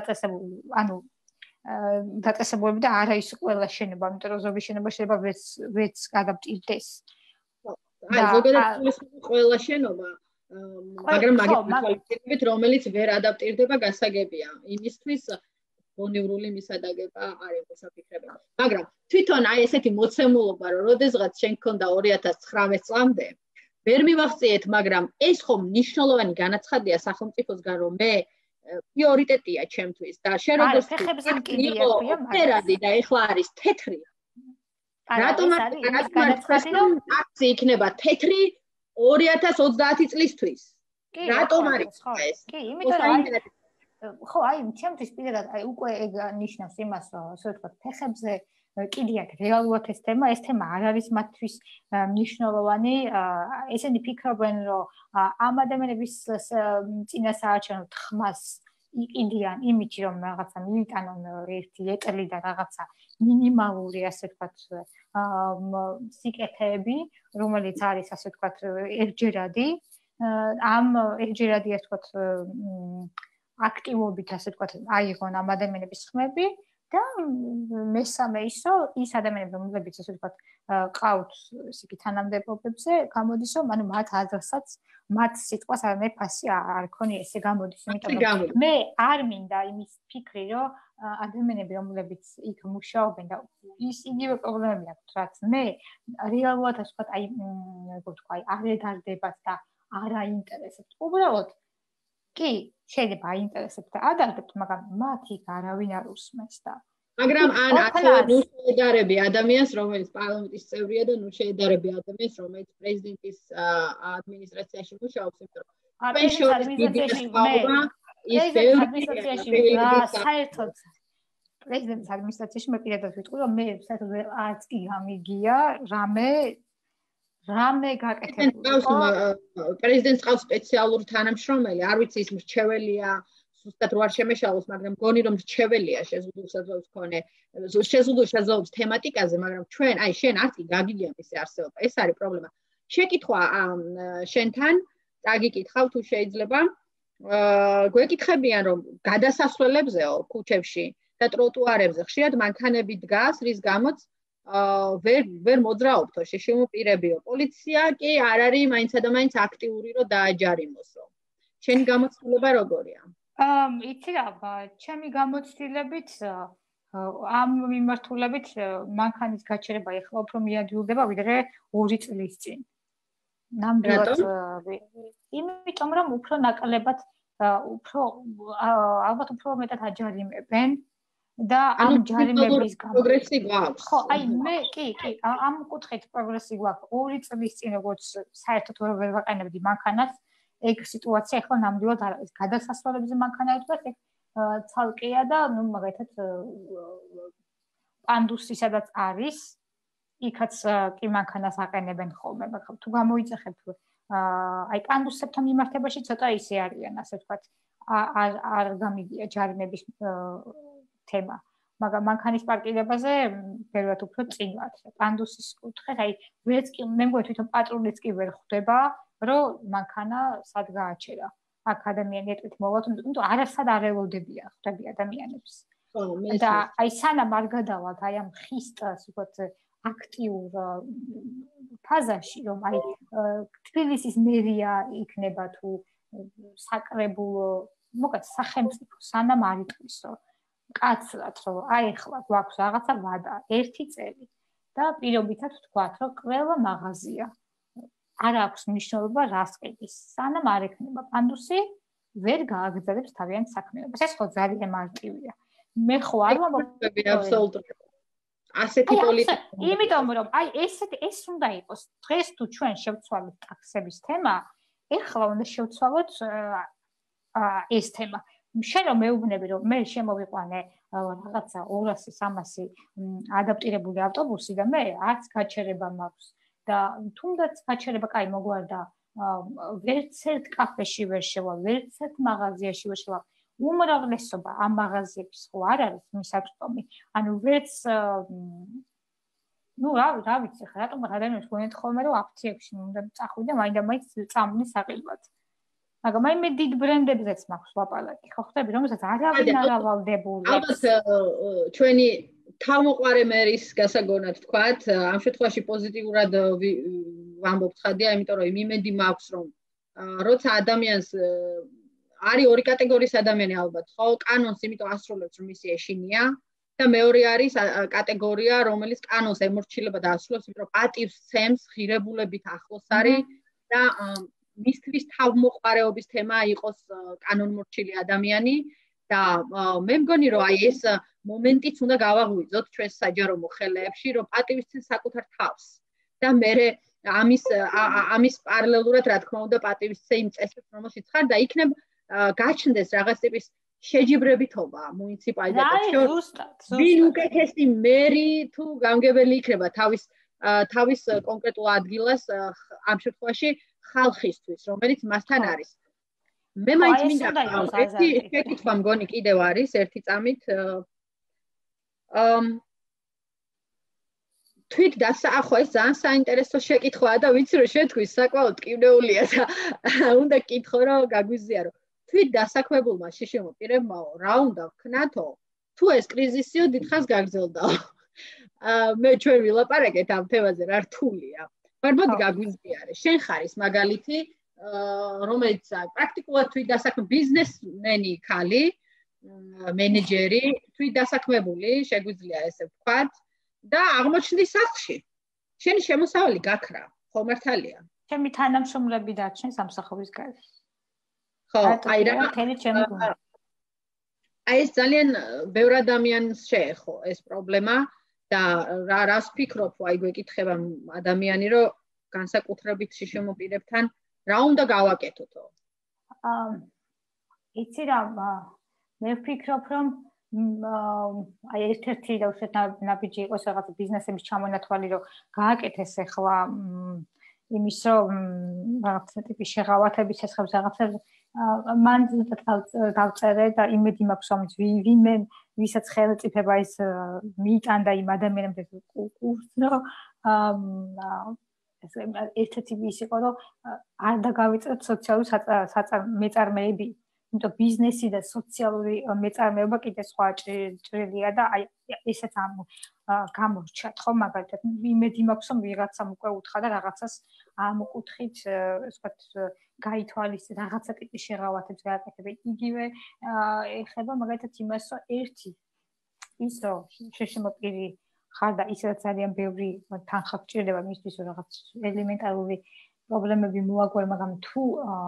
დაწესებულებები და არა ის ყველა შენობა იმიტომ რომ ზოგი შენობა შეიძლება ვეც გადაპტირდეს აი ზოგადად ყველა შენობა მაგრამ მაგალითად რომელიც ვერ ადაპტირდება გასაგებია იმისთვის ბონივრული მისადაგება არ იყოს საფიქრებელია მაგრამ თვითონ აი ესეთი მოცემულობა რომ როდესღაც შენ გქონდა 2019 წლამდე ვერ მივახციეთ მაგრამ ეს ხომ მნიშვნელოვანი განაცხადია სახელმწიფოსგან რომ მე პრიორიტეტია ჩემთვის და შენ როგორც ფეხებზე მკიდია ქვია მაგარი და ეხლა არის თეთრი რატომ აქცი იქნება თეთრი 2030 წლისთვის რატომ არის ეს კი იმიტომ რომ ხო აი ჩემთვის პირადად აი უკვე ეგ ნიშნავს იმას რომ ასე ვთქვათ ფეხებზე კიდიათ რეალურად ეს თემა არ არის მათთვის მნიშვნელოვანი ესენი ფიქრობენ რომ ამ ადამიანების წინასაარჩევნო ხმას იყიდიან იმით რომ რაღაცა მიიტანონ ერთი ეტლი და რაღაცა მინიმალური ასე ვთქვათ სიკეთეები რომელიც არის ასე ვთქვათ ერთჯერადი ამ ერთჯერადი ასე ვთქვათ აქტივობით ასე ვთქვათ აიღონ ამ ადამიანების ხმები და მესამე ისო ის ადამიანები რომლებიც ასე ვთქვათ ყავთ ისეთი თანამდებობებზე გამოდის რომ ანუ მათ აზრსაც მათ სიტყვას არანაირი ფასი არ ქონია ესე გამოდის იმიტომ რომ მე არ მინდა იმის ფიქრი რომ ადამიანები რომლებიც იქ მუშაობენ და ის იგივე პრობლემები აქვთ რაც მე რეალურად ასე ვთქვათ აი როგორ ვთქვა აი არ ედარდებათ და არ აინტერესებთ უბრალოდ კი შეიძლება აინტერესებთ და ადარდებთ მაგრამ მათ იქ არავინ არ უსმენს და მაგრამ ან ახლა ნუ შეედარები ადამიანს რომელიც პარლამენტის წევრია და ნუ შეედარები ადამიანს რომელიც პრეზიდენტის ადმინისტრაციაში მუშაობს იმიტომ რომ საერთოდ პრეზიდენტის ადმინისტრაციაში მე პირადად ვიტყვი რომ მე საერთოდ არც კი გამიგია რამე გაკეთებული პრეზიდენტს ყავს სპეციალური თანამშრომელი არ ვიცი ის მრჩეველია ზუსტად რო არ შემეშალოს მაგრამ გონი რომ მრჩეველია შეზღუდულ შესაძლებლობის თემატიკაზე მაგრამ ჩვენ აი შენ არც კი გაგიგია მისი არსებობა ეს არის პრობლემა შეკითხვა შენთან წაგიკითხავ თუ შეიძლება გვეკითხებიან რომ გადასასვლელებზეო ქუჩებში და ტროტუარებზე ხშირად მანქანები დგას რის გამოც ვერ მოძრაობთო შეშემოპირებიო პოლიცია კი არ არის მაინცა და მაინც აქტიური რომ დააჯარიმოსო შენი გამოცდილება როგორია იცი რა ჩემი გამოცდილებით ამ მიმართულებით მანქანის გაჩერება ეხლა უფრო მიადვილდება ვიდრე 2 წლის წინ ნამდვილად იმიტომ რომ უფრო ნაკლებად ალბათ უფრო მეტად აჯარიმებენ და ამ ჯარიმების გამო პროგრესი გვაქვს ხო აი მე კი ამ კუთხით პროგრესი გვაქვს 2 წლის წინ როგორც საერთოდ ვერ ვაყენებდი მანქანას ეგ სიტუაცია ახლა ნამდვილად არ არის გადასასვლელებზე მანქანაა თქვა ეგ ცალკეა და ნუ მაგალითად პანდუსი სადაც არის იქაც კი მანქანას აყენებენ ხოლმე მაგრამ თუ გამოიწეხებთ აი პანდუსებთან მიმართებაში ცოტა ისე არიან ასე ვთქვათ არ გამიგია ჯარიმების თემა მაგრამ მანქანის პარკირებაზე ბევრად უფრო წინ ვართ პანდუსის კუთხით აი ვერც კი მე მგონი თვითონ პატრულიც კი ვერ ხვდება რომ მანქანა სად გააჩერა აქ ადამიანი ეტყვით მოვა თუმცა არასად არ ელოდებია ხვდები ადამიანებს და აი სანამ არ გადავალთ აი ამ ხისტას ვთქვათ აქტიურ ფაზაში რომ აი თბილისის მერია იქნება თუ საკრებულო მოკლედ სახელმწიფო სანამ არ იტყვის რომ კაცრად რომ აი ახლა გვაქვს რაღაცა ვადა 1 წელი და პირობითად ვთქვათ რომ ყველა მაღაზია არ აქვს მნიშვნელობა რას ყიდის სანამ არ ექნება პანდუსი ვერ გააგრძელებს თავიანთ საქმიანობას ეს ხო ძალიან მარტივია მე ხო არ ვამბობ აბსოლუტურად ასეთი პოლიტიკა იმიტომ რომ აი ეს უნდა იყოს დღეს თუ ჩვენ შევცვალოთ ტაქსების თემა ეხლა უნდა შევცვალოთ ეს თემა შენ რომ მეუბნები რომ მე შემოვიყვანე რაღაცა 200-300 ადაპტირებული ავტობუსი და მე არც გაჩერება მაქვს და თუნდაც გაჩერება კაი მოგვარდა ვერც ერთ კაფეში ვერ შევალ, ვერც ერთ მაღაზიაში ვერ შევალ. უმრავლესობა ამ მაღაზიების ხო არ არის მისაწვდომი. ანუ ვერც ну, რა ვიცი ხა, რატომ ადამიანებს გონიათ ხოლმე რომ აქციებში უნდა წახვიდე, მაინდა-მაინც წამნი საყიდვად. მაგრამ აი მე დიდ ბრენდებზეც მაქვს ლაპარაკი, ხო ხდები, რომელსაც არავინ არ ავალდებულებს. ალბათ ჩვენი თავმოყარე მერის გასაგონად ვთქვათ, ამ შემთხვევაში პოზიტიურად ვამბობთ ხადია, იმიტომ რომ იმედი მაქვს, რომ როცა ადამიანს არის ორი კატეგორიის ადამიანი ალბათ, ხო, კანონს იმიტომ ასრულებს, რომ ისი ეშინია და მეორე არის კატეგორია, რომელიც კანონს ემორჩილება და ასრულებს, იმიტომ რომ პატივს ცემს, ღირებულებით ახლოს არის და მისთვის თავმოყარეობის თემა იყოს კანონმორჩილი ადამიანი და მე მგონი რომ აი ეს მომენტიც უნდა გავაღვიძოთ ჩვენს საჯარო მოხელეებში, რომ პატივისცემ საკუთარ თავს და მე ამის პარალელურად რა თქმა უნდა პატივისცე იმ წესებს რომელშიც ხარ და იქნებ გაჩნდეს რაღაც ტიპის შეჯიბრებითობა მუნიციპალიტეტებში. ვინ უკეთესი მერი თუ გამგებელი იქნება თავის კონკრეტულ ადგილას ამ შემთხვევაში ხალხისთვის, რომელიც მასთან არის. მე მაინც მინდა ერთი შეკითხვა მგონი კიდევ არის ერთი წამით თვით დასახო ეს ძალიან საინტერესო შეკითხვაა და ვიცი რომ შეთქვის საკმაოდ ტკივნეულია და უნდა გკითხო რომ გაგვიზიარო. თვით დასაქმებულმა შიშემო პირებმაო რა უნდა ვქნათო თუ ეს კრიზისიო დიდხანს გაგრძელდაო. მე ჩვენ ვილაპარაკეთ ამ თემაზე რა რთულია. მაგრამ გაგვიზიარე. შენ ხარ ის მაგალითი რომელიც პრაქტიკულად თვით დასაქმებული ბიზნესმენი ხალი, მენეჯერი, თვით დასაქმებული, შეგვიძლია ესე ვთქვათ და აღმოჩნდი სახლში. შენი შემოსავალი გაქრა, ხო მართალია? ჩემი თანამშრომლები დარჩნენ სამსახურის გარეთ. ხო, აი რა თელი ჩემი გუნდი. აი ეს ძალიან ბევრ ადამიანს შეეხო ეს პრობლემა და რას ფიქრობ, აი გვეკითხება ადამიანი, რომ განსაკუთრებით შიშემოპირებთან რა უნდა გავაკეთოთო? იცი რა, მე ვფიქრობ, რომ აი ერთ-ერთი და უშუალოდ ნაბიჯი იყოს რაღაც ბიზნესების ჩამონათვალი, რომ გააკეთეს ახლა იმის, რომ რაღაცა ტიპის შეღავათების შესახებ რაღაცა მან დავწერე და იმედი მაქვს, რომ ვინმე ვისაც ხელმწიფება ის მიიტანდა იმ ადამიანებს კურსს, რომ ერთ-ერთი ის იყო, რომ არ დაგავიწყოთ სოციალური მეწარმეები. იმიტომ ბიზნესი და სოციალური მეწარმეობა კიდე სხვა ჭრილია და აი ესეც გამორჩათ ხო მაგალითად იმედი მაქვს რომ ვიღაცამ უკვე უთხრა და რაღაცას ამკუთხით ვთქვათ გაითვალის რაღაცა ტიპის შეღავათებს გააკეთებენ იგივე ეხება მაგალითად იმას რომ ერთი ის რომ შეშემოპირი ხარ და ისაც ძალიან ბევრი თანხა გჭირდება მისთვის რომ რაღაც ელემენტარული პრობლემები მოაგვარ მაგრამ თუ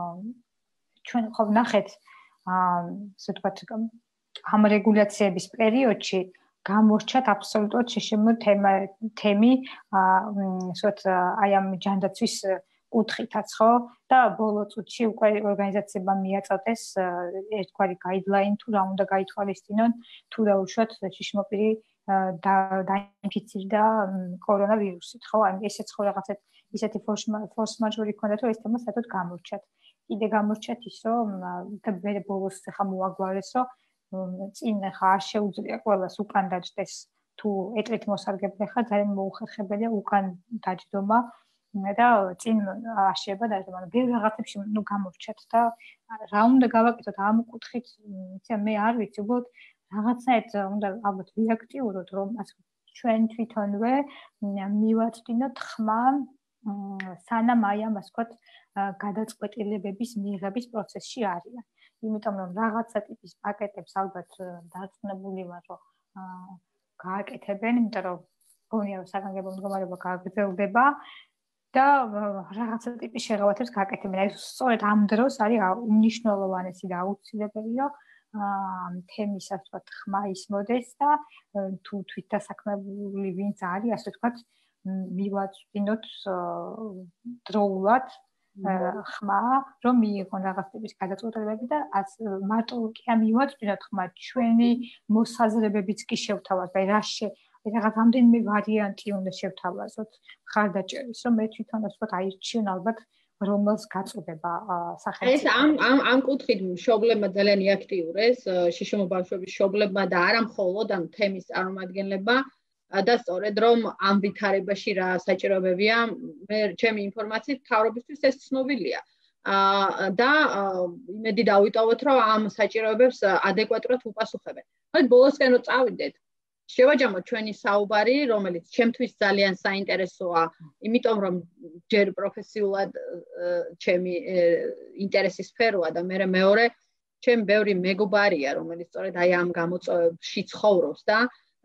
ჩვენ ხო ვნახეთ ასე ვთქვათ ამ რეგულაციების პერიოდში გამორჩათ აბსოლუტურად შეშემო თემი ასეთ აი ამ ჯანდაცვის კუთხითაც ხო და ბოლო წუთში უკვე ორგანიზაციებმა მიაწოდეს ერთგვარი გაიდლაინი თუ რა უნდა გაითვალისწინონ თუ რა უშუალოდ შეშმოპირი დაინფიცირდა კორონავირუსით ხო აი ესეც ხო რაღაცა ისეთი ფორს მაჟორი ქონდა თუ ეს თემა საერთოდ გამორჩათ კიდე გამორჩათ ის რომ და მე ბოლოს ხა მოაგვარეს რომ წინ ხა არ შეუძლია ყველას უკან დაჯდეს თუ ეტლით მოსარგებლე ხარ ძალიან მოუხერხებელია უკან დაჯდომა და წინ აშება და ანუ ბევრ რაღაცებში ნუ გამორჩათ და რა უნდა გავაკეთოთ ამ კუთხით იცი მე არ ვიცი უბრალოდ რაღაცნაირად უნდა ალბათ ვიაქტიუროთ რომ ჩვენ თვითონვე მივაწვდინოთ ხმა სანამ აი ამ ასე ვთქვათ გადაწყვეტილებების მიღების პროცესში არიან. იმიტომ რომ რაღაცა ტიპის პაკეტებს ალბათ დარწმუნებული ვარ რომ გააკეთებენ, იმიტომ რომ გონია რომ საგანგებო მდგომარეობა გაგრძელდება და რაღაცა ტიპის შეღავათებს გააკეთებენ. აი სწორედ ამ დროს არის უმნიშვნელოვანესი და აუცილებელი რომ თემის ასე ვთქვათ ხმა ისმოდეს და თუ თვითდასაქმებული ვინც არის ასე ვთქვათ მივაწვდინოთ დროულად ხმა რომ მიიღონ რაღაც ტიპის გადაწყვეტილებები და მარტო კი ამივაწვდინოთ ხმა ჩვენი მოსაზრებებიც კი შევთავაზოთ აი რა რაღაც ამდენიმე ვარიანტი უნდა შევთავაზოთ ხარდაჭერის რომ მე თვითონ ასე ვთქვათ აირჩიონ ალბათ რომელს გაწოდება ეს ამ კუთხით მშობლებმა ძალიან იაქტიურეს, შიშო ბავშვების მშობლებმა და არა მხოლოდ ამ თემის წარმომადგენლებმა და სწორედ რომ ამ ვითარებაში რა საჭიროებებია, მე ჩემი ინფორმაციით მთავრობისთვის ეს ცნობილია. და იმედი დავიტოვოთ, რომ ამ საჭიროებებს ადეკვატურად უპასუხებენ. მოდი ბოლოსკენ რომ წავიდეთ. შევაჯამოთ ჩვენი საუბარი, რომელიც ჩემთვის ძალიან საინტერესოა, იმიტომ რომ ჯერ პროფესიულად ჩემი ინტერესის სფეროა და მეორე ჩემი ბევრი მეგობარია, რომელიც სწორედ აი ამ გამოწვევებში ცხოვრობს და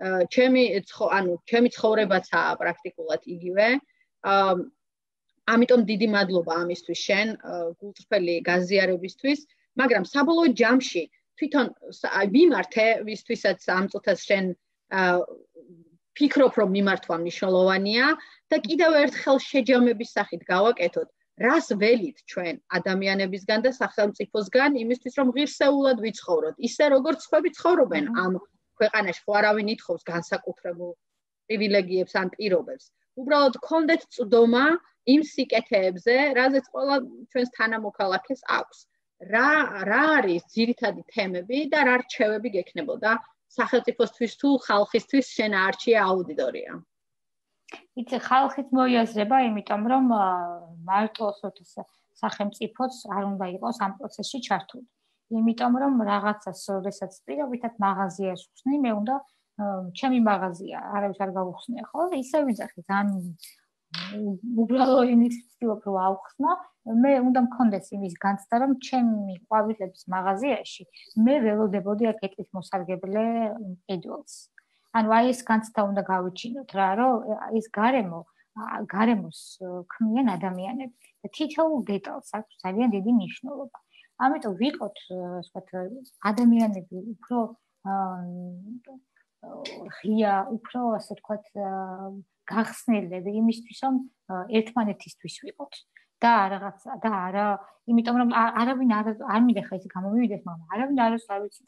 ჩემი ცხოვრებაცაა პრაქტიკულად იგივე. ამიტომ დიდი მადლობა ამისთვის შენ გულწრფელი გაზიარებისთვის, მაგრამ საბოლოო ჯამში თვითონ მიმართე, ვისთვისაც ამ წუთას შენ ფიქრობ, რომ მიმართვა მნიშვნელოვანია და კიდევ ერთხელ შეჯამების სახით გავაკეთოთ, რას ველით ჩვენ ადამიანებისგან და სახელმწიფოსგან იმისთვის, რომ ღირსეულად ვიცხოვროთ, ისე როგორც სხვები ცხოვრობენ ამ ქვეყანაში, ხო არავინ ითხოვს განსაკუთრებულ პრივილეგიებს ან პირობებს. უბრალოდ გქონდეთ წვდომა იმ სიკეთეებზე, რაზეც ყველა ჩვენს თანამოქალაქეს აქვს. რა არის ძირითადი თემები და რა რჩევები გექნებოდა სახელმწიფოსთვის თუ ხალხისთვის შენ არჩია აუდიტორია? იცი, ხალხით მოიაზრება, იმიტომ რომ მარტო სახელმწიფოც არ უნდა იყოს ამ პროცესში ჩართული. იმიტომ რომ რაღაცას, როდესაც პირობითად მაღაზიას ვხსნი, მე უნდა ჩემი მაღაზია, არავის არ გავუხსნია, ხო? ისე ვიძახი, ძალიან უბრალო იმით ვცდილობ რომ ავხსნა, მე უნდა მქონდეს იმის განცდა, რომ ჩემი ყვავილების მაღაზიაში მე ველოდებოდი აქ ეტლის მოსარგებლე ყიდულს. ანუ აი ეს განცდა უნდა გავიჩინოთ რა, რომ ეს გარემოს ქმნიან ადამიანები და თითოეულ დეტალს აქვს ძალიან დიდი მნიშვნელობა. ამიტომ ვიყოთ, ვთქვათ, ადამიანები უფრო ღია, უფრო ასე ვთქვათ, გახსნილები იმისთვის, რომ ერთმანეთისთვის ვიყოთ და არა, იმიტომ რომ არავინ არ მინდა ხა ისე გამომივიდეს, მაგრამ არავინ არ ვიცით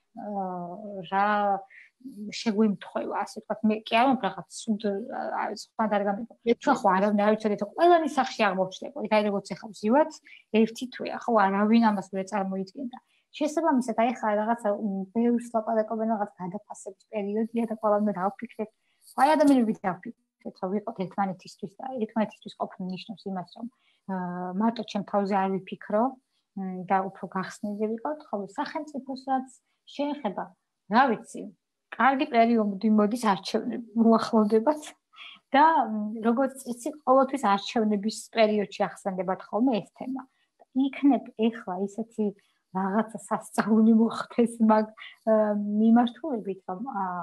რა შეგვიმთხვევა, ასე ვთქვათ, მე კი არ ვამბობ რაღაც სხვა არ გამიგო. ჩვენ ხო არავინ არ ვიცოდეთ, ყველანი სახში აღმოჩნდებოდით, აი როგორც ეხლა ვზივათ, ერთი თვეა, ხო არავინ ამას ვერ წარმოიდგენდა. შესაბამისად, აი ხა რაღაცა ბევრს ლაპარაკობენ რაღაც გადაფასების პერიოდია და ყველამ დავფიქრეთ. აი ადამიანები დავფიქრეთ, რომ ვიყოთ ერთმანეთისთვის და ერთმანეთისთვის ყოფნა ნიშნავს იმას, რომ მარტო ჩემ თავზე არ ვიფიქრო და უფრო გახსნილი ვიყოთ, ხოლო სახელმწიფოსაც შეეხება, რა ვიცი, კარგი პერიოდი მოდის არჩევნები მოახლოვდებათ და როგორც იცი, ყოველთვის არჩევნების პერიოდში ახსენდებათ ხოლმე ეს თემა. იქნებ ეხლა ისეთი რაღაცა სასწაული მოხდეს მაგ მიმართულებით, რომ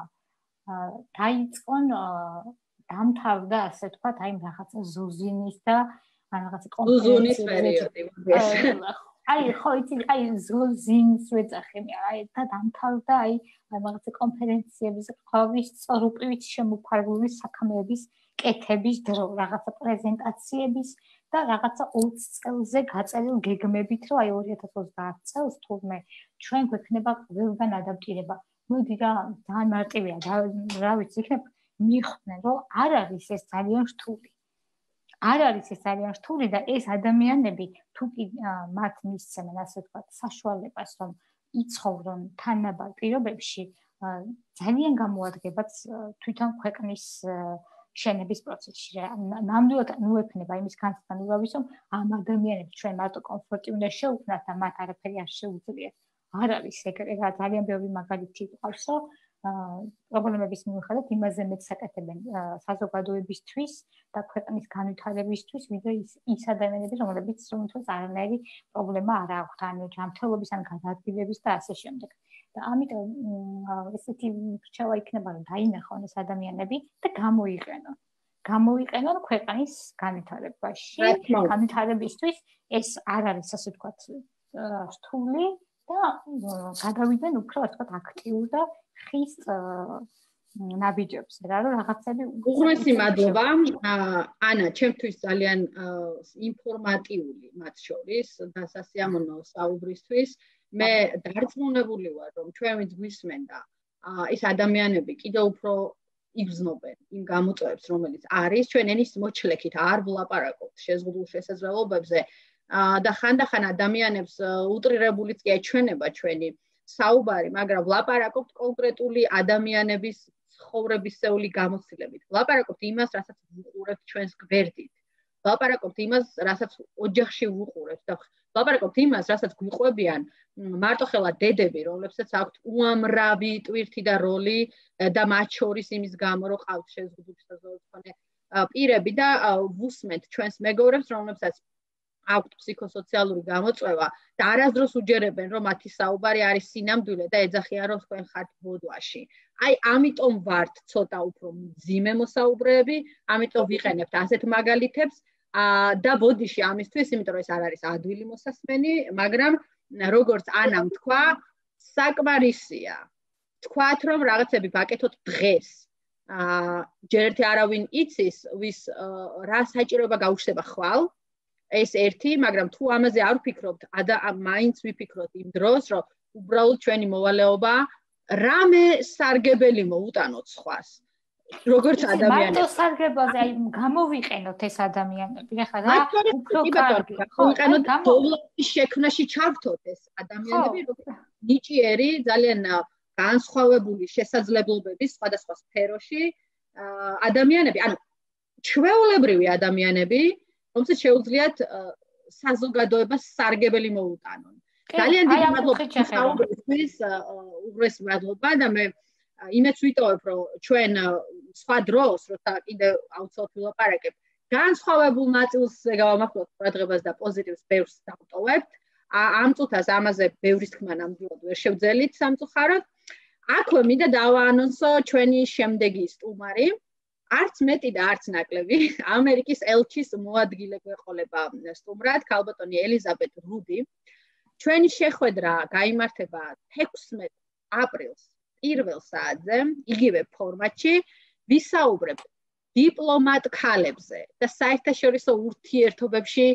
დაიწყონ დამთავრდა, ასე ვთქვათ, აი რაღაცა ზუზინის და რაღაცა კონფერენციის პერიოდი. აი ხო იცი, აი ზუზინს ვეძახი მე, აი და დამთავრდა აი რაღაცა კონფერენციების ყავის წრუპივით შემოფარგლული საქმეების კეთების დრო, რაღაცა პრეზენტაციების და რაღაცა 20 წელზე გაწერილ გეგმებით, რომ აი 2030 წელს თურმე ჩვენ გვექნება ყველგან ადაპტირება. მოდი რა, ძალიან მარტივია, რა ვიცი, იქნებ მიხვდნენ, რომ არ არის ეს ძალიან რთული. არ არის ეს ძალიან რთული და ეს ადამიანები თუ კი მათ მისცემენ, ასე ვთქვათ, საშუალებას, რომ იცხოვრონ თანაბარ პირობებში, ძალიან გამოადგებათ თვითონ ქვეყნის შენების პროცესში. ნამდვილად მოექნება იმის განცდან ურავის, რომ ამ ადამიანებს ჩვენ მარტო კომფორტი უნდა შევქმნათ და მათ არაფერი არ შეუძლიათ. არ არის ეგრე, რა ძალიან ბევრი მაგალითი გვყავს, რომ პრობლემების მიუხედავად იმაზე მეც საკეთებენ საზოგადოებისთვის და ქვეყნის განვითარებისთვის, ვიდრე ის ადამიანები, რომლებიც არანაირი პრობლემა არ აქვთ, ან ჯანმრთელობის, ან გადაადგილების და ასე შემდეგ. და ამიტომ ესეთი რჩევა იქნება, რომ დაინახონ ეს ადამიანები და გამოიყენონ ქვეყნის განვითარებაში, განვითარებისთვის ეს არ არის, ასე ვთქვათ, რთული და გადავიდნენ უფრო, ასე ვთქვათ, აქტიურ და ხის ნაბიჯებს, რა რომ რაღაცები უღრესი მადლობა. ანა, ჩემთვის ძალიან ინფორმატიული მათ შორის და სასიამოვნო საუბრისთვის. მე დარწმუნებული ვარ, რომ ჩვენ ვინც გვისმენ და ეს ადამიანები კიდევ უფრო იგრძნობენ იმ გამოწვევებს, რომელიც არის ჩვენ ენის მოჩლექით არ ვლაპარაკობთ შეზღუდულ შესაძლებლობებზე და ხანდახან ადამიანებს უტრირებულიც კი ეჩვენება ჩვენი საუბარი, მაგრამ ვლაპარაკობთ კონკრეტული ადამიანების ცხოვრებისეული გამოცდილებით. ვლაპარაკობთ იმას, რასაც ვუყურებთ ჩვენს გვერდით. ვლაპარაკობთ იმას, რასაც ოჯახში ვუყურებთ და ვლაპარაკობთ იმას, რასაც გვიყვებიან მარტოხელა დედები, რომლებსაც აქვთ უამრავი ტვირთი და როლი და მათ შორის იმის გამო, რომ ყავთ შეზღუდული შესაძლებლობები პირები და ვუსმენთ ჩვენს მეგობრებს, რომლებსაც აქვთ ფსიქოსოციალური გამოწვევა და არასდროს უჯერებენ, რომ მათი საუბარი არის სინამდვილე და ეძახიან, რომ თქვენ ხართ ბოდვაში. აი, ამიტომ ვართ ცოტა უფრო მძიმე მოსაუბრეები, ამიტომ ვიყენებთ ასეთ მაგალითებს და ბოდიში ამისთვის, იმიტომ რომ ეს არ არის ადვილი მოსასმენი, მაგრამ როგორც ანამ თქვა, საკმარისია. თქვათ, რომ რაღაცები ვაკეთოთ დღეს. ჯერ ერთი არავინ იცის, ვის რა საჭიროება გაუჩნდება ხვალ. ეს ერთი, მაგრამ თუ ამაზე არ ვფიქრობთ, მაინც ვიფიქროთ იმ დროს, რომ უბრალოდ ჩვენი მოვალეობა რამე სარგებელი მოუტანოთ სხვას. როგორც ადამიანებს. მარტო სარგებელზე აი გამოვიყენოთ ეს ადამიანები. ეხლა რა უფრო კარგი. ვიყენოთ დოვლობის შექმნაში ჩავთოთ ეს ადამიანები, როგორც ნიჭიერი, ძალიან განსხვავებული შესაძლებლობების სხვადასხვა სფეროში ადამიანები, ანუ ჩვეულებრივი ადამიანები, რომელსაც შეუძლიათ საზოგადოებას სარგებელი მოუტანონ. ძალიან დიდი მადლობა საუბრისთვის, უღრეს მადლობა და მე იმეც ვიტოვებ, რომ ჩვენ სხვა დროს, როცა კიდე აუცილებლად ვილაპარაკებ, განსხვავებულ ნაწილს გავამახვილოთ ყურადღებას და პოზიტივს ბევრს დავტოვებთ. ამ წუთას ამაზე ბევრის თქმა ნამდვილად ვერ შევძელით სამწუხაროდ. აქვე მინდა დავაანონსო ჩვენი შემდეგი სტუმარი. არც მეტი და არც ნაკლები, ამერიკის ელჩის მოადგილე გვეყოლება სტუმრად, ქალბატონი ელიზაბეთ რუდი. ჩვენი შეხვედრა გაიმართება 16 აპრილს პირველ საათზე, იგივე ფორმატში, ვისაუბრებთ დიპლომატ ქალებზე და საერთაშორისო ურთიერთობებში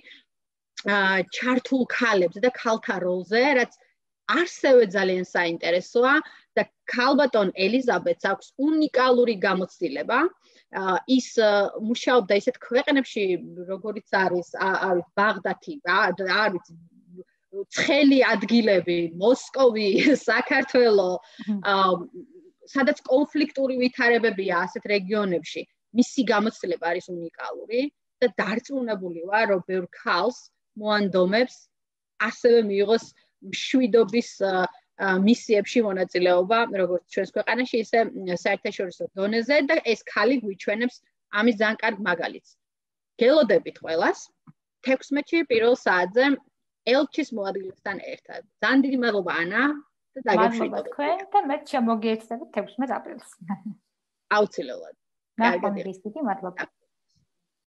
ჩართულ ქალებზე და ქალთა როლზე, რაც ასევე ძალიან საინტერესოა და ქალბატონ ელიზაბეთს აქვს უნიკალური გამოცდილება. ის მუშაობდა ისეთ ქვეყნებში, როგორიც არის ბაღდათი, არის ცხელი ადგილები, მოსკოვი, საქართველო, სადაც კონფლიქტური ვითარებებია ასეთ რეგიონებში. მისი გამოცდილება არის უნიკალური და დარწმუნებული ვარ, რომ ბევრ ქალს მოანდომებს ასევე მიიღოს მშვიდობის მისიებში მონაწილეობა, როგორც ჩვენს ქვეყანაში, ისე საერთაშორისო დონეზე და ეს ქალი გვიჩვენებს ამის ძალიან კარგ მაგალითს. გელოდებით ყველას 16-ში პირველ საათზე ელჩის მოადგილესთან ერთად. ძალიან დიდი მადლობა ანა და დაგეშვიდობთ. მადლობა თქვენ და მე შემოგიერთდებით 16 აპრილს. აუცილებლად. ნახვამდის დიდი მადლობა.